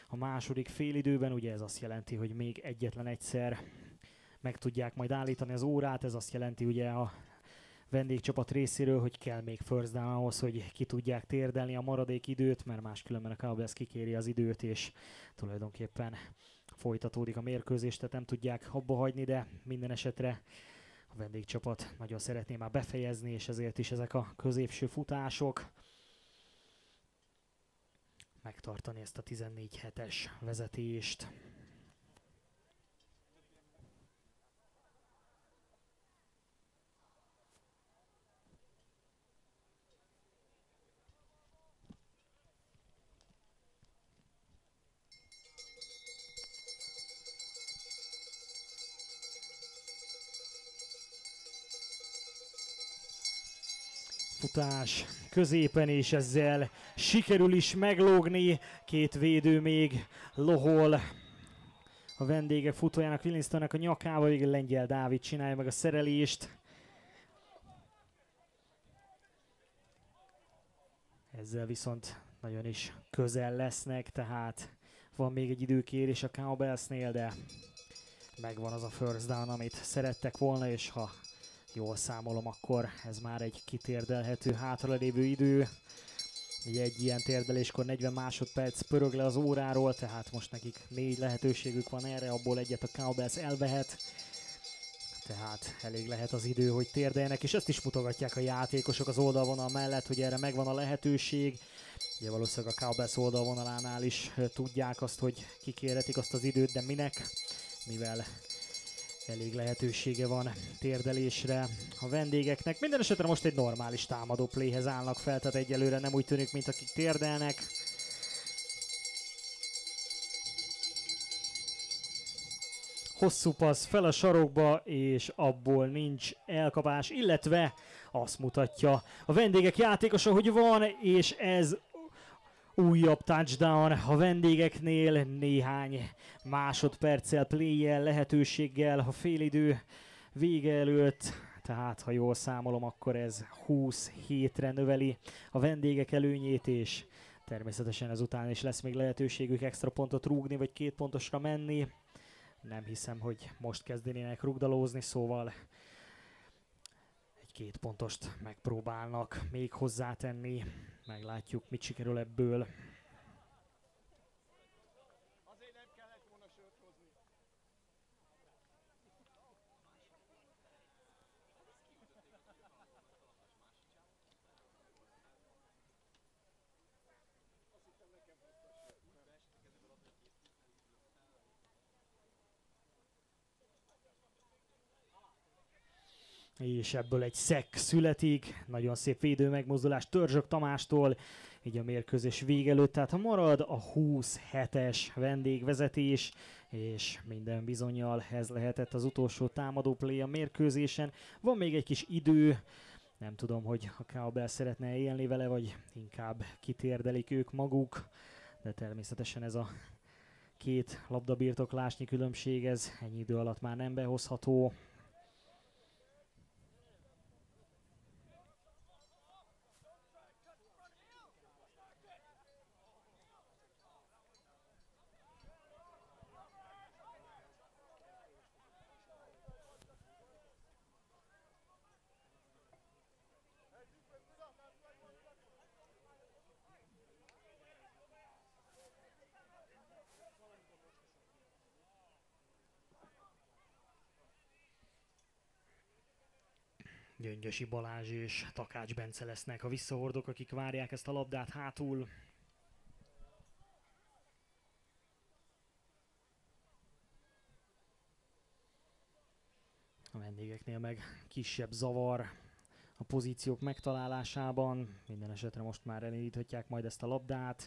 a második félidőben. Ugye ez azt jelenti, hogy még egyetlen egyszer meg tudják majd állítani az órát. Ez azt jelenti ugye a vendégcsapat részéről, hogy kell még first down ahhoz, hogy ki tudják térdelni a maradék időt, mert máskülönben a Cowboys kikéri az időt, és tulajdonképpen folytatódik a mérkőzés, tehát nem tudják abba hagyni, de minden esetre a vendégcsapat nagyon szeretné már befejezni, és ezért is ezek a középső futások megtartani ezt a tizennégy hetes vezetést. Futás középen, és ezzel sikerül is meglógni. Két védő még lohol a vendégek futójának, Williamstonnak a nyakába, végül Lengyel Dávid csinálja meg a szerelést. Ezzel viszont nagyon is közel lesznek, tehát van még egy időkérés a Cowboysnél, de megvan az a first down, amit szerettek volna, és ha jól számolom, akkor ez már egy kitérdelhető hátralévő idő. Ugye egy ilyen térdeléskor negyven másodperc pörög le az óráról, tehát most nekik négy lehetőségük van erre, abból egyet a Cowboys elvehet. Tehát elég lehet az idő, hogy térdeljenek, és ezt is mutogatják a játékosok az oldalvonal mellett, hogy erre megvan a lehetőség. Ugye valószínűleg a Cowboys oldalvonalánál is tudják azt, hogy kikérhetik azt az időt, de minek, mivel elég lehetősége van térdelésre a vendégeknek. Minden esetre most egy normális támadó playhez állnak fel, tehát egyelőre nem úgy tűnik, mint akik térdelnek. Hosszú passz fel a sarokba, és abból nincs elkapás, illetve azt mutatja a vendégek játékosa, hogy van, és ez újabb touchdown a vendégeknél, néhány másodperccel, play-jel, lehetőséggel a félidő vége előtt. Tehát, ha jól számolom, akkor ez huszonhétre növeli a vendégek előnyét, és természetesen ezután is lesz még lehetőségük extra pontot rúgni, vagy két pontosra menni. Nem hiszem, hogy most kezdenének rugdalózni, szóval egy két pontost megpróbálnak még hozzátenni. Meglátjuk, mit sikerül ebből. Azért nem kellett volna sört hozni. És ebből egy szek születik, nagyon szép védő megmozdulás Törzsök Tamástól, így a mérkőzés vége előtt, tehát ha marad a huszonhetes vendégvezetés, és minden bizonnyal ez lehetett az utolsó támadó play a mérkőzésen. Van még egy kis idő, nem tudom, hogy a Cowboys szeretne élni vele, vagy inkább kitérdelik ők maguk, de természetesen ez a két labdabirtoklásnyi különbség, ez ennyi idő alatt már nem behozható. Gyöngyösi Balázs és Takács Bence lesznek a visszahordók, akik várják ezt a labdát hátul. A vendégeknél meg kisebb zavar a pozíciók megtalálásában. Minden esetre most már elindíthatják majd ezt a labdát.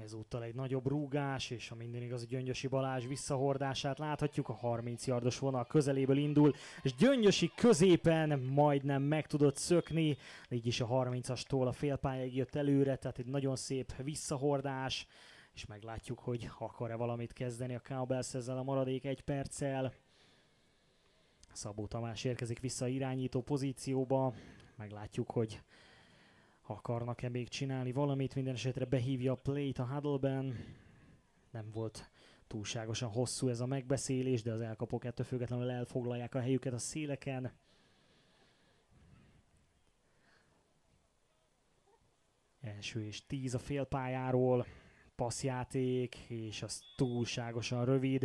Ezúttal egy nagyobb rúgás, és a minden igaz, Gyöngyösi Balázs visszahordását láthatjuk. A harminc yardos vonal közeléből indul, és Gyöngyösi középen majdnem meg tudott szökni. Így is a harmincastól a félpályáig jött előre, tehát egy nagyon szép visszahordás, és meglátjuk, hogy akar-e valamit kezdeni a Cowbells ezzel a maradék egy perccel. Szabó Tamás érkezik vissza irányító pozícióba, meglátjuk, hogy akarnak-e még csinálni valamit, minden esetre behívja a play-t a huddle-ben. Nem volt túlságosan hosszú ez a megbeszélés, de az elkapók ettől függetlenül elfoglalják a helyüket a széleken. Első és tíz a félpályáról, passzjáték, és az túlságosan rövid.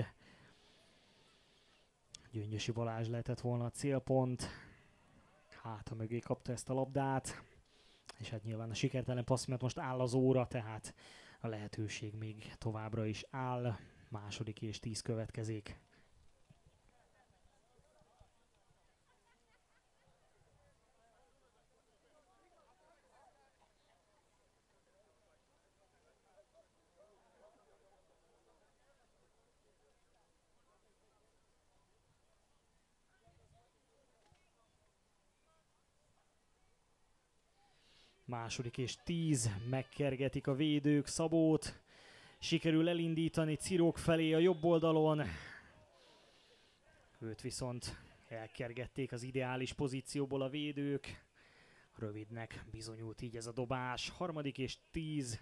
Gyöngyösi Balázs lehetett volna a célpont. Háta mögé kapta ezt a labdát. És hát nyilván a sikertelen passz miatt most áll az óra, tehát a lehetőség még továbbra is áll. Második és tíz következik. Második és tíz, megkergetik a védők Szabót. Sikerül elindítani Cirok felé a jobb oldalon. Őt viszont elkergették az ideális pozícióból a védők. Rövidnek bizonyult így ez a dobás. Harmadik és tíz.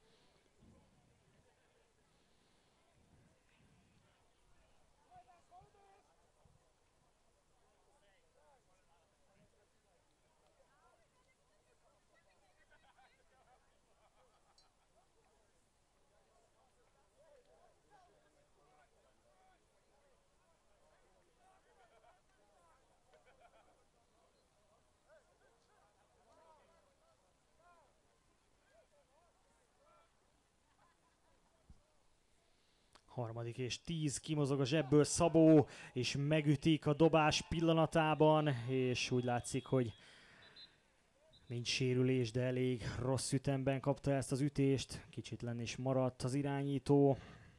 Harmadik és tíz, kimozog a zsebből Szabó, és megütik a dobás pillanatában, és úgy látszik, hogy nincs sérülés, de elég rossz ütemben kapta ezt az ütést. Kicsit lenn is maradt az irányító.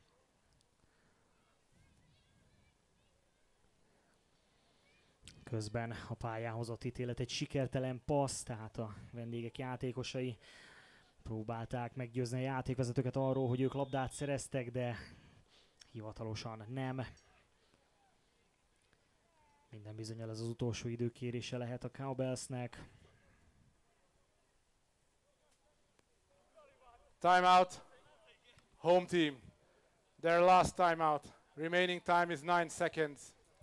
Közben a pályán hozott ítélet egy sikertelen passz, tehát a vendégek játékosai próbálták meggyőzni a játékvezetőket arról, hogy ők labdát szereztek, de hivatalosan nem. Minden bizonnyal ez az utolsó időkérése lehet a Cowbellsnek. Timeout. Home team. Their last timeout. Remaining time is nine seconds.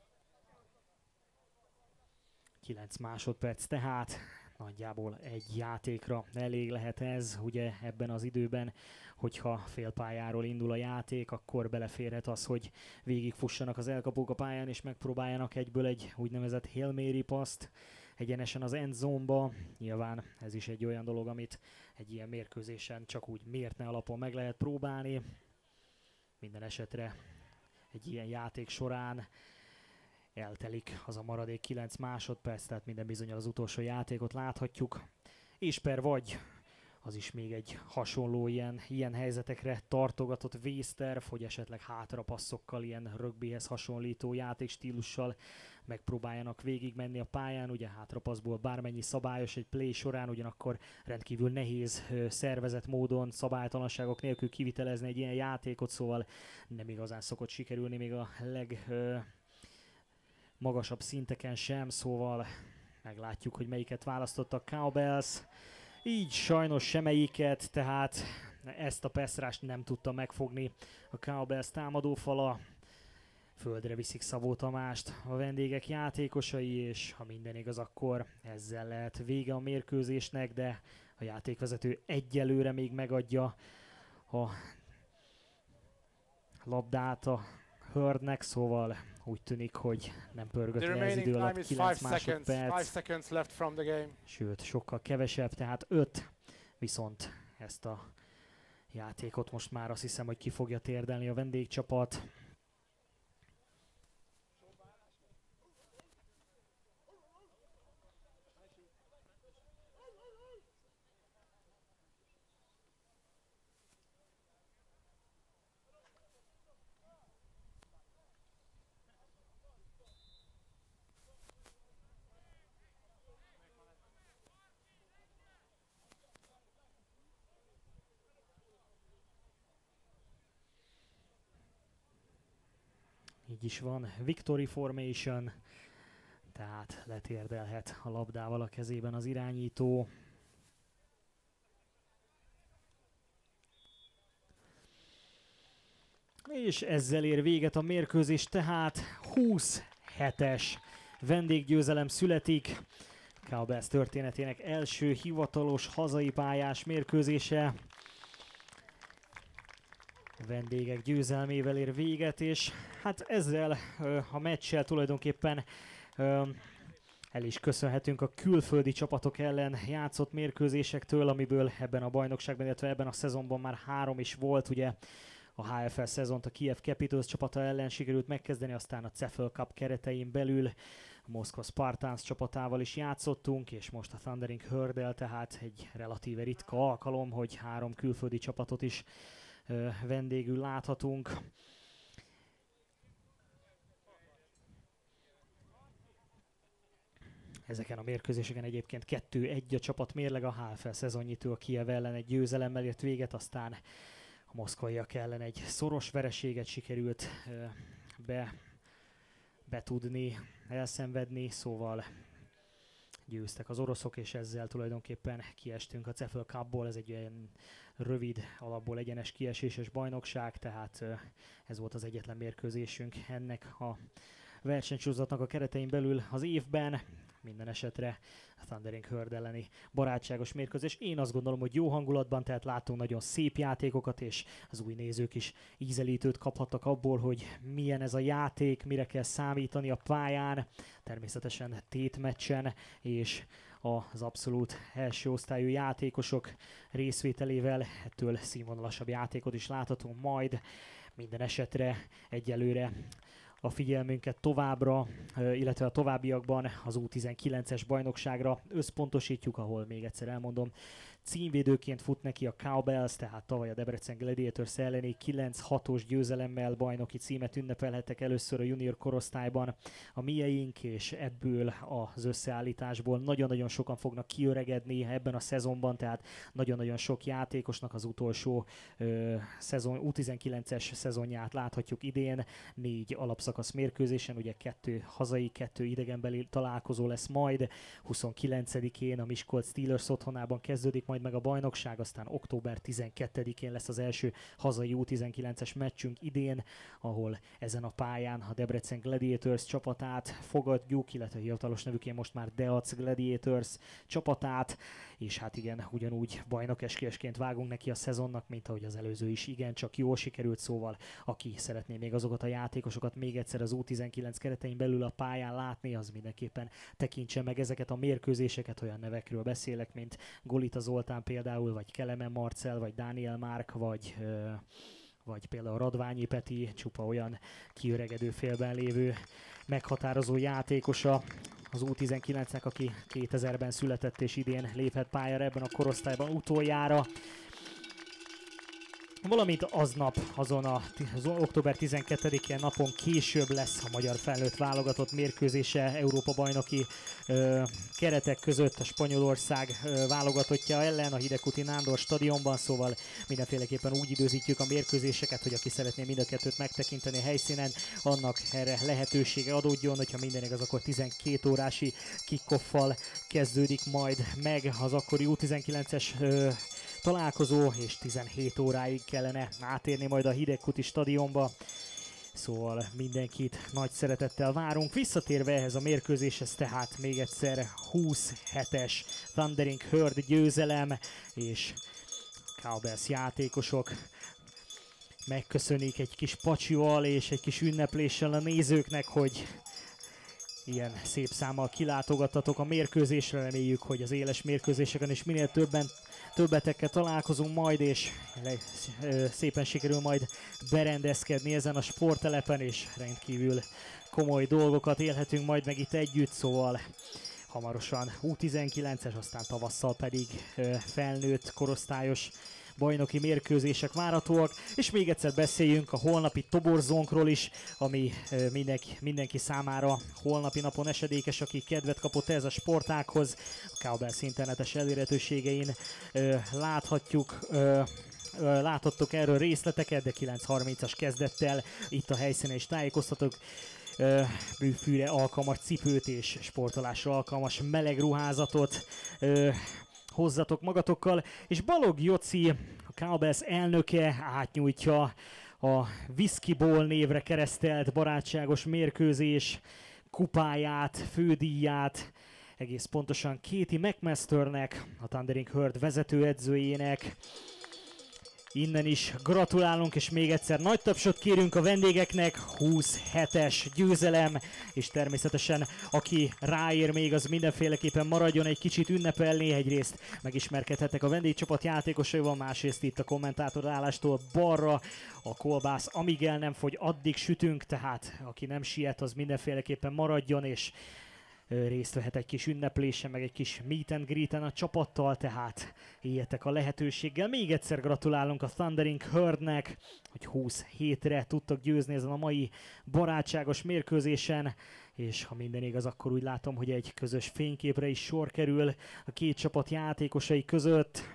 kilenc másodperc tehát. Nagyjából egy játékra elég lehet ez, ugye ebben az időben, hogyha félpályáról indul a játék, akkor beleférhet az, hogy végigfussanak az elkapók a pályán, és megpróbáljanak egyből egy úgynevezett Hail Mary paszt egyenesen az end zone-ba. Nyilván ez is egy olyan dolog, amit egy ilyen mérkőzésen csak úgy mértne alapon meg lehet próbálni. Minden esetre egy ilyen játék során eltelik az a maradék kilenc másodperc, tehát minden bizonnyal az utolsó játékot láthatjuk. És per vagy, az is még egy hasonló ilyen, ilyen helyzetekre tartogatott vészterv, hogy esetleg hátrapasszokkal, ilyen rögbihez hasonlító játékstílussal megpróbáljanak végigmenni a pályán. Ugye hátrapasszból bármennyi szabályos egy play során, ugyanakkor rendkívül nehéz szervezett módon, szabálytalanságok nélkül kivitelezni egy ilyen játékot, szóval nem igazán szokott sikerülni még a leg... magasabb szinteken sem, szóval meglátjuk, hogy melyiket választottak Cowbells. Így sajnos semmelyiket, tehát ezt a passzrást nem tudta megfogni a Cowbells támadófala. Földre viszik Szabó Tamást a vendégek játékosai, és ha minden igaz, akkor ezzel lehet vége a mérkőzésnek, de a játékvezető egyelőre még megadja a labdát a Herdnek, szóval úgy tűnik, hogy nem pörgött le ez idő alatt kilenc másodperc, left from the game. Sőt, sokkal kevesebb, tehát öt, viszont ezt a játékot most már azt hiszem, hogy ki fogja térdelni a vendégcsapat. így is van, Victory Formation, tehát letérdelhet a labdával a kezében az irányító. És ezzel ér véget a mérkőzés, tehát huszonhetes vendéggyőzelem születik. Cowbells történetének első hivatalos hazai pályás mérkőzése. A vendégek győzelmével ér véget, és hát ezzel a meccsel tulajdonképpen el is köszönhetünk a külföldi csapatok ellen játszott mérkőzésektől, amiből ebben a bajnokságban, illetve ebben a szezonban már három is volt, ugye. A há ef el szezont a Kiev Capitals csapata ellen sikerült megkezdeni, aztán a cé e ef el Cup keretein belül a Moszkva Spartans csapatával is játszottunk, és most a Thundering Herd-el, tehát egy relatíve ritka alkalom, hogy három külföldi csapatot is ö, vendégül láthatunk. Ezeken a mérkőzéseken egyébként kettő egy a csapat mérleg, a há ef el szezonnyitó a Kiev ellen egy győzelemmel ért véget, aztán a moszkvaiak ellen egy szoros vereséget sikerült ö, be, betudni, elszenvedni, szóval győztek az oroszok, és ezzel tulajdonképpen kiestünk a cé e ef el Cupból. Ez egy olyan rövid, alapból egyenes kieséses bajnokság, tehát ö, ez volt az egyetlen mérkőzésünk ennek a versenysorozatnak a keretein belül az évben. Minden esetre a Thundering Herd elleni barátságos mérkőzés. Én azt gondolom, hogy jó hangulatban, tehát látunk nagyon szép játékokat, és az új nézők is ízelítőt kaphattak abból, hogy milyen ez a játék, mire kell számítani a pályán, természetesen tétmeccsen, és az abszolút első osztályú játékosok részvételével ettől színvonalasabb játékot is láthatunk majd. Minden esetre egyelőre a figyelmünket továbbra, illetve a továbbiakban az U tizenkilences bajnokságra összpontosítjuk, ahol még egyszer elmondom, címvédőként fut neki a Cowbells, tehát tavaly a Debrecen Gladiators elleni kilenc hatos győzelemmel bajnoki címet ünnepelhettek először a junior korosztályban a mieink, és ebből az összeállításból nagyon-nagyon sokan fognak kiöregedni ebben a szezonban, tehát nagyon-nagyon sok játékosnak az utolsó ö, szezon, U tizenkilences szezonját láthatjuk idén, négy alapszakasz mérkőzésen, ugye kettő hazai, kettő idegenbeli találkozó lesz majd, huszonkilencedikén a Miskolc Steelers otthonában kezdődik majd meg a bajnokság, aztán október tizenkettedikén lesz az első hazai U tizenkilences meccsünk idén, ahol ezen a pályán a Debrecen Gladiators csapatát fogadjuk, illetve hivatalos nevükén most már Deac Gladiators csapatát, és hát igen, ugyanúgy bajnokeskélyesként vágunk neki a szezonnak, mint ahogy az előző is igen, csak jól sikerült, szóval aki szeretné még azokat a játékosokat még egyszer az U tizenkilenc keretein belül a pályán látni, az mindenképpen tekintse meg ezeket a mérkőzéseket, olyan nevekről beszélek, mint Golita Zoltán például, vagy Kelemen Marcel, vagy Dániel Márk, vagy, ö, vagy például Radványi Peti, csupa olyan kiöregedő félben lévő meghatározó játékosa az U tizenkilencnek, aki kétezerben született és idén léphet pályára ebben a korosztályban utoljára. Valamint aznap, azon a az október tizenkettedikén napon később lesz a magyar felnőtt válogatott mérkőzése Európa-bajnoki ö, keretek között a Spanyolország ö, válogatottja ellen a Hidegkuti Nándor stadionban, szóval mindenféleképpen úgy időzítjük a mérkőzéseket, hogy aki szeretné mind a kettőt megtekinteni a helyszínen, annak erre lehetősége adódjon, hogyha minden igaz, akkor tizenkét órási kick-offal kezdődik majd meg az akkori U tizenkilences ö, találkozó, és tizenhét óráig kellene átérni majd a Hidegkuti stadionba. Szóval mindenkit nagy szeretettel várunk. Visszatérve ehhez a mérkőzéshez, tehát még egyszer huszonhetes Thundering Herd győzelem, és Cowbells játékosok megköszönik egy kis pacsival és egy kis ünnepléssel a nézőknek, hogy ilyen szép számmal kilátogattatok a mérkőzésre. Reméljük, hogy az éles mérkőzéseken is minél többen többetekkel találkozunk majd, és szépen sikerül majd berendezkedni ezen a sporttelepen, és rendkívül komoly dolgokat élhetünk majd meg itt együtt, szóval hamarosan U tizenkilences, aztán tavasszal pedig felnőtt korosztályos bajnoki mérkőzések várhatóak, és még egyszer beszéljünk a holnapi toborzónkról is, ami ö, mindenki, mindenki számára holnapi napon esedékes, aki kedvet kapott ez a sportághoz. A Cowbells internetes elérhetőségein ö, láthatjuk ö, láthattok erről részleteket, de kilenc harmincas kezdettel itt a helyszínen is tájékoztatok. Bőfűre alkalmas cipőt és sportolásra alkalmas meleg ruházatot ö, hozzatok magatokkal, és Balog Joci, a Cowbells elnöke átnyújtja a Whisky Bowl névre keresztelt barátságos mérkőzés kupáját, fődíját, egész pontosan Katie McMasternek, a Thundering Herd vezetőedzőjének. Innen is gratulálunk, és még egyszer nagy tapsot kérünk a vendégeknek, huszonhetes győzelem, és természetesen aki ráér még, az mindenféleképpen maradjon egy kicsit ünnepelni, egyrészt megismerkedhetnek a vendégcsapat játékosaival, másrészt itt a kommentátor állástól balra a kolbász, amíg el nem fogy, addig sütünk, tehát aki nem siet, az mindenféleképpen maradjon, és részt vehet egy kis ünneplésen, meg egy kis meet and greeten a csapattal, tehát éljetek a lehetőséggel. Még egyszer gratulálunk a Thundering Herdnek, hogy huszonhétre tudtak győzni ezen a mai barátságos mérkőzésen, és ha minden igaz, akkor úgy látom, hogy egy közös fényképre is sor kerül a két csapat játékosai között.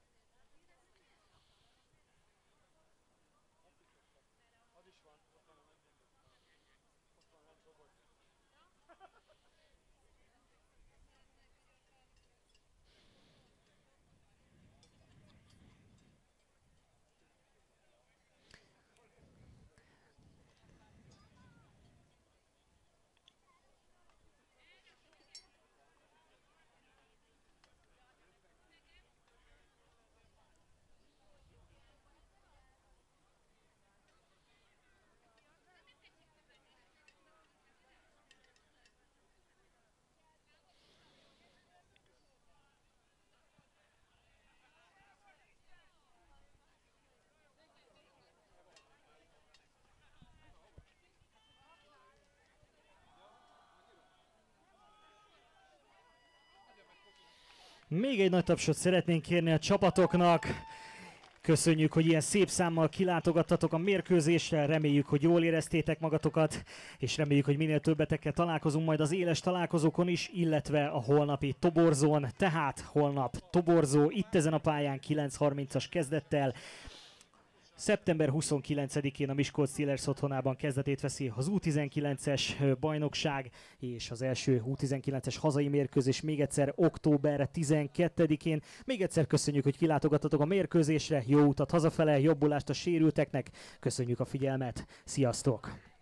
Még egy nagy tapsot szeretnénk kérni a csapatoknak. Köszönjük, hogy ilyen szép számmal kilátogattatok a mérkőzésre, reméljük, hogy jól éreztétek magatokat, és reméljük, hogy minél többetekkel találkozunk majd az éles találkozókon is, illetve a holnapi toborzón. Tehát holnap toborzó, itt ezen a pályán kilenc harmincas kezdettel. szeptember huszonkilencedikén a Miskolc Steelers otthonában kezdetét veszi az U tizenkilences bajnokság, és az első U tizenkilences hazai mérkőzés még egyszer október tizenkettedikén. Még egyszer köszönjük, hogy kilátogattatok a mérkőzésre, jó utat hazafele, jobbulást a sérülteknek, köszönjük a figyelmet, sziasztok!